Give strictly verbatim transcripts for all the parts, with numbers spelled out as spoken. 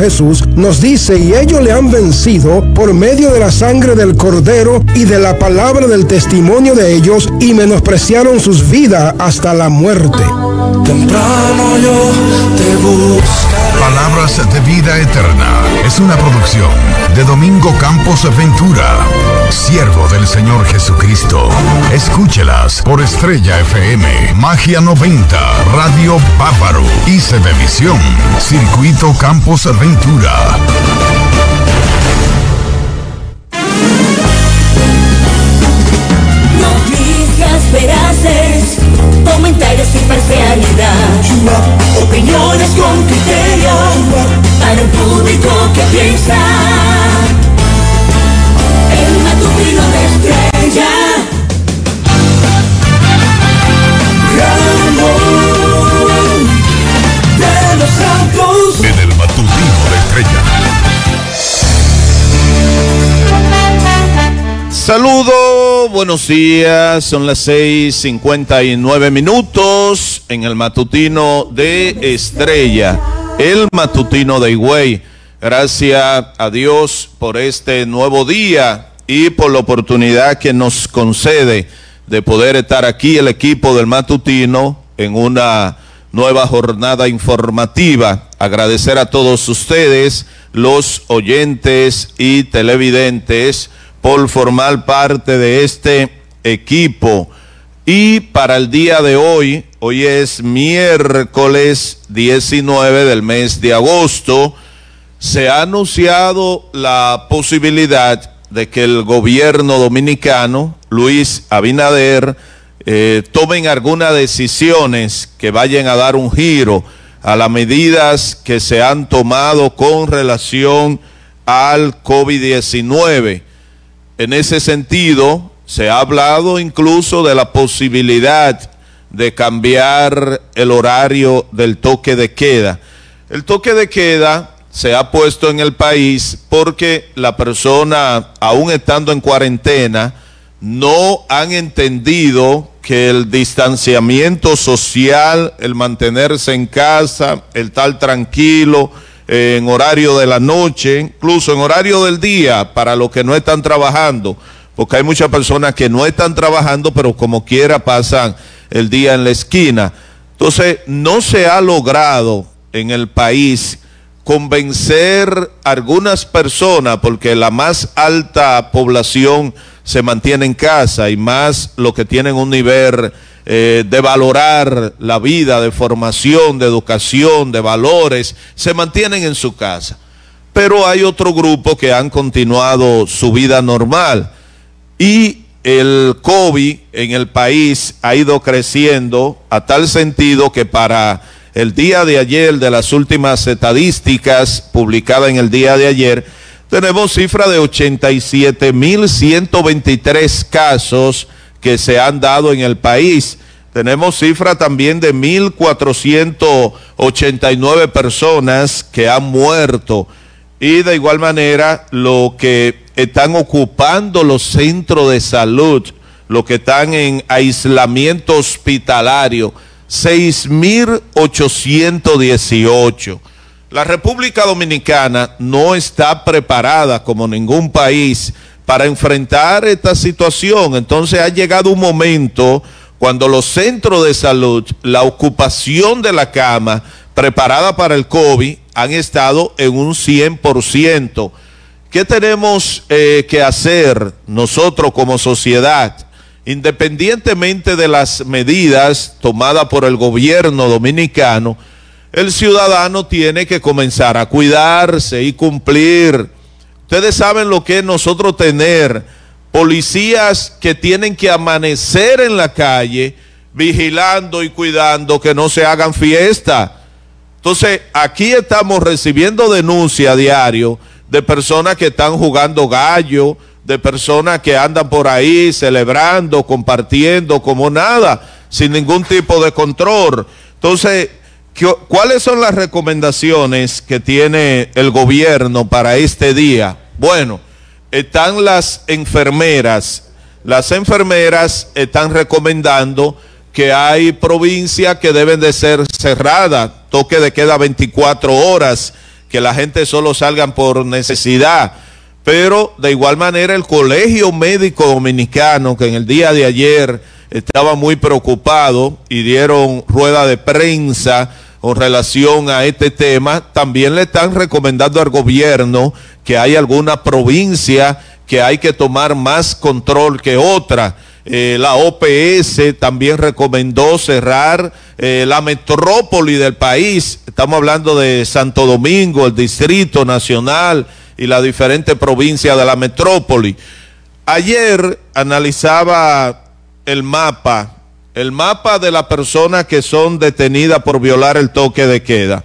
Jesús, nos dice, y ellos le han vencido por medio de la sangre del Cordero y de la palabra del testimonio de ellos, y menospreciaron sus vidas hasta la muerte. Temprano yo te buscaré. Palabras de Vida Eterna es una producción de Domingo Campos Ventura, siervo del Señor Jesucristo. Escúchelas por Estrella F M, Magia noventa, Radio Bávaro y Cebevisión, Circuito Campos Ventura. Noticias veraces, comentarios sin parcialidad, opiniones con criterio, para un público que piensa. El matutino de Estrella. Ramón de los Santos. En el matutino de Estrella. Saludos, buenos días, son las seis cincuenta y nueve minutos en el matutino de Estrella, el matutino de Higüey. Gracias a Dios por este nuevo día y por la oportunidad que nos concede de poder estar aquí el equipo del matutino en una nueva jornada informativa. Agradecer a todos ustedes, los oyentes y televidentes, por formar parte de este equipo. Y para el día de hoy, hoy es miércoles diecinueve del mes de agosto, se ha anunciado la posibilidad de que el gobierno dominicano, Luis Abinader, eh, tomen algunas decisiones que vayan a dar un giro a las medidas que se han tomado con relación al COVID diecinueve. En ese sentido, se ha hablado incluso de la posibilidad de cambiar el horario del toque de queda. El toque de queda se ha puesto en el país porque la persona, aún estando en cuarentena, no han entendido que el distanciamiento social, el mantenerse en casa, el estar tranquilo, en horario de la noche, incluso en horario del día, para los que no están trabajando, porque hay muchas personas que no están trabajando, pero como quiera pasan el día en la esquina. Entonces, no se ha logrado en el país convencer a algunas personas, porque la más alta población se mantiene en casa y más los que tienen un nivel Eh, de valorar la vida, de formación, de educación, de valores, se mantienen en su casa. Pero hay otro grupo que han continuado su vida normal y el COVID en el país ha ido creciendo a tal sentido que para el día de ayer, de las últimas estadísticas publicadas en el día de ayer, tenemos cifra de ochenta y siete mil ciento veintitrés casos que se han dado en el país. Tenemos cifra también de mil cuatrocientas ochenta y nueve personas que han muerto. Y de igual manera, lo que están ocupando los centros de salud, los que están en aislamiento hospitalario, seis mil ochocientos dieciocho. La República Dominicana no está preparada como ningún país para enfrentar esta situación. Entonces ha llegado un momento cuando los centros de salud, la ocupación de la cama preparada para el COVID han estado en un cien por ciento. ¿Qué tenemos eh, que hacer nosotros como sociedad? Independientemente de las medidas tomadas por el gobierno dominicano, el ciudadano tiene que comenzar a cuidarse y cumplir. Ustedes saben lo que es nosotros tener policías que tienen que amanecer en la calle vigilando y cuidando que no se hagan fiesta. Entonces, aquí estamos recibiendo denuncias a diario de personas que están jugando gallo, de personas que andan por ahí celebrando, compartiendo como nada, sin ningún tipo de control. Entonces, ¿cuáles son las recomendaciones que tiene el gobierno para este día? Bueno, están las enfermeras. Las enfermeras están recomendando que hay provincias que deben de ser cerradas, toque de queda veinticuatro horas, que la gente solo salgan por necesidad. Pero de igual manera el Colegio Médico Dominicano, que en el día de ayer estaba muy preocupado y dieron rueda de prensa con relación a este tema, también le están recomendando al gobierno que hay alguna provincia que hay que tomar más control que otra. Eh, la O P S también recomendó cerrar eh, la metrópoli del país. Estamos hablando de Santo Domingo, el Distrito Nacional y las diferentes provincias de la metrópoli. Ayer analizaba el mapa, el mapa de las personas que son detenidas por violar el toque de queda.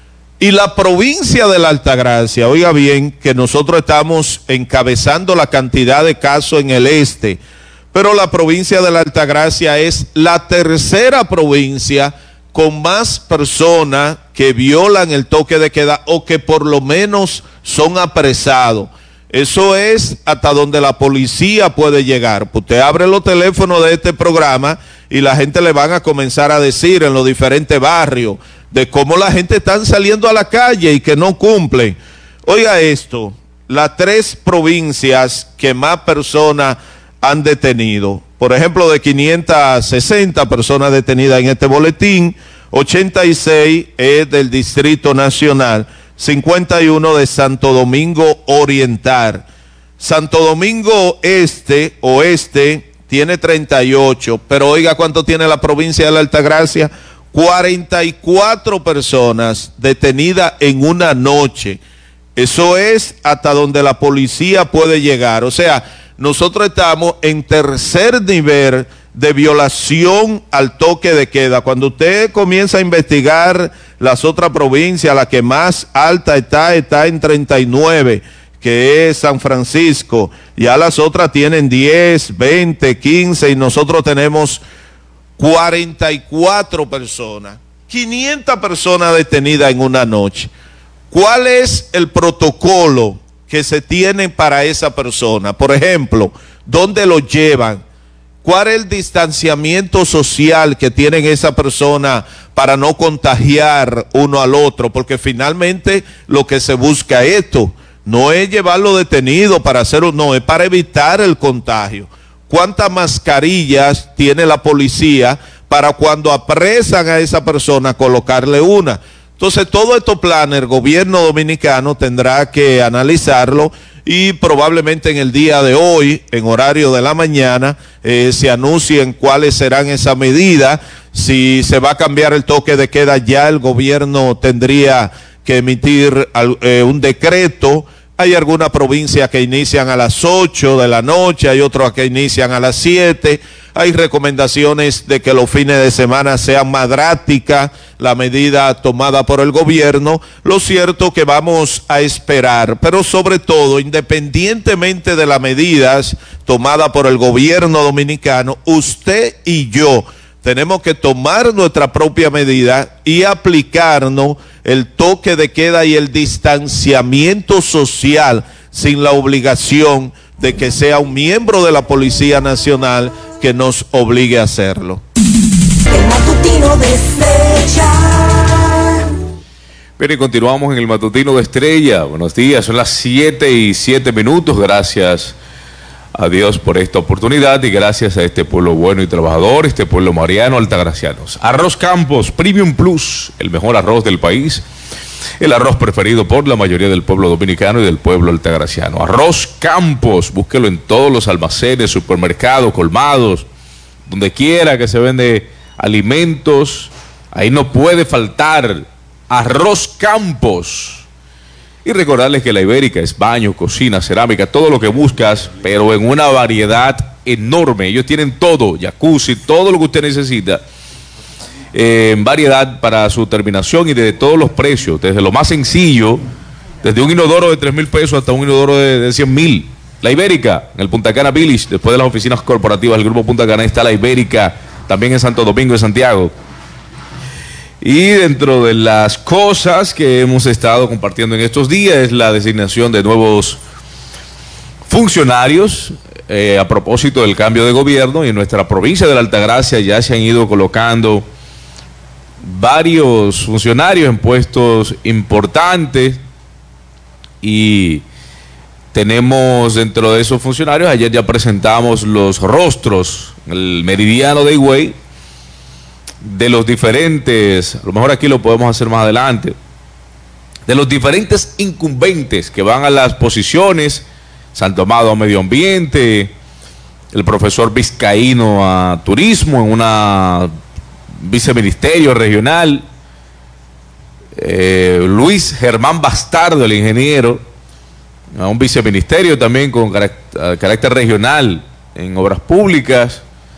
Y la provincia de la Altagracia, oiga bien, que nosotros estamos encabezando la cantidad de casos en el este, pero la provincia de la Altagracia es la tercera provincia con más personas que violan el toque de queda o que por lo menos son apresados. Eso es hasta donde la policía puede llegar. Usted abre los teléfonos de este programa y la gente le van a comenzar a decir en los diferentes barrios de cómo la gente está saliendo a la calle y que no cumplen. Oiga esto, las tres provincias que más personas han detenido, por ejemplo, de quinientas sesenta personas detenidas en este boletín, ochenta y seis es del Distrito Nacional, cincuenta y uno de Santo Domingo Oriental. Santo Domingo Este, Oeste, tiene treinta y ocho, pero oiga cuánto tiene la provincia de la Altagracia, cuarenta y cuatro personas detenidas en una noche. Eso es hasta donde la policía puede llegar. O sea, nosotros estamos en tercer nivel de violación al toque de queda. Cuando usted comienza a investigar las otras provincias, la que más alta está, está en treinta y nueve, que es San Francisco. Ya las otras tienen diez, veinte, quince y nosotros tenemos cuarenta y cuatro personas. quinientas personas detenidas en una noche. ¿Cuál es el protocolo que se tiene para esa persona? Por ejemplo, ¿dónde lo llevan? ¿Cuál es el distanciamiento social que tienen esa persona para no contagiar uno al otro? Porque finalmente lo que se busca es esto, no es llevarlo detenido para hacer un, no, es para evitar el contagio. ¿Cuántas mascarillas tiene la policía para cuando apresan a esa persona colocarle una? Entonces, todos estos planes el gobierno dominicano tendrá que analizarlo y probablemente en el día de hoy, en horario de la mañana, eh, se anuncien cuáles serán esas medidas. Si se va a cambiar el toque de queda, ya el gobierno tendría que emitir eh, un decreto. Hay algunas provincias que inician a las ocho de la noche, hay otras que inician a las siete. Hay recomendaciones de que los fines de semana sean más drásticas la medida tomada por el gobierno. Lo cierto que vamos a esperar, pero sobre todo, independientemente de las medidas tomadas por el gobierno dominicano, usted y yo tenemos que tomar nuestra propia medida y aplicarnos el toque de queda y el distanciamiento social sin la obligación de que sea un miembro de la Policía Nacional que nos obligue a hacerlo. El matutino de Estrella. Bien, y continuamos en el matutino de Estrella. Buenos días, son las siete y siete minutos. Gracias a Dios por esta oportunidad y gracias a este pueblo bueno y trabajador, este pueblo mariano, altagracianos. Arroz Campos Premium Plus, el mejor arroz del país, el arroz preferido por la mayoría del pueblo dominicano y del pueblo altagraciano. Arroz Campos, búsquelo en todos los almacenes, supermercados, colmados, donde quiera que se vende alimentos, ahí no puede faltar Arroz Campos. Y recordarles que la Ibérica es baño, cocina, cerámica, todo lo que buscas, pero en una variedad enorme. Ellos tienen todo, jacuzzi, todo lo que usted necesita, eh, en variedad para su terminación y de todos los precios, desde lo más sencillo, desde un inodoro de tres mil pesos hasta un inodoro de, de cien mil. La Ibérica, en el Punta Cana Village, después de las oficinas corporativas del Grupo Punta Cana, está la Ibérica, también en Santo Domingo de Santiago. Y dentro de las cosas que hemos estado compartiendo en estos días es la designación de nuevos funcionarios eh, a propósito del cambio de gobierno. Y en nuestra provincia de la Altagracia ya se han ido colocando varios funcionarios en puestos importantes y tenemos dentro de esos funcionarios, ayer ya presentamos los rostros, el meridiano de Higüey, de los diferentes, a lo mejor aquí lo podemos hacer más adelante, de los diferentes incumbentes que van a las posiciones, Santo Amado a Medio Ambiente, el profesor Vizcaíno a Turismo en una viceministerio regional, eh, Luis Germán Bastardo, el ingeniero, a un viceministerio también con carácter, carácter regional en obras públicas,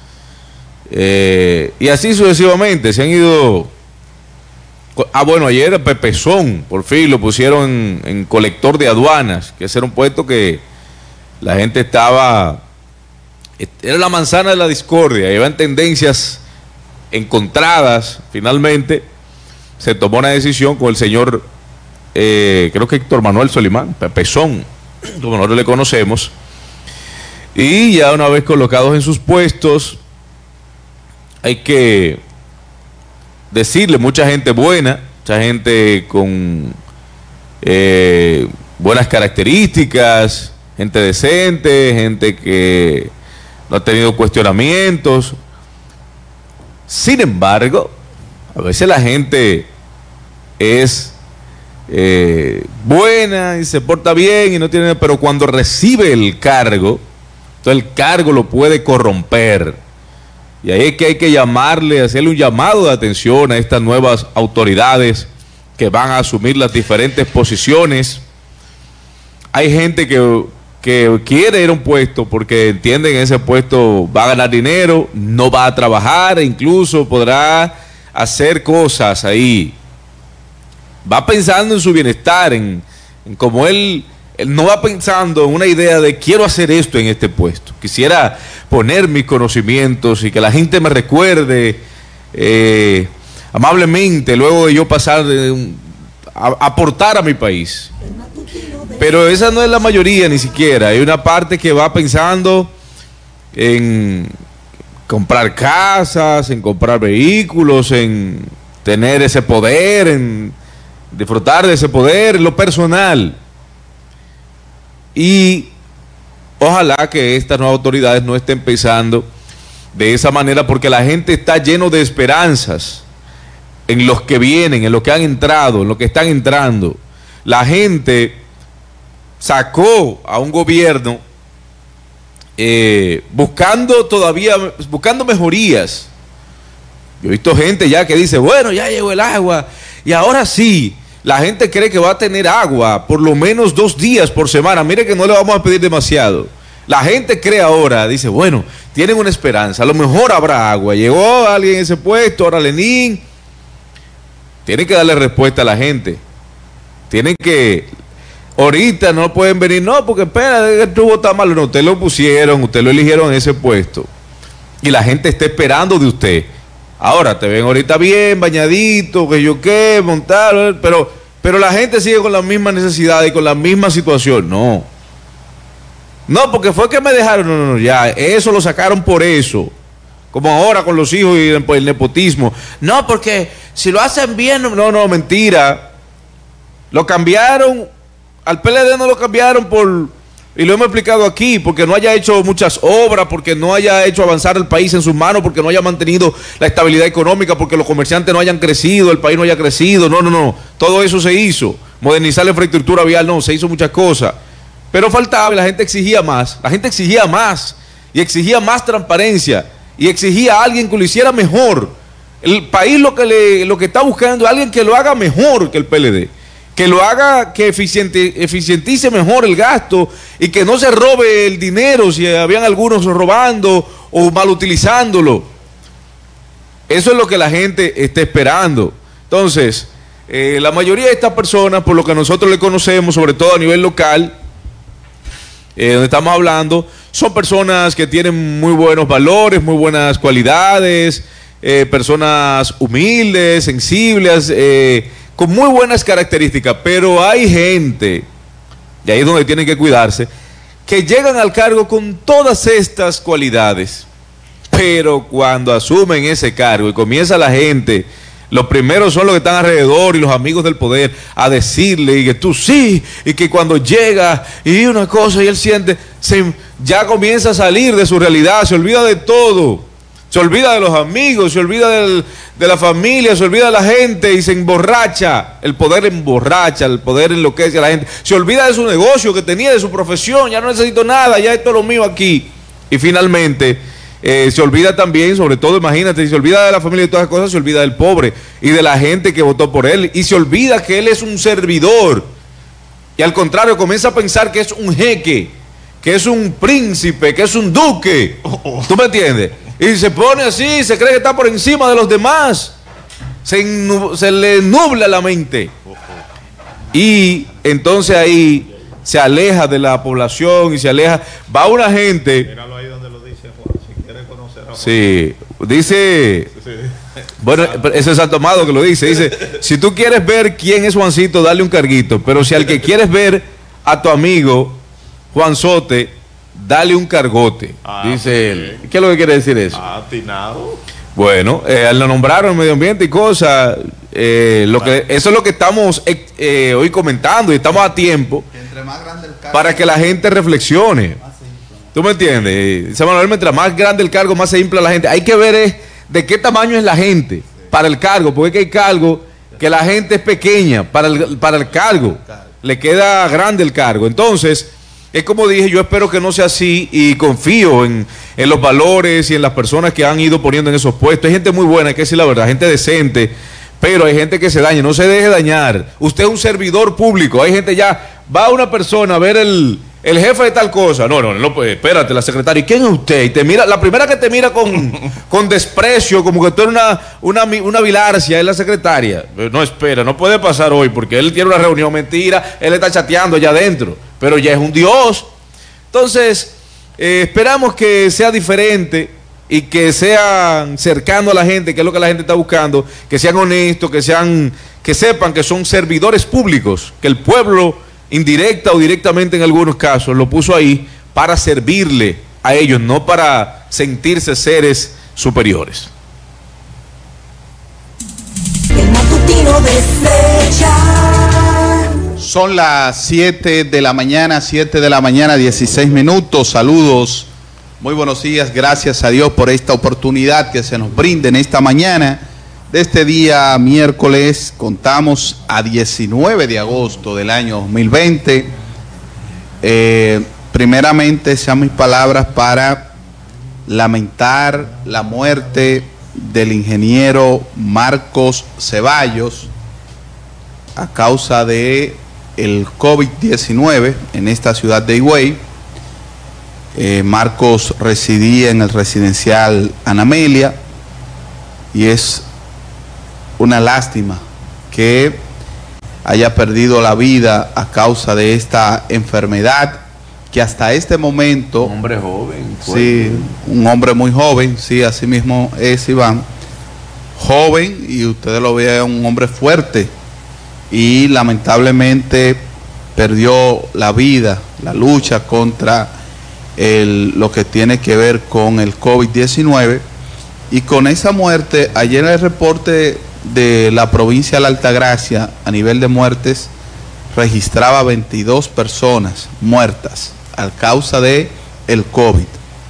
eh, y así sucesivamente se han ido. Ah, bueno, ayer Pepezón, por fin lo pusieron en, en colector de aduanas, que ese era un puesto que la gente estaba, era la manzana de la discordia, iban tendencias encontradas. Finalmente se tomó una decisión con el señor, eh, creo que Héctor Manuel Solimán, Pepezón, como nosotros le conocemos, y ya una vez colocados en sus puestos, hay que decirle, mucha gente buena, mucha gente con eh, buenas características, gente decente, gente que no ha tenido cuestionamientos. Sin embargo, a veces la gente es eh, buena y se porta bien y no tiene, pero cuando recibe el cargo, entonces el cargo lo puede corromper. Y ahí es que hay que llamarle, hacerle un llamado de atención a estas nuevas autoridades que van a asumir las diferentes posiciones. Hay gente que, que quiere ir a un puesto porque entienden que ese puesto va a ganar dinero, no va a trabajar e incluso podrá hacer cosas ahí. Va pensando en su bienestar, en, en cómo él... Él no va pensando en una idea de quiero hacer esto en este puesto. Quisiera poner mis conocimientos y que la gente me recuerde eh, amablemente luego de yo pasar de, a, aportar a mi país. Pero esa no es la mayoría ni siquiera. Hay una parte que va pensando en comprar casas, en comprar vehículos, en tener ese poder, en disfrutar de ese poder, en lo personal. Y ojalá que estas nuevas autoridades no estén pensando de esa manera, porque la gente está lleno de esperanzas en los que vienen, en los que han entrado, en los que están entrando. La gente sacó a un gobierno eh, buscando todavía, buscando mejorías. Yo he visto gente ya que dice, bueno, ya llegó el agua y ahora sí. La gente cree que va a tener agua por lo menos dos días por semana. Mire que no le vamos a pedir demasiado. La gente cree ahora, dice, bueno, tienen una esperanza, a lo mejor habrá agua. Llegó alguien en ese puesto, ahora Lenín. Tienen que darle respuesta a la gente. Tienen que, ahorita no pueden venir, no, porque espera, el tubo está malo. No, usted lo pusieron, usted lo eligieron en ese puesto. Y la gente está esperando de usted. Ahora te ven ahorita bien, bañadito, que yo qué, montar, pero, pero la gente sigue con la misma necesidad y con la misma situación. No. No, porque fue que me dejaron, no, no, no, ya, eso lo sacaron por eso. Como ahora con los hijos y el, el nepotismo. No, porque si lo hacen bien, no, no, mentira. Lo cambiaron, al P L D no lo cambiaron por... Y lo hemos explicado aquí, porque no haya hecho muchas obras, porque no haya hecho avanzar el país en sus manos, porque no haya mantenido la estabilidad económica, porque los comerciantes no hayan crecido, el país no haya crecido. No, no, no. Todo eso se hizo. Modernizar la infraestructura vial, no, se hizo muchas cosas. Pero faltaba, la gente exigía más. La gente exigía más. Y exigía más transparencia. Y exigía a alguien que lo hiciera mejor. El país lo que, le, lo que está buscando es alguien que lo haga mejor que el P L D. Que lo haga, que eficiente, eficientice mejor el gasto y que no se robe el dinero si habían algunos robando o mal utilizándolo. Eso es lo que la gente está esperando. Entonces, eh, la mayoría de estas personas, por lo que nosotros le conocemos, sobre todo a nivel local, eh, donde estamos hablando, son personas que tienen muy buenos valores, muy buenas cualidades, eh, personas humildes, sensibles, eh, con muy buenas características, pero hay gente, y ahí es donde tienen que cuidarse, que llegan al cargo con todas estas cualidades, pero cuando asumen ese cargo y comienza la gente Los primeros son los que están alrededor y los amigos del poder a decirle y que tú sí, y que cuando llega y una cosa y él siente, se, ya comienza a salir de su realidad, se olvida de todo, se olvida de los amigos, se olvida del, de la familia, se olvida de la gente y se emborracha. El poder emborracha, el poder enloquece a la gente, se olvida de su negocio que tenía, de su profesión, ya no necesito nada, ya esto es lo mío aquí. Y finalmente eh, se olvida también, sobre todo, imagínate, si se olvida de la familia y todas las cosas, se olvida del pobre y de la gente que votó por él, y se olvida que él es un servidor, y al contrario comienza a pensar que es un jeque, que es un príncipe, que es un duque. ¿Tú me entiendes? Y se pone así, se cree que está por encima de los demás, se, se le nubla la mente, y entonces ahí se aleja de la población y se aleja. Va una gente. Míralo ahí donde lo dice Juan, si quiere conocer a Juan. Sí, dice. Sí. Bueno, ese es Santo Amado que lo dice. Dice: si tú quieres ver quién es Juancito, dale un carguito. Pero si al que quieres ver a tu amigo Juan Sote, dale un cargote. Ah, dice él. ¿Qué es lo que quiere decir eso? Ah, atinado. Bueno, eh, lo nombraron en medio ambiente y cosas. Eh, lo que, eso es lo que estamos eh, hoy comentando, y estamos a tiempo más grande el cargo, para que la gente reflexione. ¿Tú me entiendes? Dice Manuel, mientras más grande el cargo, más se infla la gente. Hay que ver es de qué tamaño es la gente para el cargo, porque hay cargo que la gente es pequeña para el, para el cargo, le queda grande el cargo. Entonces, es como dije, yo espero que no sea así, y confío en, en los valores y en las personas que han ido poniendo en esos puestos. Hay gente muy buena, hay que decir la verdad, gente decente, pero hay gente que se daña. No se deje dañar. Usted es un servidor público. Hay gente ya, va una persona a ver el, el jefe de tal cosa. No, no, no, pues, espérate, la secretaria. ¿Y quién es usted? Y te mira, la primera que te mira con, con desprecio, como que tú eres una, una, una bilarcia, es la secretaria. No, espera, no puede pasar hoy porque él tiene una reunión. Mentira, él está chateando allá adentro, pero ya es un dios. Entonces, eh, esperamos que sea diferente y que sean cercanos a la gente, que es lo que la gente está buscando, que sean honestos, que sean, que sepan que son servidores públicos, que el pueblo, indirecta o directamente en algunos casos, lo puso ahí para servirle a ellos, no para sentirse seres superiores. El matutino de Estrella. Son las siete de la mañana, siete de la mañana, dieciséis minutos. Saludos. Muy buenos días, gracias a Dios por esta oportunidad que se nos brinda en esta mañana de este día miércoles. Contamos a diecinueve de agosto del año dos mil veinte. Eh, primeramente sean mis palabras para lamentar la muerte del ingeniero Marcos Ceballos a causa de el COVID diecinueve en esta ciudad de Higüey. Eh, Marcos residía en el residencial Ana Amelia, y es una lástima que haya perdido la vida a causa de esta enfermedad que hasta este momento... Un hombre joven. Sí, un hombre muy joven, sí, así mismo es Iván. Joven, y ustedes lo ven, un hombre fuerte, y lamentablemente perdió la vida, la lucha contra El, lo que tiene que ver con el COVID diecinueve, y con esa muerte, ayer en el reporte de la provincia de la Altagracia a nivel de muertes registraba veintidós personas muertas a causa de el COVID.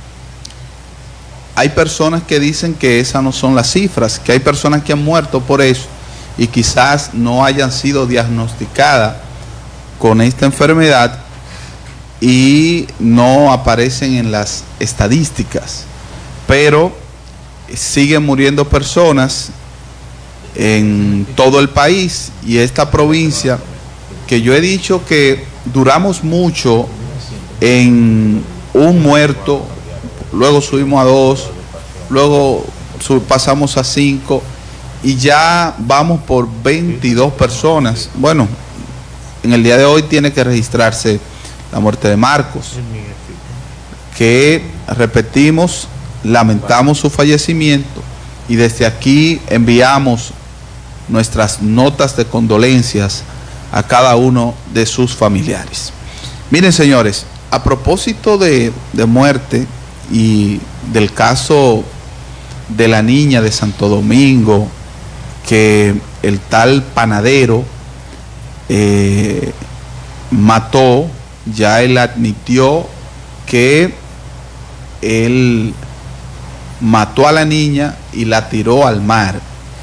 Hay personas que dicen que esas no son las cifras, que hay personas que han muerto por eso y quizás no hayan sido diagnosticadas con esta enfermedad y no aparecen en las estadísticas, pero siguen muriendo personas en todo el país. Y esta provincia, que yo he dicho que duramos mucho en un muerto, luego subimos a dos, luego pasamos a cinco, y ya vamos por veintidós personas. Bueno, en el día de hoy tiene que registrarse la muerte de Marcos, que repetimos, lamentamos su fallecimiento, y desde aquí enviamos nuestras notas de condolencias a cada uno de sus familiares. Miren, señores, a propósito de, de muerte y del caso de la niña de Santo Domingo que el tal panadero eh, mató. Ya él admitió que él mató a la niña y la tiró al mar.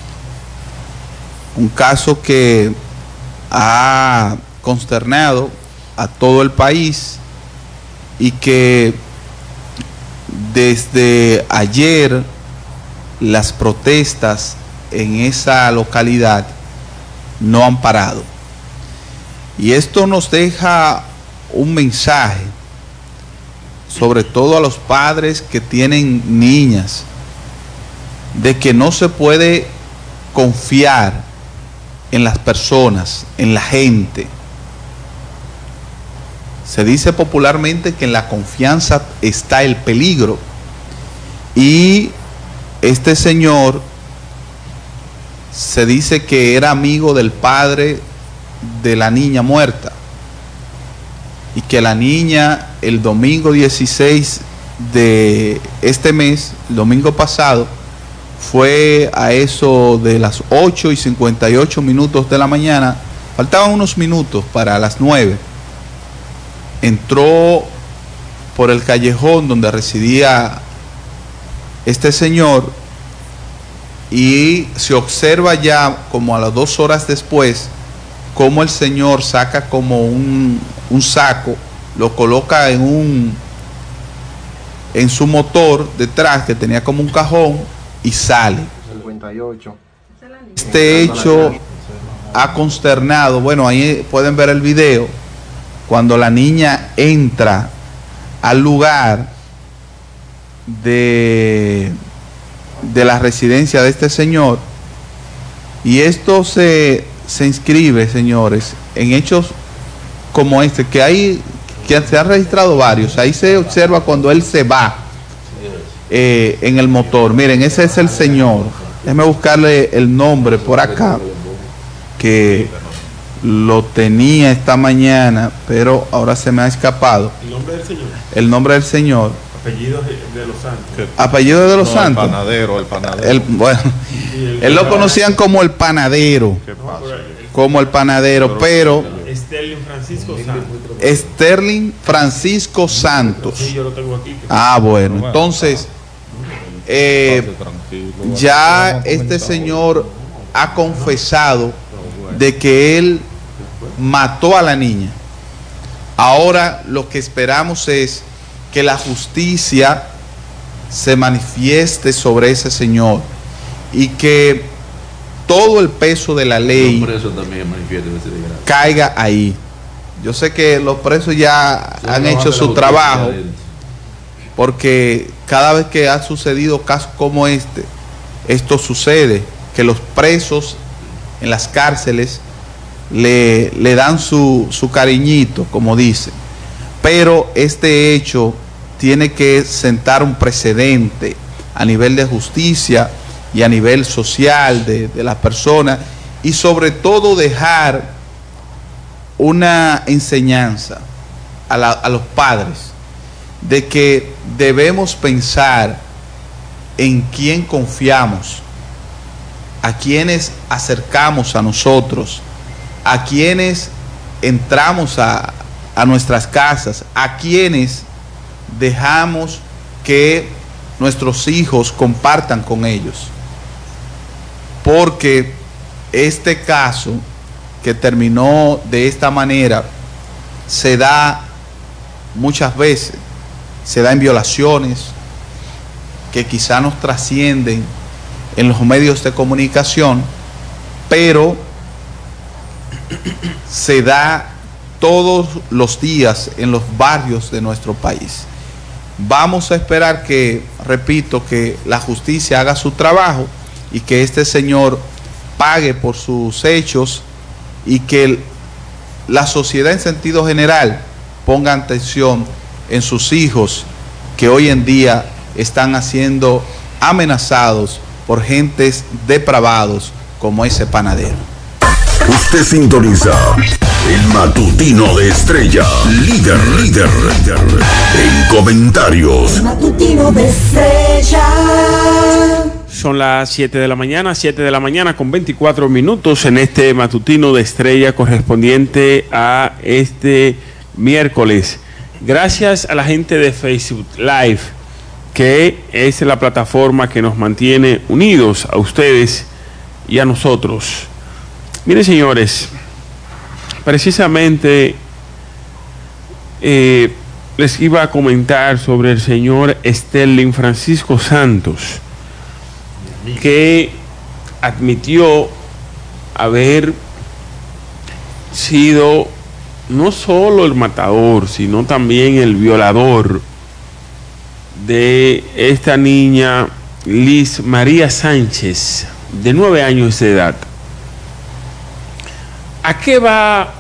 Un caso que ha consternado a todo el país y que desde ayer las protestas en esa localidad no han parado. Y esto nos deja un mensaje, sobre todo a los padres que tienen niñas, de que no se puede confiar en las personas, en la gente. Se dice popularmente que en la confianza está el peligro. Y este señor se dice que era amigo del padre de la niña muerta, y que la niña el domingo dieciséis de este mes, el domingo pasado, fue a eso de las ocho y cincuenta y ocho minutos de la mañana, faltaban unos minutos para las nueve, entró por el callejón donde residía este señor y se observa ya como a las dos horas después cómo el señor saca como un, un saco, lo coloca en un en su motor detrás que tenía como un cajón y sale. Este hecho ha consternado, bueno, ahí pueden ver el video, cuando la niña entra al lugar de, de la residencia de este señor, y esto se, se inscribe, señores, en hechos como este, que hay, que se han registrado varios. Ahí se observa cuando él se va eh, en el motor. Miren, ese es el señor. Déjeme buscarle el nombre por acá, que lo tenía esta mañana, pero ahora se me ha escapado. ¿El nombre del señor? El nombre del señor. Apellido de, de los Santos. Apellido de los no, Santos. El panadero, el panadero. El, bueno, el él lo conocían como el panadero. ¿Qué pasa? Como el panadero, pero Sterling Francisco Santos. Sterling Francisco Santos. Sí, yo lo tengo aquí. Ah, bueno, entonces eh, ya este señor ha confesado de que él mató a la niña. Ahora lo que esperamos es que la justicia se manifieste sobre ese señor y que todo el peso de la ley caiga ahí. Yo sé que los presos ya han hecho su trabajo, porque cada vez que ha sucedido casos como este, esto sucede, que los presos en las cárceles le, le dan su, su cariñito, como dicen. Pero este hecho tiene que sentar un precedente a nivel de justicia y a nivel social de, de las personas, y sobre todo dejar una enseñanza a, la, a los padres de que debemos pensar en quién confiamos, a quienes acercamos a nosotros, a quienes entramos a, a nuestras casas, a quienes dejamos que nuestros hijos compartan con ellos. Porque este caso que terminó de esta manera se da muchas veces, se da en violaciones que quizá nos trascienden en los medios de comunicación, pero se da todos los días en los barrios de nuestro país. Vamos a esperar que, repito, que la justicia haga su trabajo y que este señor pague por sus hechos, y que la sociedad en sentido general ponga atención en sus hijos, que hoy en día están siendo amenazados por gentes depravados como ese panadero. Usted sintoniza el matutino de Estrella, líder, líder, líder en comentarios. El matutino de Estrella. Son las siete de la mañana, siete de la mañana con veinticuatro minutos en este matutino de Estrella correspondiente a este miércoles. Gracias a la gente de Facebook Live, que es la plataforma que nos mantiene unidos a ustedes y a nosotros. Miren, señores, precisamente eh, les iba a comentar sobre el señor Sterling Francisco Santos, que admitió haber sido no solo el matador, sino también el violador de esta niña Liz María Sánchez, de nueve años de edad. ¿A qué va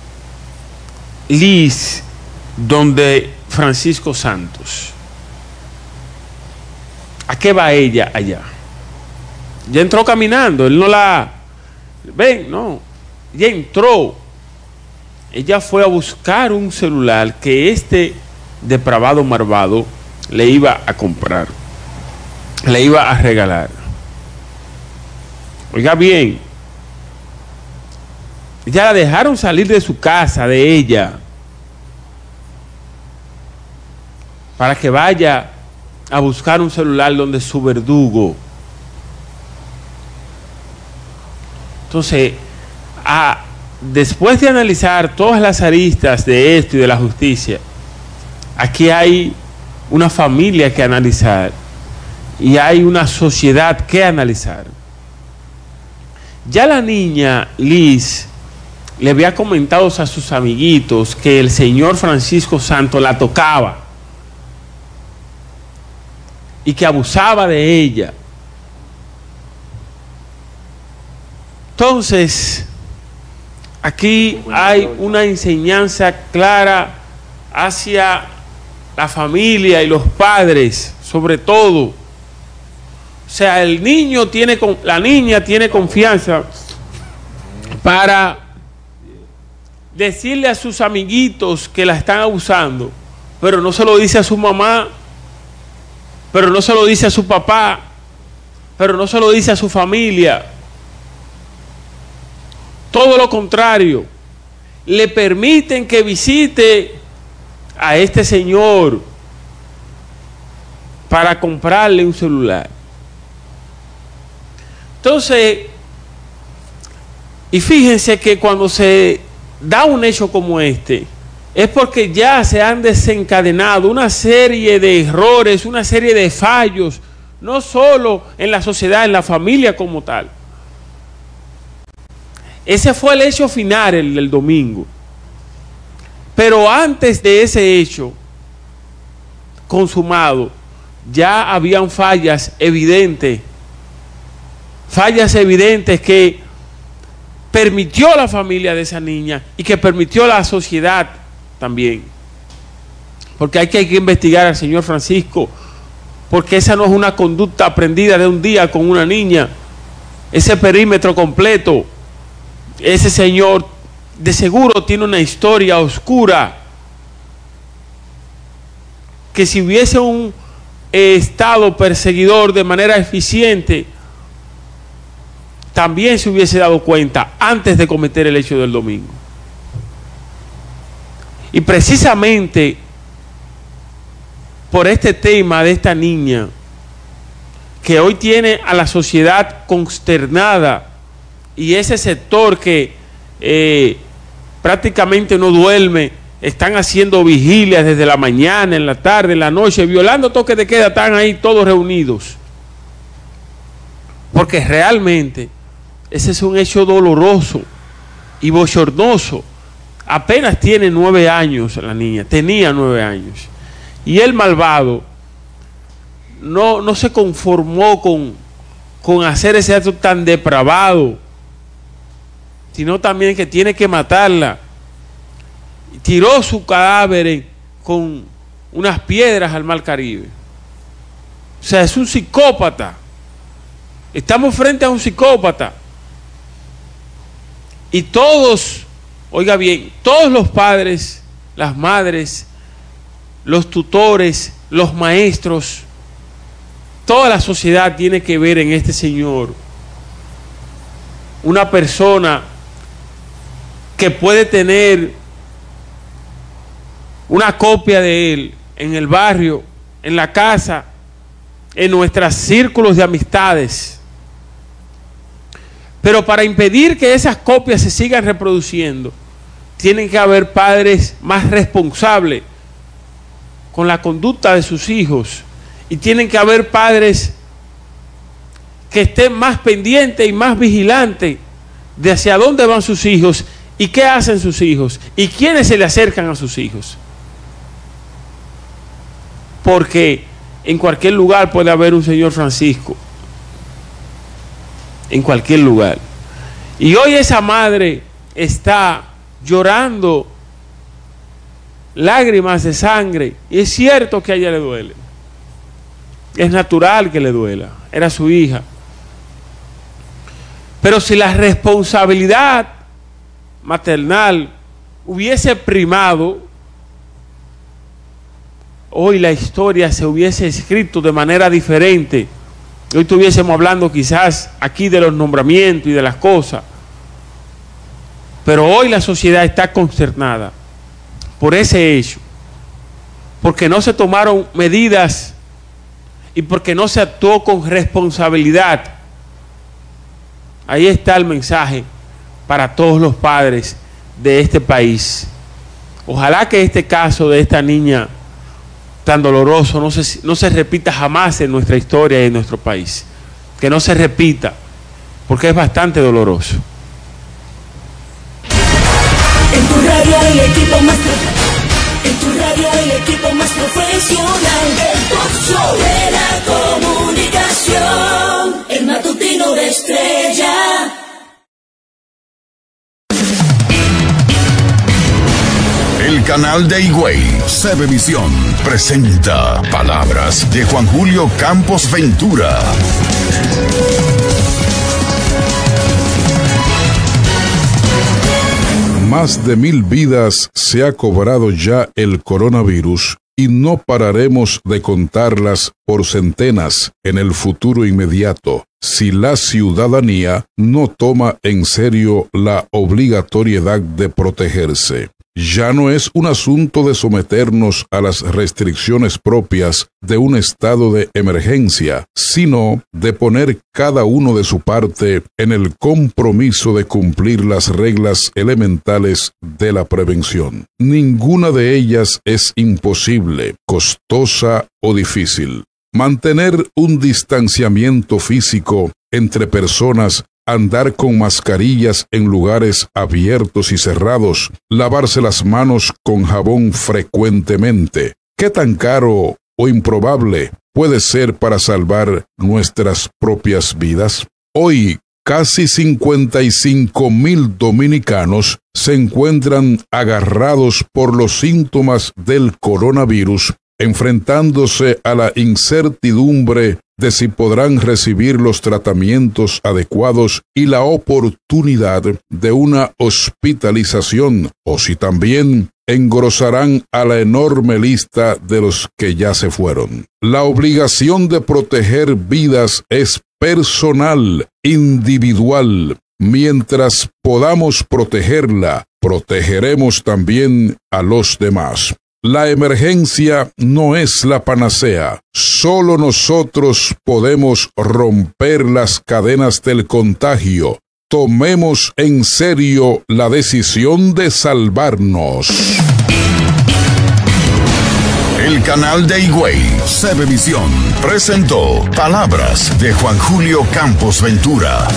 Liz donde Francisco Santos? ¿A qué va ella allá? Ya entró caminando, él no la... Ven, no, ya entró. Ella fue a buscar un celular que este depravado malvado le iba a comprar, le iba a regalar. Oiga bien, ya la dejaron salir de su casa, de ella, para que vaya a buscar un celular donde su verdugo. Entonces, a, después de analizar todas las aristas de esto y de la justicia, aquí hay una familia que analizar y hay una sociedad que analizar. Ya la niña Liz le había comentado a sus amiguitos que el señor Francisco Santos la tocaba y que abusaba de ella. Entonces, aquí hay una enseñanza clara hacia la familia y los padres, sobre todo. O sea, el niño tiene, la niña tiene confianza para decirle a sus amiguitos que la están abusando, pero no se lo dice a su mamá, pero no se lo dice a su papá, pero no se lo dice a su familia. Todo lo contrario, le permiten que visite a este señor para comprarle un celular. Entonces, y fíjense que cuando se da un hecho como este, es porque ya se han desencadenado una serie de errores, una serie de fallos, no solo en la sociedad, en la familia como tal. Ese fue el hecho final, el del domingo. Pero antes de ese hecho consumado, ya habían fallas evidentes, fallas evidentes que permitió la familia de esa niña y que permitió la sociedad también. Porque hay que, hay que investigar al señor Francisco, porque esa no es una conducta aprendida de un día con una niña. Ese perímetro completo, ese señor de seguro tiene una historia oscura, que si hubiese un eh, estado perseguidor de manera eficiente, también se hubiese dado cuenta antes de cometer el hecho del domingo. Y precisamente por este tema de esta niña, que hoy tiene a la sociedad consternada, y ese sector que eh, prácticamente no duerme, están haciendo vigilias desde la mañana, en la tarde, en la noche, violando toque de queda, están ahí todos reunidos. Porque realmente ese es un hecho doloroso y bochornoso. Apenas tiene nueve años la niña, tenía nueve años. Y el malvado no, no se conformó con, con hacer ese acto tan depravado, sino también que tiene que matarla. Tiró su cadáver con unas piedras al mar Caribe. O sea, es un psicópata. Estamos frente a un psicópata. Y todos, oiga bien, todos los padres, las madres, los tutores, los maestros, toda la sociedad tiene que ver en este señor una persona que puede tener una copia de él en el barrio, en la casa, en nuestros círculos de amistades. Pero para impedir que esas copias se sigan reproduciendo, tienen que haber padres más responsables con la conducta de sus hijos, y tienen que haber padres que estén más pendientes y más vigilantes de hacia dónde van sus hijos y qué hacen sus hijos y quiénes se le acercan a sus hijos. Porque en cualquier lugar puede haber un señor Francisco, en cualquier lugar. Y hoy esa madre está llorando lágrimas de sangre, y es cierto que a ella le duele, es natural que le duela, era su hija. Pero si la responsabilidad maternal hubiese primado, hoy la historia se hubiese escrito de manera diferente. Hoy estuviésemos hablando quizás aquí de los nombramientos y de las cosas. Pero hoy la sociedad está consternada por ese hecho, porque no se tomaron medidas y porque no se actuó con responsabilidad. Ahí está el mensaje para todos los padres de este país. Ojalá que este caso de esta niña tan doloroso no se, no se repita jamás en nuestra historia y en nuestro país. Que no se repita, porque es bastante doloroso. En tu radio el equipo más pro- En tu radio el equipo más profesional del talk show de la comunicación. El matutino de Estrella. El canal de Higüey, Cebevisión, presenta palabras de Juan Julio Campos Ventura. Más de mil vidas se ha cobrado ya el coronavirus y no pararemos de contarlas por centenas en el futuro inmediato si la ciudadanía no toma en serio la obligatoriedad de protegerse. Ya no es un asunto de someternos a las restricciones propias de un estado de emergencia, sino de poner cada uno de su parte en el compromiso de cumplir las reglas elementales de la prevención. Ninguna de ellas es imposible, costosa o difícil. Mantener un distanciamiento físico entre personas, andar con mascarillas en lugares abiertos y cerrados, lavarse las manos con jabón frecuentemente. ¿Qué tan caro o improbable puede ser para salvar nuestras propias vidas? Hoy, casi cincuenta y cinco mil dominicanos se encuentran agarrados por los síntomas del coronavirus, enfrentándose a la incertidumbre de si podrán recibir los tratamientos adecuados y la oportunidad de una hospitalización, o si también engrosarán a la enorme lista de los que ya se fueron. La obligación de proteger vidas es personal, individual. Mientras podamos protegerla, protegeremos también a los demás. La emergencia no es la panacea. Solo nosotros podemos romper las cadenas del contagio. Tomemos en serio la decisión de salvarnos. El canal de Higüey, Cebevisión, presentó palabras de Juan Julio Campos Ventura.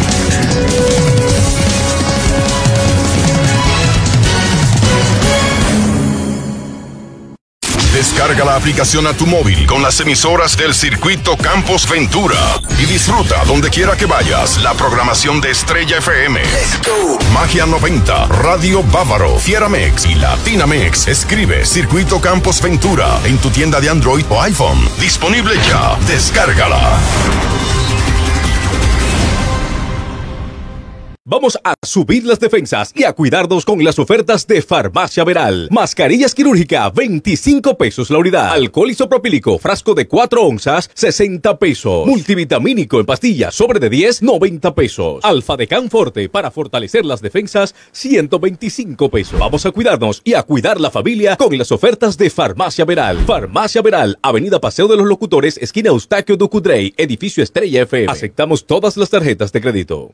Descarga la aplicación a tu móvil con las emisoras del circuito Campos Ventura y disfruta donde quiera que vayas la programación de Estrella F M, Magia noventa, Radio Bávaro, Fiera Mex y Latina Mex. Escribe Circuito Campos Ventura en tu tienda de Android o iPhone. Disponible ya. Descárgala. Vamos a subir las defensas y a cuidarnos con las ofertas de Farmacia Veral. Mascarillas quirúrgicas, veinticinco pesos la unidad. Alcohol isopropílico, frasco de cuatro onzas, sesenta pesos. Multivitamínico en pastillas, sobre de diez, noventa pesos. Alfa de Canforte para fortalecer las defensas, ciento veinticinco pesos. Vamos a cuidarnos y a cuidar la familia con las ofertas de Farmacia Veral. Farmacia Veral, Avenida Paseo de los Locutores, esquina Eustaquio Ducudrey, edificio Estrella F M. Aceptamos todas las tarjetas de crédito.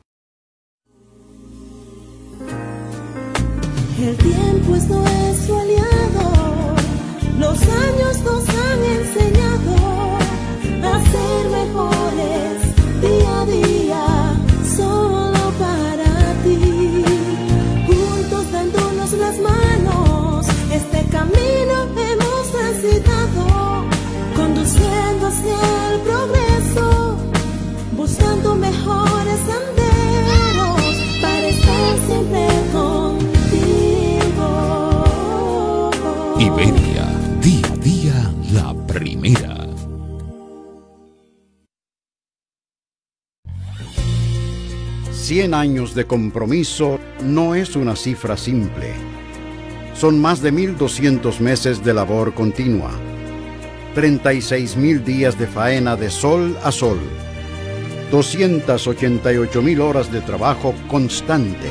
El tiempo es nuestro aliado, los años nos han enseñado a ser mejores día a día, solo para ti. Juntos dándonos las manos, este camino hemos transitado, conduciendo hacia el progreso, buscando mejores senderos para estar siempre con Iberia, día a día la primera. Cien años de compromiso no es una cifra simple. Son más de mil doscientos meses de labor continua, treinta y seis mil días de faena de sol a sol, doscientas ochenta y ocho mil horas de trabajo constante.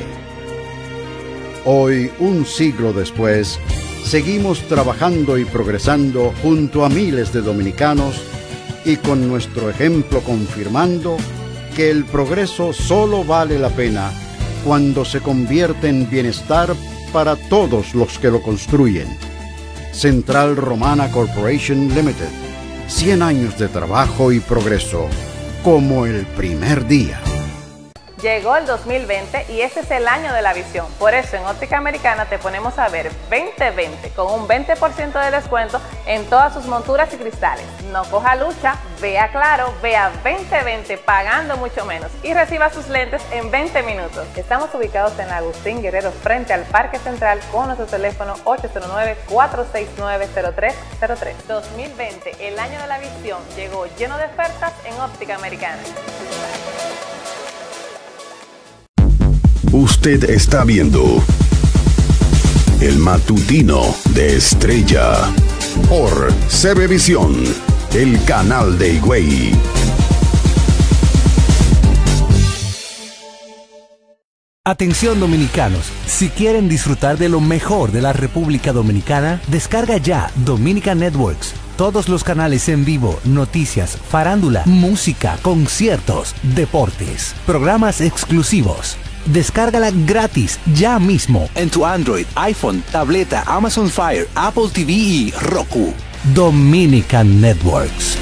Hoy, un siglo después, seguimos trabajando y progresando junto a miles de dominicanos y con nuestro ejemplo confirmando que el progreso solo vale la pena cuando se convierte en bienestar para todos los que lo construyen. Central Romana Corporation Limited. cien años de trabajo y progreso, como el primer día. Llegó el dos mil veinte y este es el año de la visión. Por eso en Óptica Americana te ponemos a ver veinte veinte con un veinte por ciento de descuento en todas sus monturas y cristales. No coja lucha, vea claro, vea veinte veinte pagando mucho menos y reciba sus lentes en veinte minutos. Estamos ubicados en Agustín Guerrero frente al Parque Central con nuestro teléfono ocho cero nueve, cuatro seis nueve, cero tres cero tres. dos mil veinte, el año de la visión, llegó lleno de ofertas en Óptica Americana. Usted está viendo el matutino de Estrella por Cebevisión, el canal de Higüey. Atención dominicanos, si quieren disfrutar de lo mejor de la República Dominicana, descarga ya Dominica Networks. Todos los canales en vivo, noticias, farándula, música, conciertos, deportes, programas exclusivos. Descárgala gratis ya mismo en tu Android, iPhone, tableta, Amazon Fire, Apple T V y Roku. Dominican Networks.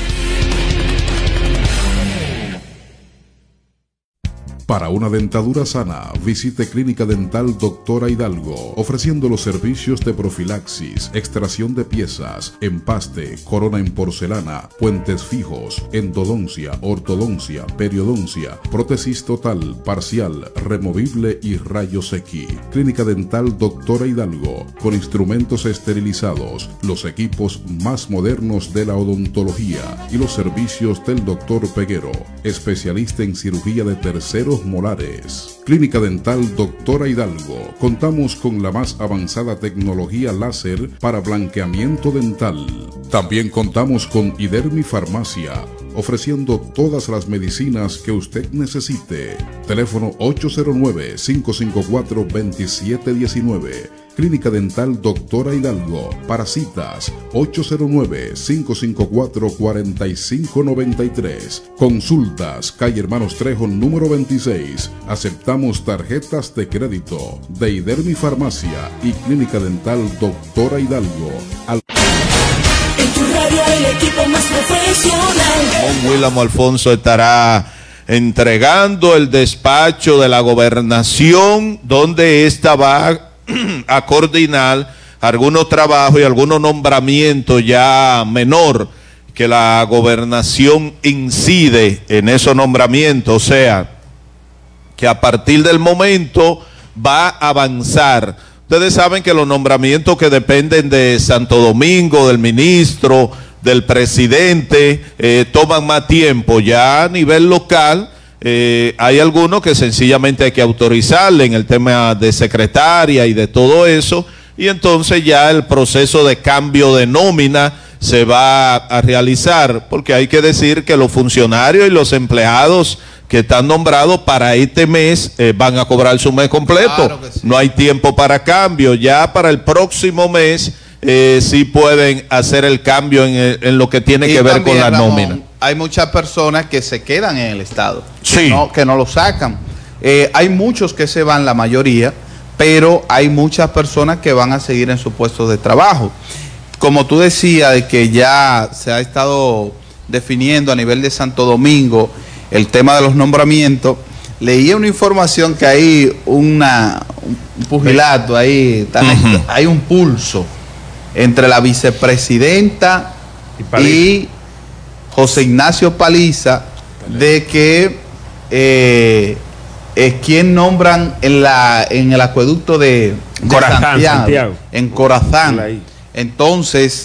Para una dentadura sana, visite Clínica Dental Doctora Hidalgo, ofreciendo los servicios de profilaxis, extracción de piezas, empaste, corona en porcelana, puentes fijos, endodoncia, ortodoncia, periodoncia, prótesis total, parcial, removible y rayos X. Clínica Dental Doctora Hidalgo, con instrumentos esterilizados, los equipos más modernos de la odontología y los servicios del doctor Peguero, especialista en cirugía de terceros molares. Clínica Dental Doctora Hidalgo. Contamos con la más avanzada tecnología láser para blanqueamiento dental. También contamos con Idermi Farmacia, ofreciendo todas las medicinas que usted necesite. Teléfono ocho cero nueve, cinco cinco cuatro, dos siete uno nueve. Clínica Dental Doctora Hidalgo. Para citas, ocho cero nueve, cinco cinco cuatro, cuatro cinco nueve tres. Consultas, calle Hermanos Trejo, número veintiséis. Aceptamos tarjetas de crédito de Idermi Farmacia y Clínica Dental Doctora Hidalgo. Al En tu radio el equipo más profesional. Don William Alfonso estará entregando el despacho de la gobernación, donde ésta va a coordinar algunos trabajos y algunos nombramientos ya menor, que la gobernación incide en esos nombramientos, o sea, que a partir del momento va a avanzar. Ustedes saben que los nombramientos que dependen de Santo Domingo, del ministro, del presidente, eh, toman más tiempo. Ya a nivel local, Eh, hay algunos que sencillamente hay que autorizarle en el tema de secretaria y de todo eso, y entonces ya el proceso de cambio de nómina se va a realizar, porque hay que decir que los funcionarios y los empleados que están nombrados para este mes eh, van a cobrar su mes completo. Claro que sí. No hay tiempo para cambio. Ya para el próximo mes eh, sí pueden hacer el cambio en, el, en lo que tiene y que ver con la Ramón, nómina. Hay muchas personas que se quedan en el Estado, sí. que, no, que no lo sacan. Eh, hay muchos que se van, la mayoría, pero hay muchas personas que van a seguir en su puesto de trabajo. Como tú decías, de que ya se ha estado definiendo a nivel de Santo Domingo el tema de los nombramientos, leía una información que hay una, un pugilato, ahí, tan, uh-huh. hay un pulso entre la vicepresidenta y, y José Ignacio Paliza, de que eh, es quien nombran en, la, en el acueducto de, de Corazán, Santiago, Santiago, en Corazán. Entonces,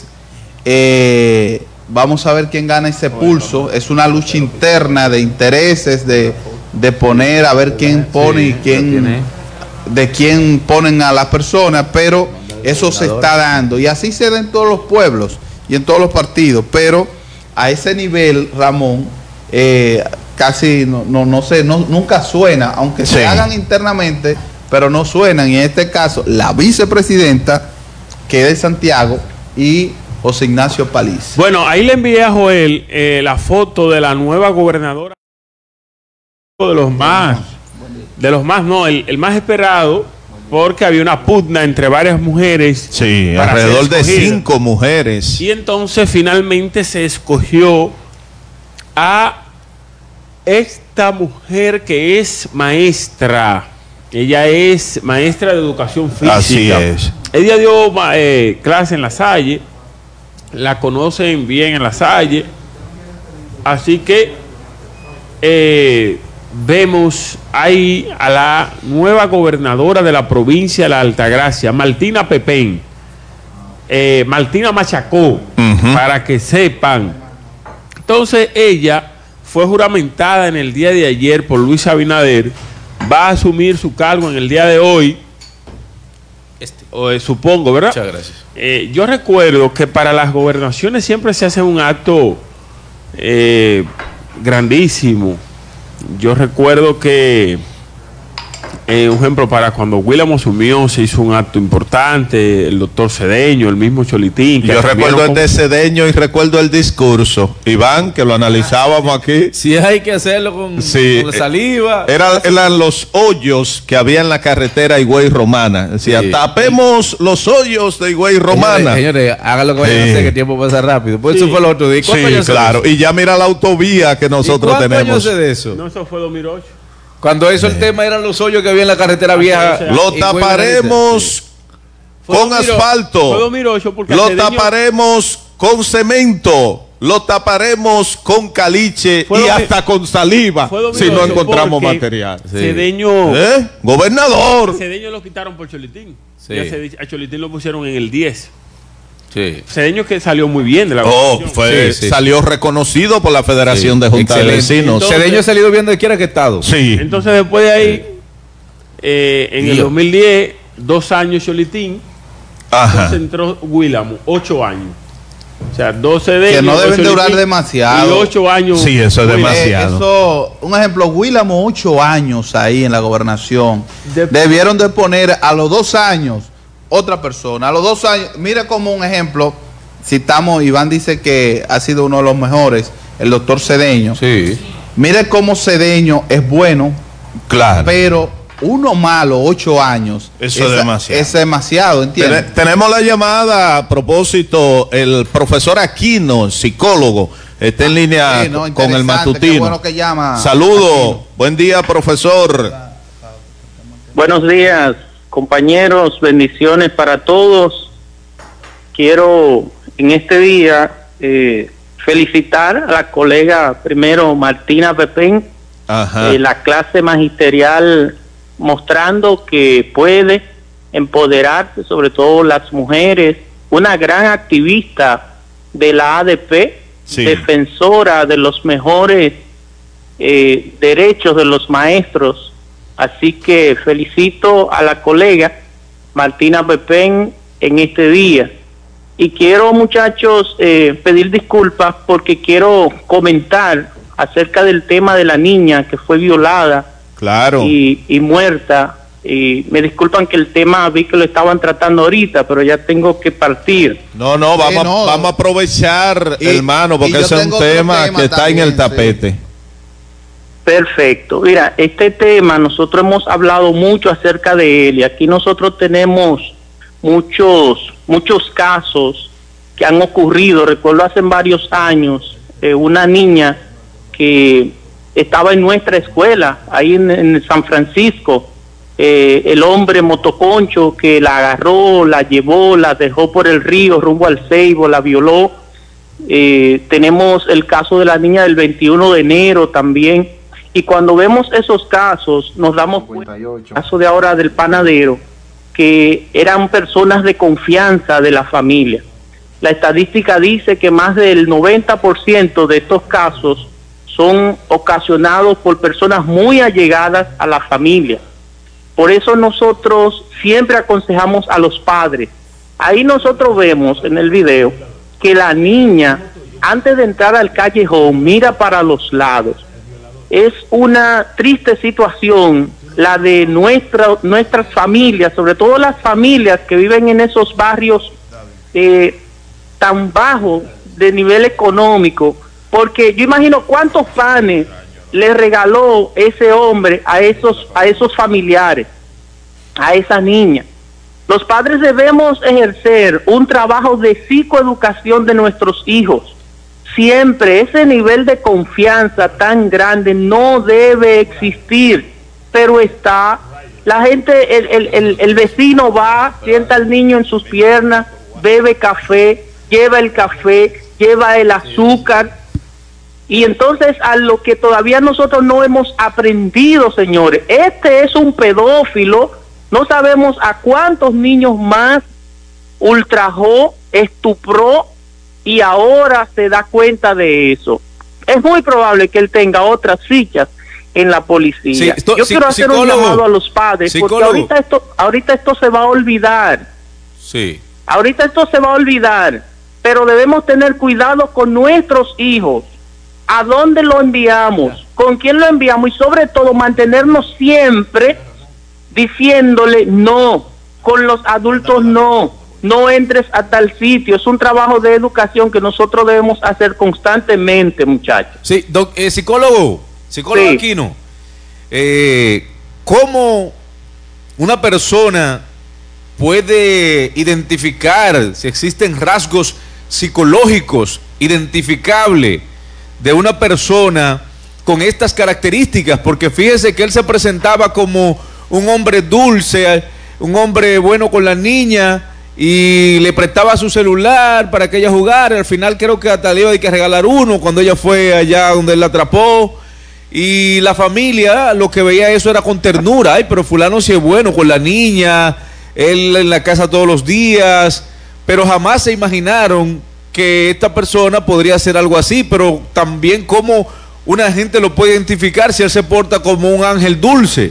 eh, vamos a ver quién gana ese pulso. Es una lucha interna de intereses, de, de poner a ver quién pone y quién, de quién ponen a las personas, pero eso se está dando. Y así se da en todos los pueblos y en todos los partidos, pero a ese nivel, Ramón, eh, casi no, no, no sé, no, nunca suena, aunque sí. se hagan internamente, pero no suenan. Y en este caso, la vicepresidenta, que es de Santiago, y José Ignacio Paliza. Bueno, ahí le envié a Joel eh, la foto de la nueva gobernadora, de los más, de los más, no, el, el más esperado, porque había una pugna entre varias mujeres. Sí, alrededor de cinco mujeres. Y entonces finalmente se escogió a esta mujer que es maestra. Ella es maestra de educación física. Así es. Ella dio eh, clase en La Salle, la conocen bien en La Salle, así que eh, vemos ahí a la nueva gobernadora de la provincia de la Altagracia, Martina Pepén, eh, Martina Machacó, uh-huh. para que sepan. Entonces ella fue juramentada en el día de ayer por Luis Abinader, va a asumir su cargo en el día de hoy. Este. O, eh, supongo, ¿verdad? Muchas gracias. Eh, yo recuerdo que para las gobernaciones siempre se hace un acto eh, grandísimo. Yo recuerdo que, eh, un ejemplo, para cuando William asumió se hizo un acto importante, el doctor Cedeño, el mismo Cholitín. Que yo recuerdo el con... de Cedeño y recuerdo el discurso. Iván, que lo analizábamos aquí. Si hay que hacerlo con, sí, con saliva. Era, eran los hoyos que había en la carretera Higüey Romana. Decía, sí. tapemos los hoyos de Higüey Romana. Señores, señores hagan lo que vayan sí. a hacer, que el tiempo pasa rápido. Pues sí. eso fue lo otro día. Sí, claro. Y ya mira la autovía que nosotros tenemos. De eso? No, eso fue dos mil ocho. Cuando eso, el tema eran los hoyos que había en la carretera vieja. Lo taparemos con asfalto. Lo taparemos con cemento. Lo taparemos con caliche y hasta con saliva si no encontramos material. Sí. Cedeño. ¿Eh? Gobernador. Cedeño lo quitaron por Cholitín. Sí. A Cholitín lo pusieron en el diez. Sí. Cedeño que salió muy bien de la oh, fue, sí, sí, salió sí. reconocido por la Federación sí. de Junta de Vecinos. Entonces, Cedeño ha salido bien donde quiera que ha estado. Sí. Entonces después de ahí, eh, en Dios. el dos mil diez, dos años Cholitín, entonces entró Willamo, ocho años. O sea, dos Cedeño. Que no deben Cholitín, durar demasiado. Y ocho años. Sí, eso es demasiado. Eh, eso, un ejemplo, Willamo, ocho años ahí en la gobernación. De, Debieron de poner a los dos años otra persona. A los dos años, mira como un ejemplo, citamos, Iván dice que ha sido uno de los mejores, el doctor Cedeño. Sí. Mire cómo Cedeño es bueno, claro, pero uno malo, ocho años. Eso es, es demasiado. Es demasiado, ¿entiendes? Ten, tenemos la llamada a propósito, el profesor Aquino, psicólogo, está en línea sí, no, con el matutino. Qué bueno que llama. Saludos, buen día, profesor. Buenos días, compañeros, bendiciones para todos. Quiero en este día eh, felicitar a la colega primero Martina Pepén, eh, la clase magisterial mostrando que puede empoderarse, sobre todo las mujeres, una gran activista de la A D P, sí. defensora de los mejores eh, derechos de los maestros. Así que felicito a la colega Martina Pepén en este día. Y quiero, muchachos, eh, pedir disculpas porque quiero comentar acerca del tema de la niña que fue violada claro. y, y muerta. Y me disculpan que el tema vi que lo estaban tratando ahorita, pero ya tengo que partir. No, no, vamos, Sí, no. vamos a aprovechar, Y- hermano, porque y yo ese es un tengo otro tema, tema que está también, en el sí. tapete. Perfecto. Mira, este tema nosotros hemos hablado mucho acerca de él y aquí nosotros tenemos muchos muchos casos que han ocurrido. Recuerdo hace varios años eh, una niña que estaba en nuestra escuela ahí en, en San Francisco. Eh, el hombre motoconcho que la agarró, la llevó, la dejó por el río rumbo al Ceibo, la violó. Eh, tenemos el caso de la niña del veintiuno de enero también. Y cuando vemos esos casos, nos damos cuenta, el caso de ahora del panadero, que eran personas de confianza de la familia. La estadística dice que más del noventa por ciento de estos casos son ocasionados por personas muy allegadas a la familia. Por eso nosotros siempre aconsejamos a los padres. Ahí nosotros vemos en el video que la niña, antes de entrar al callejón, mira para los lados. Es una triste situación la de nuestra, nuestras familias, sobre todo las familias que viven en esos barrios eh, tan bajos de nivel económico, porque yo imagino cuántos panes le regaló ese hombre a esos, a esos familiares, a esa niña. Los padres debemos ejercer un trabajo de psicoeducación de nuestros hijos. Siempre ese nivel de confianza tan grande no debe existir, pero está. La gente, el, el, el, el vecino va, sienta al niño en sus piernas, bebe café, lleva el café, lleva el azúcar, y entonces a lo que todavía nosotros no hemos aprendido, señores, este es un pedófilo, no sabemos a cuántos niños más ultrajó, estupró, y ahora se da cuenta de eso. Es muy probable que él tenga otras fichas en la policía. Sí, esto- Yo sí, quiero hacer un psicólogo. llamado a los padres, porque Psicólogo. ahorita esto, ahorita esto se va a olvidar. Sí. Ahorita esto se va a olvidar, pero debemos tener cuidado con nuestros hijos. ¿A dónde lo enviamos? ¿Con quién lo enviamos? Y sobre todo mantenernos siempre diciéndole no, con los adultos no, no entres a tal sitio. Es un trabajo de educación que nosotros debemos hacer constantemente, muchachos. Sí, doc- eh, psicólogo, psicólogo Sí. Aquino, eh, ¿cómo una persona puede identificar si existen rasgos psicológicos identificables de una persona con estas características? Porque fíjese que él se presentaba como un hombre dulce, un hombre bueno con la niña, y le prestaba su celular para que ella jugara. Al final creo que hasta le iba a que regalar uno cuando ella fue allá donde él la atrapó. Y la familia lo que veía eso era con ternura. Ay, pero fulano sí es bueno con la niña, él en la casa todos los días. Pero jamás se imaginaron que esta persona podría hacer algo así. Pero también cómo una gente lo puede identificar si él se porta como un ángel dulce.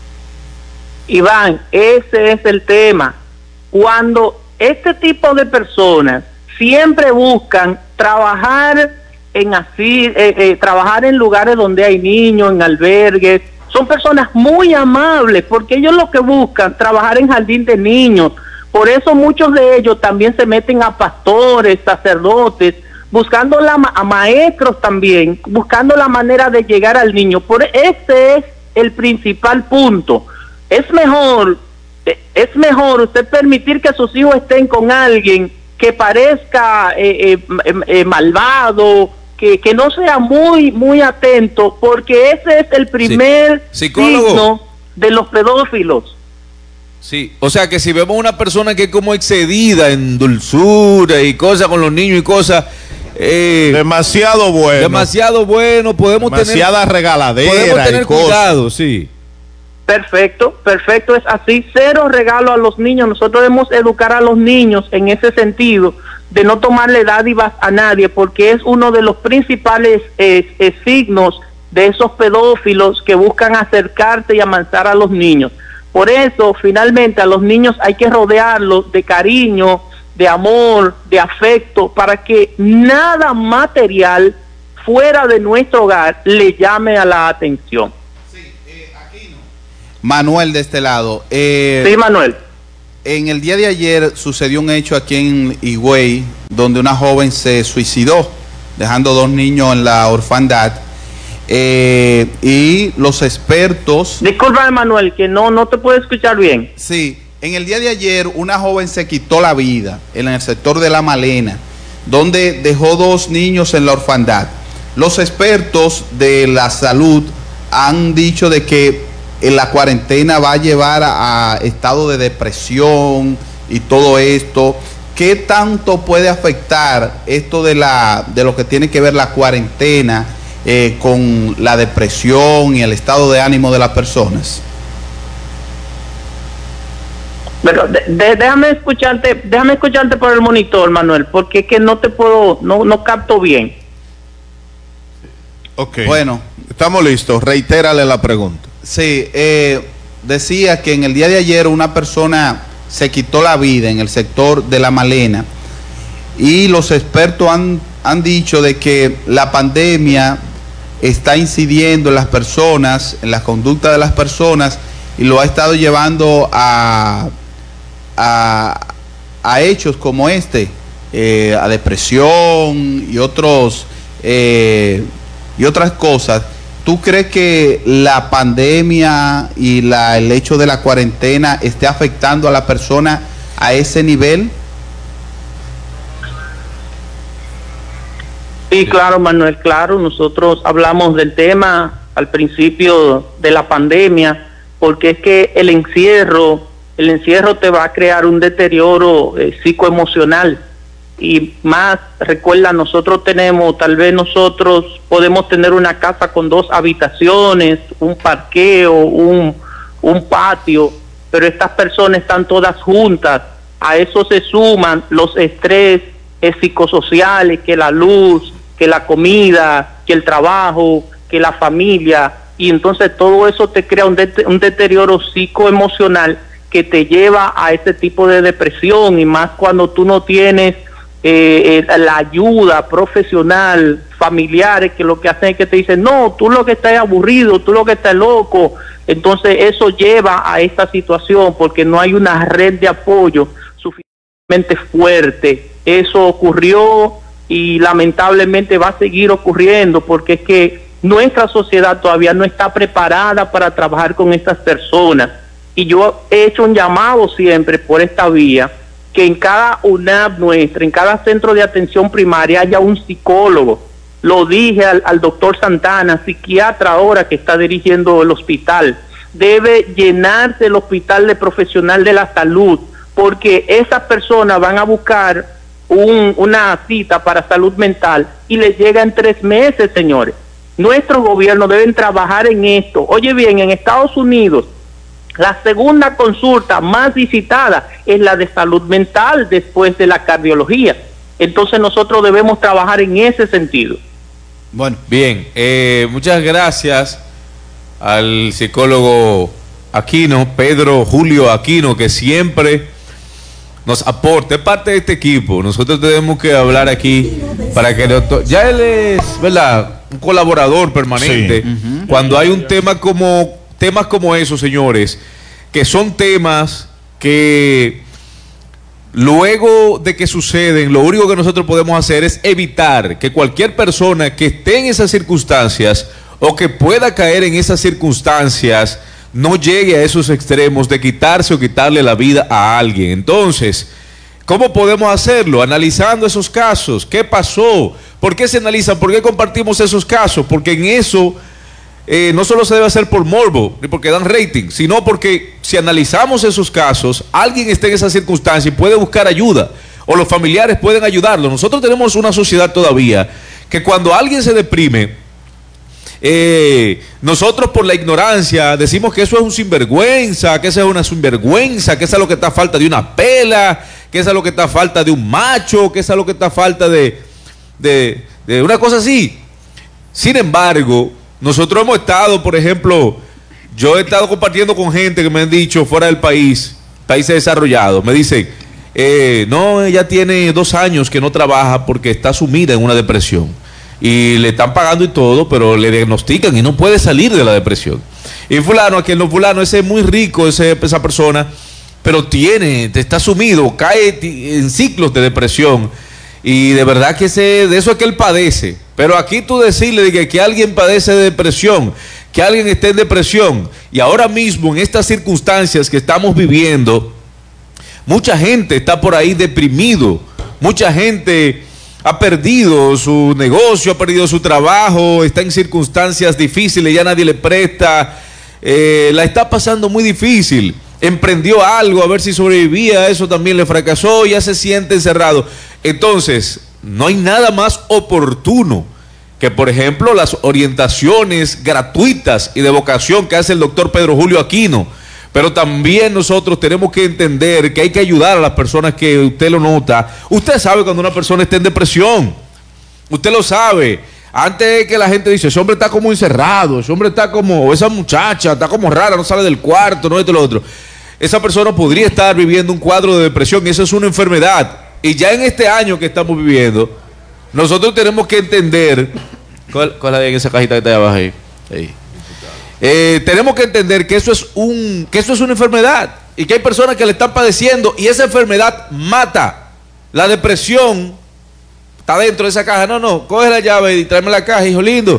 Iván, ese es el tema. Cuando este tipo de personas siempre buscan trabajar en así, eh, eh, trabajar en lugares donde hay niños, en albergues, son personas muy amables, porque ellos lo que buscan trabajar en jardín de niños. Por eso muchos de ellos también se meten a pastores, sacerdotes, buscando la, a maestros también, buscando la manera de llegar al niño. Por ese es el principal punto. Es mejor, eh, es mejor usted permitir que sus hijos estén con alguien que parezca eh, eh, eh, malvado, que, que no sea muy, muy atento, porque ese es el primer Sí. Psicólogo. signo de los pedófilos. Sí, o sea que si vemos una persona que es como excedida en dulzura y cosas con los niños y cosas, eh, demasiado bueno, demasiado bueno, podemos demasiada tener regaladera podemos tener y cosas. cuidado, sí. Perfecto, perfecto, es así. Cero regalo a los niños. Nosotros debemos educar a los niños en ese sentido, de no tomarle dádivas a nadie, porque es uno de los principales eh, eh, signos de esos pedófilos que buscan acercarse y amansar a los niños. Por eso, finalmente, a los niños hay que rodearlos de cariño, de amor, de afecto, para que nada material fuera de nuestro hogar le llame a la atención. Manuel, de este lado. Eh, sí, Manuel. En el día de ayer sucedió un hecho aquí en Higüey, donde una joven se suicidó, dejando dos niños en la orfandad. Eh, y los expertos... Disculpa, Manuel, que no, no te puedo escuchar bien. Sí, en el día de ayer una joven se quitó la vida en el sector de La Malena, donde dejó dos niños en la orfandad. Los expertos de la salud han dicho de que en la cuarentena va a llevar a, a estado de depresión y todo esto. ¿Qué tanto puede afectar esto de la de lo que tiene que ver la cuarentena eh, con la depresión y el estado de ánimo de las personas? Pero de, de, déjame escucharte, déjame escucharte por el monitor, Manuel, porque es que no te puedo, no, no capto bien. Ok. Bueno, estamos listos. Reitérale la pregunta. Sí, eh, decía que en el día de ayer una persona se quitó la vida en el sector de La Malena y los expertos han, han dicho de que la pandemia está incidiendo en las personas, en la conducta de las personas, y lo ha estado llevando a, a, a hechos como este, eh, a depresión y otros eh, y otras cosas. ¿Tú crees que la pandemia y la, el hecho de la cuarentena esté afectando a la persona a ese nivel? Sí, claro, Manuel, claro. Nosotros hablamos del tema al principio de la pandemia, porque es que el encierro, el encierro te va a crear un deterioro eh, psicoemocional. Y más, recuerda, nosotros tenemos, tal vez nosotros podemos tener una casa con dos habitaciones, un parqueo, un, un patio, pero estas personas están todas juntas. A eso se suman los estrés eh, psicosociales, que la luz, que la comida, que el trabajo, que la familia, y entonces todo eso te crea un, det un deterioro psicoemocional que te lleva a ese tipo de depresión, y más cuando tú no tienes Eh, eh, la ayuda profesional, familiares, que lo que hacen es que te dicen, no, tú lo que estás aburrido, tú lo que estás loco. Entonces eso lleva a esta situación, porque no hay una red de apoyo suficientemente fuerte. Eso ocurrió y lamentablemente va a seguir ocurriendo, porque es que nuestra sociedad todavía no está preparada para trabajar con estas personas. Y yo he hecho un llamado siempre por esta vía, que en cada U N A P nuestra, en cada centro de atención primaria haya un psicólogo. Lo dije al, al doctor Santana, psiquiatra ahora que está dirigiendo el hospital. Debe llenarse el hospital de profesional de la salud, porque esas personas van a buscar un, una cita para salud mental y les llega en tres meses, señores. Nuestros gobiernos deben trabajar en esto. Oye bien, en Estados Unidos, la segunda consulta más visitada es la de salud mental después de la cardiología. Entonces nosotros debemos trabajar en ese sentido. Bueno, bien, eh, muchas gracias al psicólogo Aquino, Pedro Julio Aquino, que siempre nos aporta, es parte de este equipo. Nosotros tenemos que hablar aquí para que el doctor, ya él es, ¿verdad?, un colaborador permanente. Sí. Uh-huh. Cuando hay un tema como temas como esos, señores, que son temas que luego de que suceden, lo único que nosotros podemos hacer es evitar que cualquier persona que esté en esas circunstancias o que pueda caer en esas circunstancias no llegue a esos extremos de quitarse o quitarle la vida a alguien. Entonces, ¿cómo podemos hacerlo? Analizando esos casos. ¿Qué pasó? ¿Por qué se analizan? ¿Por qué compartimos esos casos? Porque en eso Eh, no solo se debe hacer por morbo, ni porque dan rating, sino porque si analizamos esos casos, alguien está en esa circunstancia y puede buscar ayuda, o los familiares pueden ayudarlo. Nosotros tenemos una sociedad todavía que cuando alguien se deprime, eh, nosotros por la ignorancia decimos que eso es un sinvergüenza, que eso es una sinvergüenza, que eso es lo que está a falta de una pela, que eso es lo que está a falta de un macho, que eso es lo que está a falta de, de, de una cosa así. Sin embargo, Nosotros hemos estado, por ejemplo, yo he estado compartiendo con gente que me han dicho fuera del país, países desarrollados, me dicen, eh, no, ella tiene dos años que no trabaja porque está sumida en una depresión y le están pagando y todo, pero le diagnostican y no puede salir de la depresión. Y fulano, aquel no fulano, ese es muy rico, ese, esa persona, pero tiene, está sumido, cae en ciclos de depresión. Y de verdad que ese, de eso es que él padece. Pero aquí tú decirle de que, que alguien padece de depresión, que alguien esté en depresión, y ahora mismo en estas circunstancias que estamos viviendo, mucha gente está por ahí deprimido, mucha gente ha perdido su negocio, ha perdido su trabajo, está en circunstancias difíciles, ya nadie le presta, eh, la está pasando muy difícil. Emprendió algo a ver si sobrevivía, eso también le fracasó, ya se siente encerrado. Entonces, no hay nada más oportuno que, por ejemplo, las orientaciones gratuitas y de vocación que hace el doctor Pedro Julio Aquino. Pero también nosotros tenemos que entender que hay que ayudar a las personas que usted lo nota. Usted sabe cuando una persona está en depresión. Usted lo sabe. Antes de que la gente dice, ese hombre está como encerrado, ese hombre está como, esa muchacha está como rara, no sale del cuarto, no esto y lo otro. Esa persona podría estar viviendo un cuadro de depresión y eso es una enfermedad. Y ya en este año que estamos viviendo, nosotros tenemos que entender, ¿cuál, cuál es esa cajita que está ahí abajo ahí? Ahí. Eh, tenemos que entender que eso es un, que eso es una enfermedad y que hay personas que le están padeciendo y esa enfermedad mata. La depresión está dentro de esa caja. No, no, coge la llave y tráeme la caja, hijo lindo.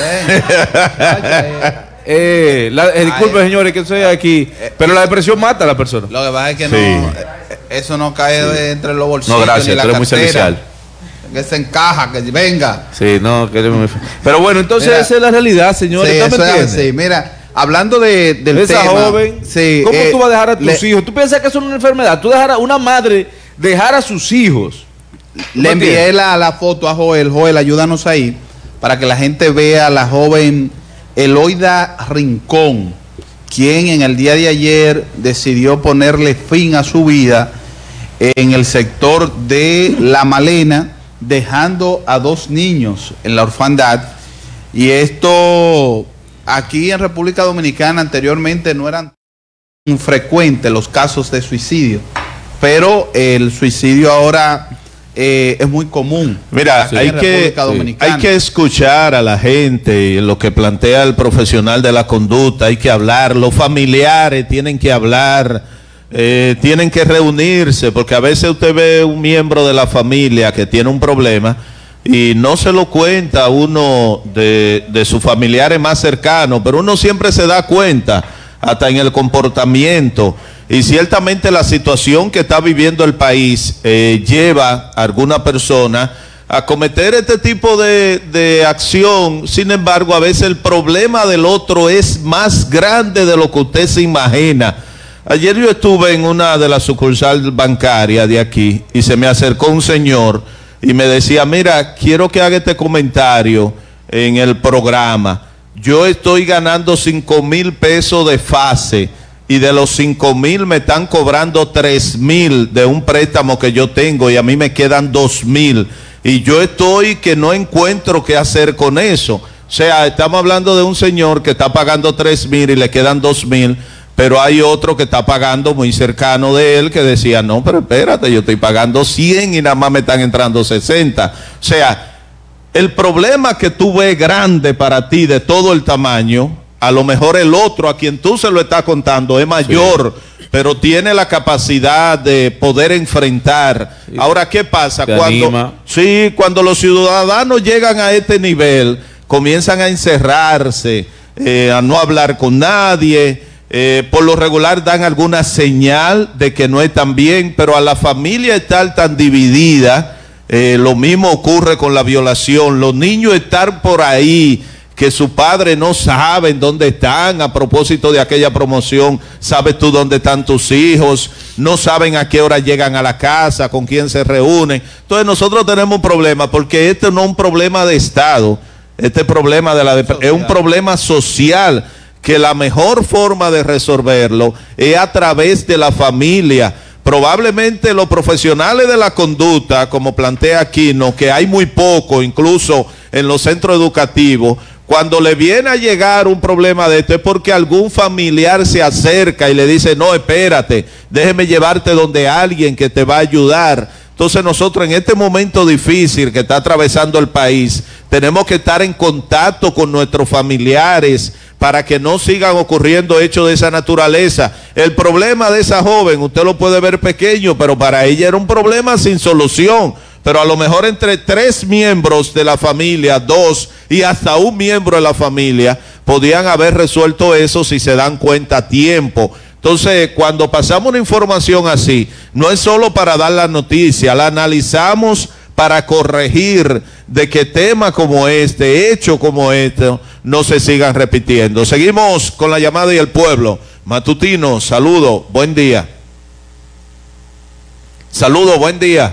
eh, la, eh, disculpe, señores, que estoy aquí, pero la depresión mata a la persona. Lo que pasa es que Sí. no, eso no cae Sí. entre los bolsillos. No, gracias, ni la tú eres muy cartera. servicial. Que se encaja, que venga. Sí, no, que eres muy... Pero bueno, entonces Mira, esa es la realidad, señores. Sí, ¿Usted me eso es entiende? así. Mira, hablando de, del Esa tema, joven, sí, ¿cómo eh, tú vas a dejar a tus le- hijos? ¿Tú piensas que eso es una enfermedad? Tú dejar a una madre dejar a sus hijos. Le envié la, la foto a Joel. Joel, ayúdanos ahí para que la gente vea a la joven Eloida Rincón, quien en el día de ayer decidió ponerle fin a su vida en el sector de La Malena, dejando a dos niños en la orfandad. Y esto aquí en República Dominicana anteriormente no eran frecuentes los casos de suicidio, pero el suicidio ahora eh, es muy común. Mira, aquí hay en que, República Dominicana. hay que escuchar a la gente, lo que plantea el profesional de la conducta, hay que hablar, los familiares tienen que hablar, eh, tienen que reunirse, porque a veces usted ve un miembro de la familia que tiene un problema y no se lo cuenta a uno de, de sus familiares más cercanos, pero uno siempre se da cuenta, hasta en el comportamiento. Y ciertamente la situación que está viviendo el país eh, lleva a alguna persona a cometer este tipo de, de acción. Sin embargo, a veces el problema del otro es más grande de lo que usted se imagina. Ayer yo estuve en una de las sucursales bancarias de aquí y se me acercó un señor y me decía, mira, quiero que haga este comentario en el programa. Yo estoy ganando cinco mil pesos de fase y de los cinco mil me están cobrando tres mil de un préstamo que yo tengo y a mí me quedan dos mil y yo estoy que no encuentro qué hacer con eso. O sea, estamos hablando de un señor que está pagando tres mil y le quedan dos mil, pero hay otro que está pagando muy cercano de él que decía, no, pero espérate, yo estoy pagando cien y nada más me están entrando sesenta. O sea, el problema que tú ves grande para ti de todo el tamaño, a lo mejor el otro a quien tú se lo estás contando es mayor, sí, pero tiene la capacidad de poder enfrentar. Sí. Ahora, ¿qué pasa? Te Cuando, anima. sí, cuando los ciudadanos llegan a este nivel, comienzan a encerrarse, eh, a no hablar con nadie, eh, por lo regular dan alguna señal de que no están bien, pero a la familia estar tan dividida, Eh, lo mismo ocurre con la violación. Los niños están por ahí, que sus padres no saben dónde están. A propósito de aquella promoción, ¿sabes tú dónde están tus hijos? No saben a qué hora llegan a la casa, con quién se reúnen. Entonces nosotros tenemos un problema, porque este no es un problema de Estado, este problema de la dep- es un problema social, que la mejor forma de resolverlo es a través de la familia. Probablemente los profesionales de la conducta, como plantea Aquino, que hay muy poco, incluso en los centros educativos, Cuando le viene a llegar un problema de esto es porque algún familiar se acerca y le dice, no, espérate, déjeme llevarte donde alguien que te va a ayudar. Entonces nosotros en este momento difícil que está atravesando el país, tenemos que estar en contacto con nuestros familiares para que no sigan ocurriendo hechos de esa naturaleza. El problema de esa joven, usted lo puede ver pequeño, pero para ella era un problema sin solución. Pero a lo mejor entre tres miembros de la familia, dos y hasta un miembro de la familia, podían haber resuelto eso si se dan cuenta a tiempo. Entonces, cuando pasamos una información así, no es solo para dar la noticia, la analizamos para corregir de que temas como este, hechos como este, no se sigan repitiendo. Seguimos con la llamada y el pueblo. Matutino, saludo, buen día. Saludo, buen día.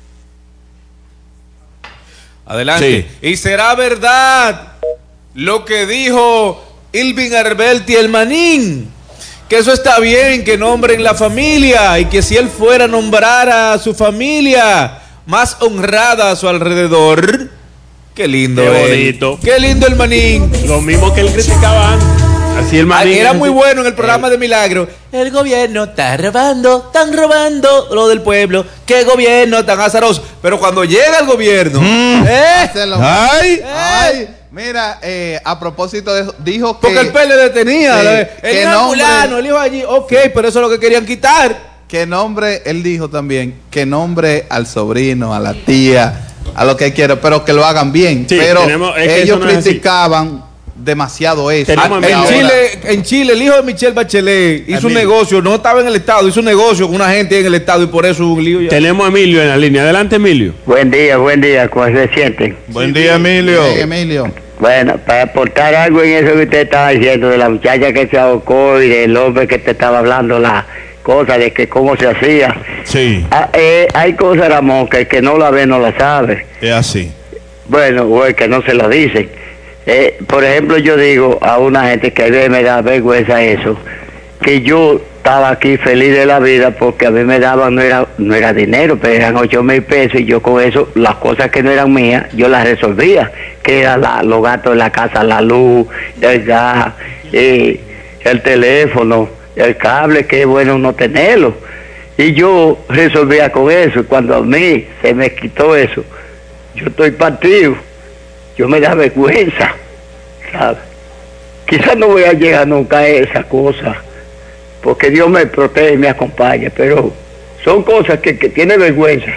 Adelante. Sí. Y será verdad lo que dijo Ilvin Arbelti el Manín, que eso está bien, que nombren la familia y que si él fuera a nombrar a su familia más honrada a su alrededor. Qué lindo. Qué bonito. Qué lindo el Manín. Lo mismo que él criticaba antes. Así el Manín. Era muy bueno en el programa de Milagro. El gobierno está robando, están robando lo del pueblo. Qué gobierno tan azaroso. Pero cuando llega el gobierno, mm. ¿eh? Ay, ay. Mira, eh, a propósito de eso, dijo que... Porque el P L D tenía, sí, el que hijo nombre, fulano, el hijo allí, ok, pero eso es lo que querían quitar. Que nombre, él dijo también, que nombre al sobrino, a la tía, a lo que quiera, pero que lo hagan bien. Sí, pero tenemos, ellos no criticaban demasiado eso. Ah, en, Chile, en Chile, el hijo de Michelle Bachelet hizo un negocio, no estaba en el Estado, hizo un negocio con una gente en el Estado y por eso hubo un lío ya. Tenemos a Emilio en la línea. Adelante, Emilio. Buen día, buen día, ¿cómo se sienten? Buen día, Emilio. Buen día, Emilio. Bueno, para aportar algo en eso que usted estaba diciendo, de la muchacha que se ahorcó y del hombre que te estaba hablando, la cosa de que cómo se hacía. Sí. Ah, eh, hay cosas, Ramón, que el que no la ve no la sabe. Es así. Bueno, o el que no se la dicen. Eh, por ejemplo, yo digo a una gente que a veces me da vergüenza eso, que yo estaba aquí feliz de la vida porque a mí me daban, no era no era dinero, pero eran ocho mil pesos y yo con eso, las cosas que no eran mías, yo las resolvía, que eran la, los gastos de la casa, la luz, el gas, eh, el teléfono, el cable, que es bueno no tenerlo. Y yo resolvía con eso, y cuando a mí se me quitó eso, yo estoy partido. Yo me da vergüenza, ¿sabes? Quizás no voy a llegar nunca a esa cosa, porque Dios me protege y me acompaña, pero son cosas que, que tiene vergüenza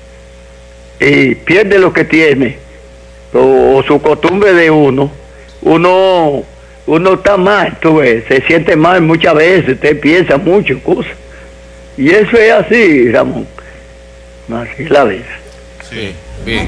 y pierde lo que tiene, o, o su costumbre de uno, uno uno está mal, tú ves, se siente mal muchas veces, usted piensa mucho cosas, y eso es así, Ramón, así es la vida. Sí. Bien.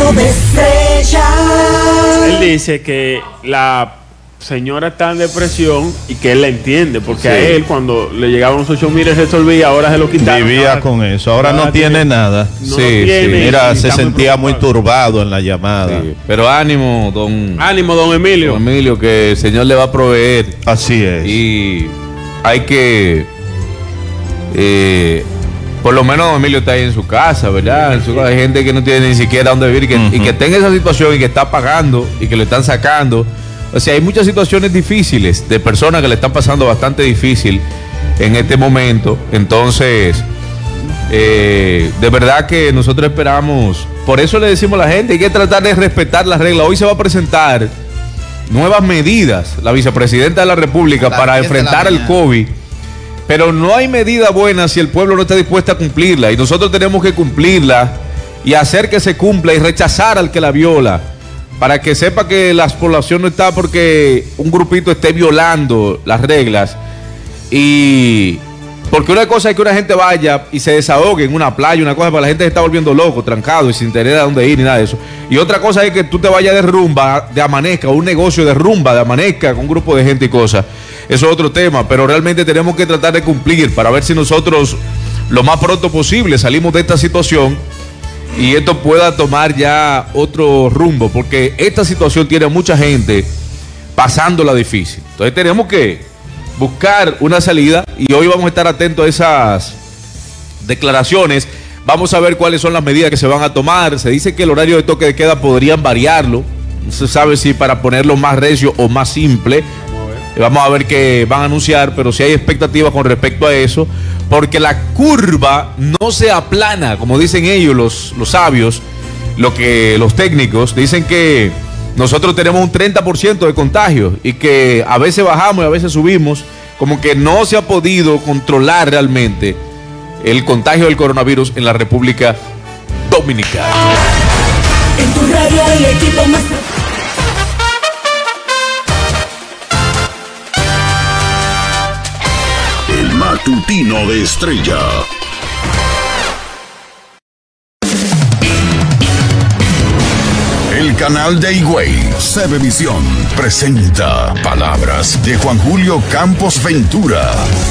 Él dice que la señora está en depresión y que él la entiende, porque sí. A él cuando le llegaban los ocho mil resolvía, ahora se lo quitaron. Vivía ahora, con eso, ahora, ahora no tiene, tiene nada. No sí, tiene, sí. Mira, se sentía muy muy turbado en la llamada. Sí. Pero ánimo, don... Ánimo, don Emilio. Don Emilio, que el Señor le va a proveer. Así es. Y hay que... Eh, por lo menos don Emilio está ahí en su casa, ¿verdad? En su, hay gente que no tiene ni siquiera dónde vivir y que, uh-huh. y que tenga esa situación y que está pagando y que lo están sacando. O sea, hay muchas situaciones difíciles de personas que le están pasando bastante difícil en este momento. Entonces, eh, de verdad que nosotros esperamos, por eso le decimos a la gente, hay que tratar de respetar las reglas. Hoy se va a presentar nuevas medidas, la vicepresidenta de la República, para enfrentar el COVID. Pero no hay medida buena si el pueblo no está dispuesto a cumplirla. Y nosotros tenemos que cumplirla y hacer que se cumpla y rechazar al que la viola. Para que sepa que la población no está porque un grupito esté violando las reglas. Y porque una cosa es que una gente vaya y se desahogue en una playa, una cosa, para la gente se está volviendo loco, trancado y sin tener a dónde ir ni nada de eso. Y otra cosa es que tú te vayas de rumba, de amanezca, un negocio de rumba, de amanezca, con un grupo de gente y cosas. Eso es otro tema, pero realmente tenemos que tratar de cumplir para ver si nosotros lo más pronto posible salimos de esta situación y esto pueda tomar ya otro rumbo, porque esta situación tiene a mucha gente pasándola difícil. Entonces tenemos que buscar una salida y hoy vamos a estar atentos a esas declaraciones. Vamos a ver cuáles son las medidas que se van a tomar. Se dice que el horario de toque de queda podrían variarlo, No se sabe si para ponerlo más recio o más simple. Vamos a ver qué van a anunciar, pero sí hay expectativas con respecto a eso, porque la curva no se aplana, como dicen ellos, los, los sabios, lo que los técnicos dicen que nosotros tenemos un treinta por ciento de contagios y que a veces bajamos y a veces subimos, como que no se ha podido controlar realmente el contagio del coronavirus en la República Dominicana. En tu radio el equipo más... El matutino de Estrella. El canal de Higüey, Cebevisión, presenta palabras de Juan Julio Campos Ventura.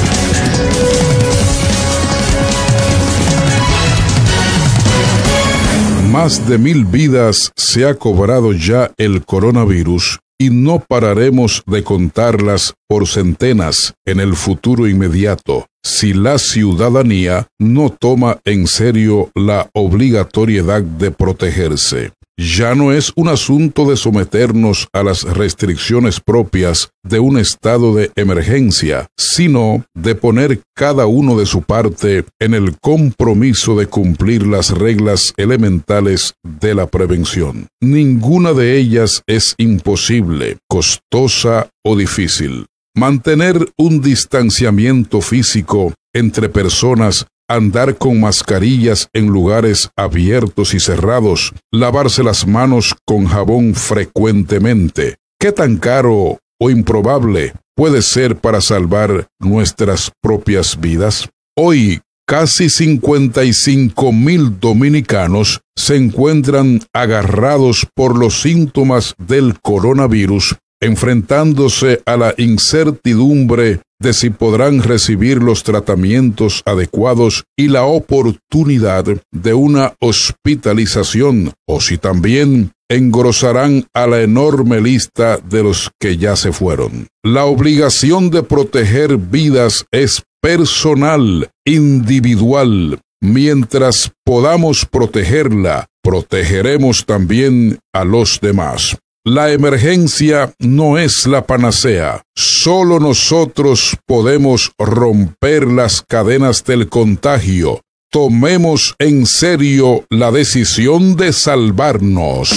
Más de mil vidas se ha cobrado ya el coronavirus y no pararemos de contarlas por centenas en el futuro inmediato si la ciudadanía no toma en serio la obligatoriedad de protegerse. Ya no es un asunto de someternos a las restricciones propias de un estado de emergencia, sino de poner cada uno de su parte en el compromiso de cumplir las reglas elementales de la prevención. Ninguna de ellas es imposible, costosa o difícil. Mantener un distanciamiento físico entre personas, andar con mascarillas en lugares abiertos y cerrados, lavarse las manos con jabón frecuentemente. ¿Qué tan caro o improbable puede ser para salvar nuestras propias vidas? Hoy, casi cincuenta y cinco mil dominicanos se encuentran agarrados por los síntomas del coronavirus, enfrentándose a la incertidumbre de si podrán recibir los tratamientos adecuados y la oportunidad de una hospitalización, o si también engrosarán a la enorme lista de los que ya se fueron. La obligación de proteger vidas es personal, individual. Mientras podamos protegerla, protegeremos también a los demás. La emergencia no es la panacea. Solo nosotros podemos romper las cadenas del contagio. Tomemos en serio la decisión de salvarnos.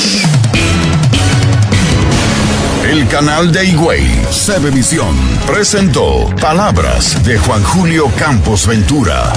El canal de Higüey, Cebevisión, presentó palabras de Juan Julio Campos Ventura.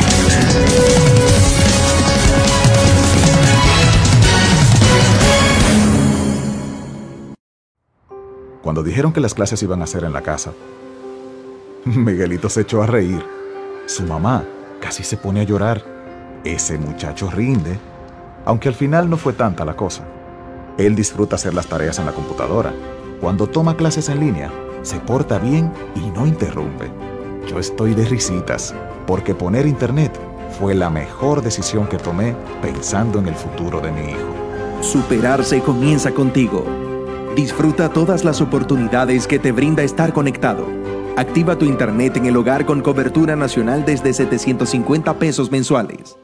Cuando dijeron que las clases iban a ser en la casa, Miguelito se echó a reír. Su mamá casi se pone a llorar. Ese muchacho rinde, aunque al final no fue tanta la cosa. Él disfruta hacer las tareas en la computadora. Cuando toma clases en línea, se porta bien y no interrumpe. Yo estoy de risitas, porque poner internet fue la mejor decisión que tomé pensando en el futuro de mi hijo. Superarse comienza contigo. Disfruta todas las oportunidades que te brinda estar conectado. Activa tu internet en el hogar con cobertura nacional desde setecientos cincuenta pesos mensuales.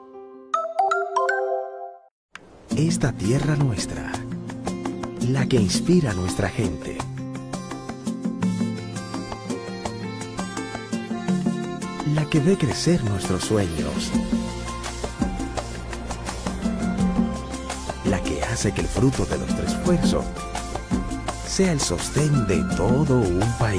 Esta tierra nuestra, la que inspira a nuestra gente. La que ve crecer nuestros sueños. La que hace que el fruto de nuestro esfuerzo sea el sostén de todo un país.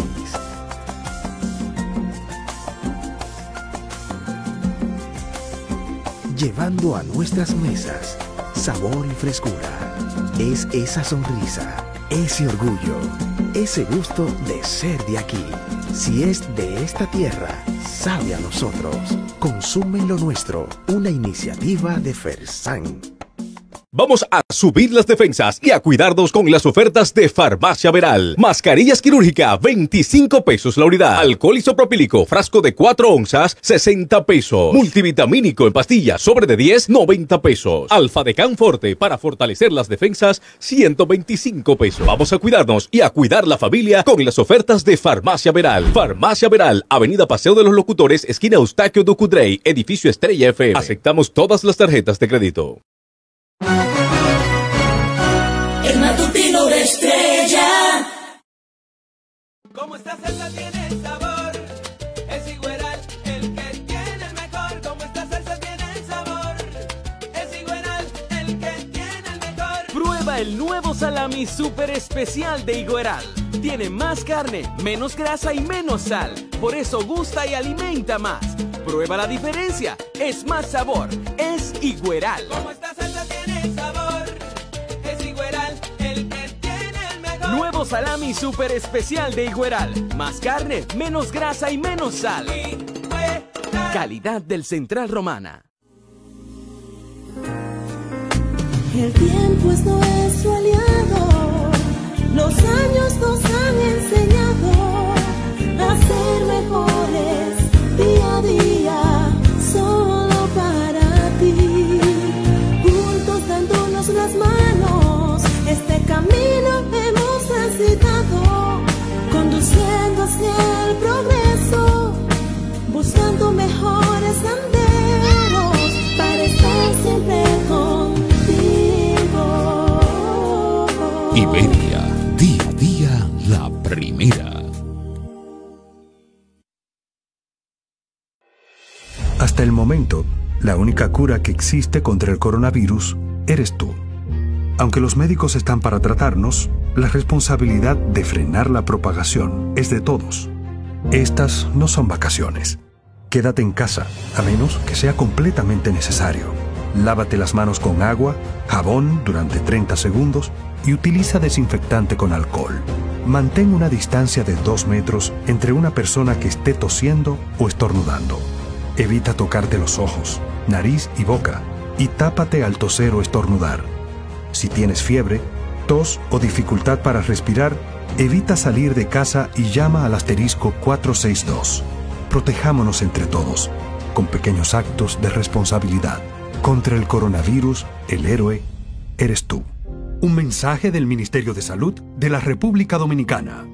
Llevando a nuestras mesas sabor y frescura. Es esa sonrisa, ese orgullo, ese gusto de ser de aquí. Si es de esta tierra, sabe a nosotros. Consume lo nuestro, una iniciativa de Fersan. Vamos a subir las defensas y a cuidarnos con las ofertas de Farmacia Veral. Mascarillas quirúrgica, veinticinco pesos la unidad. Alcohol isopropílico, frasco de cuatro onzas, sesenta pesos. Multivitamínico en pastillas, sobre de diez, noventa pesos. Alfa de Can Forte, para fortalecer las defensas, ciento veinticinco pesos. Vamos a cuidarnos y a cuidar la familia con las ofertas de Farmacia Veral. Farmacia Veral, Avenida Paseo de los Locutores, esquina Eustaquio Ducudrey, edificio Estrella F M. Aceptamos todas las tarjetas de crédito. El matutino Como esta salsa tiene sabor, es Igueral el que tiene el mejor. Como esta salsa tiene sabor, es Igueral el que tiene el mejor. Prueba el nuevo salami super especial de Igueral. Tiene más carne, menos grasa y menos sal. Por eso gusta y alimenta más. Prueba la diferencia, es más sabor, es Igueral. Como esta salsa tiene sabor, es Igueral el que tiene el mejor. Nuevo salami super especial de Igueral. Más carne, menos grasa y menos sal. Igueral. Calidad del Central Romana. El tiempo es nuestro aliado. Los años nos han enseñado a ser mejores día a día, solo para ti. Juntos dándonos las manos, este camino hemos transitado, conduciendo hacia el progreso, buscando mejores senderos para estar siempre contigo. Iberia, día a día la primera. Hasta el momento, la única cura que existe contra el coronavirus eres tú. Aunque los médicos están para tratarnos, la responsabilidad de frenar la propagación es de todos. Estas no son vacaciones. Quédate en casa, a menos que sea completamente necesario. Lávate las manos con agua, jabón durante treinta segundos y utiliza desinfectante con alcohol. Mantén una distancia de dos metros entre una persona que esté tosiendo o estornudando. Evita tocarte los ojos, nariz y boca y tápate al toser o estornudar. Si tienes fiebre, tos o dificultad para respirar, evita salir de casa y llama al asterisco cuatro seis dos. Protejámonos entre todos, con pequeños actos de responsabilidad. Contra el coronavirus, el héroe eres tú. Un mensaje del Ministerio de Salud de la República Dominicana.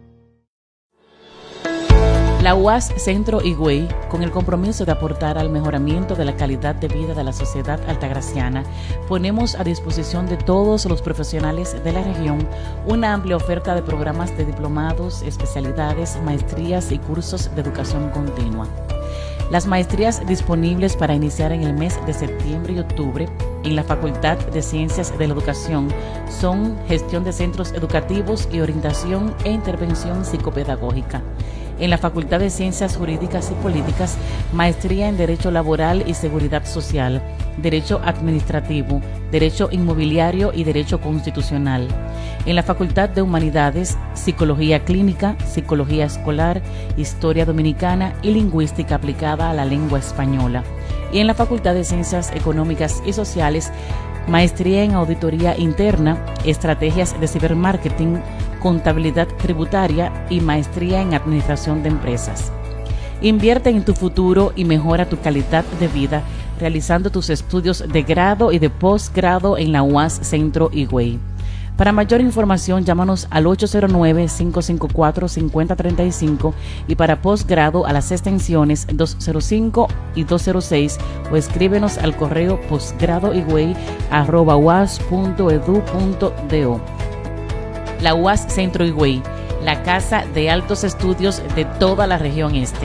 La U A S Centro Higüey, con el compromiso de aportar al mejoramiento de la calidad de vida de la sociedad altagraciana, ponemos a disposición de todos los profesionales de la región una amplia oferta de programas de diplomados, especialidades, maestrías y cursos de educación continua. Las maestrías disponibles para iniciar en el mes de septiembre y octubre en la Facultad de Ciencias de la Educación son Gestión de Centros Educativos y Orientación e Intervención Psicopedagógica. En la Facultad de Ciencias Jurídicas y Políticas, Maestría en Derecho Laboral y Seguridad Social, Derecho Administrativo, Derecho Inmobiliario y Derecho Constitucional. En la Facultad de Humanidades, Psicología Clínica, Psicología Escolar, Historia Dominicana y Lingüística aplicada a la lengua española. Y en la Facultad de Ciencias Económicas y Sociales, Maestría en Auditoría Interna, Estrategias de Cibermarketing, Contabilidad Tributaria y Maestría en Administración de Empresas. Invierte en tu futuro y mejora tu calidad de vida realizando tus estudios de grado y de posgrado en la U A S Centro Higüey. Para mayor información, llámanos al ocho cero nueve, cinco cinco cuatro, cinco cero tres cinco y para posgrado a las extensiones dos cero cinco y dos cero seis o escríbenos al correo posgradohigüey arroba uas punto edu punto do. La U A S Centro Higüey, la casa de altos estudios de toda la región este.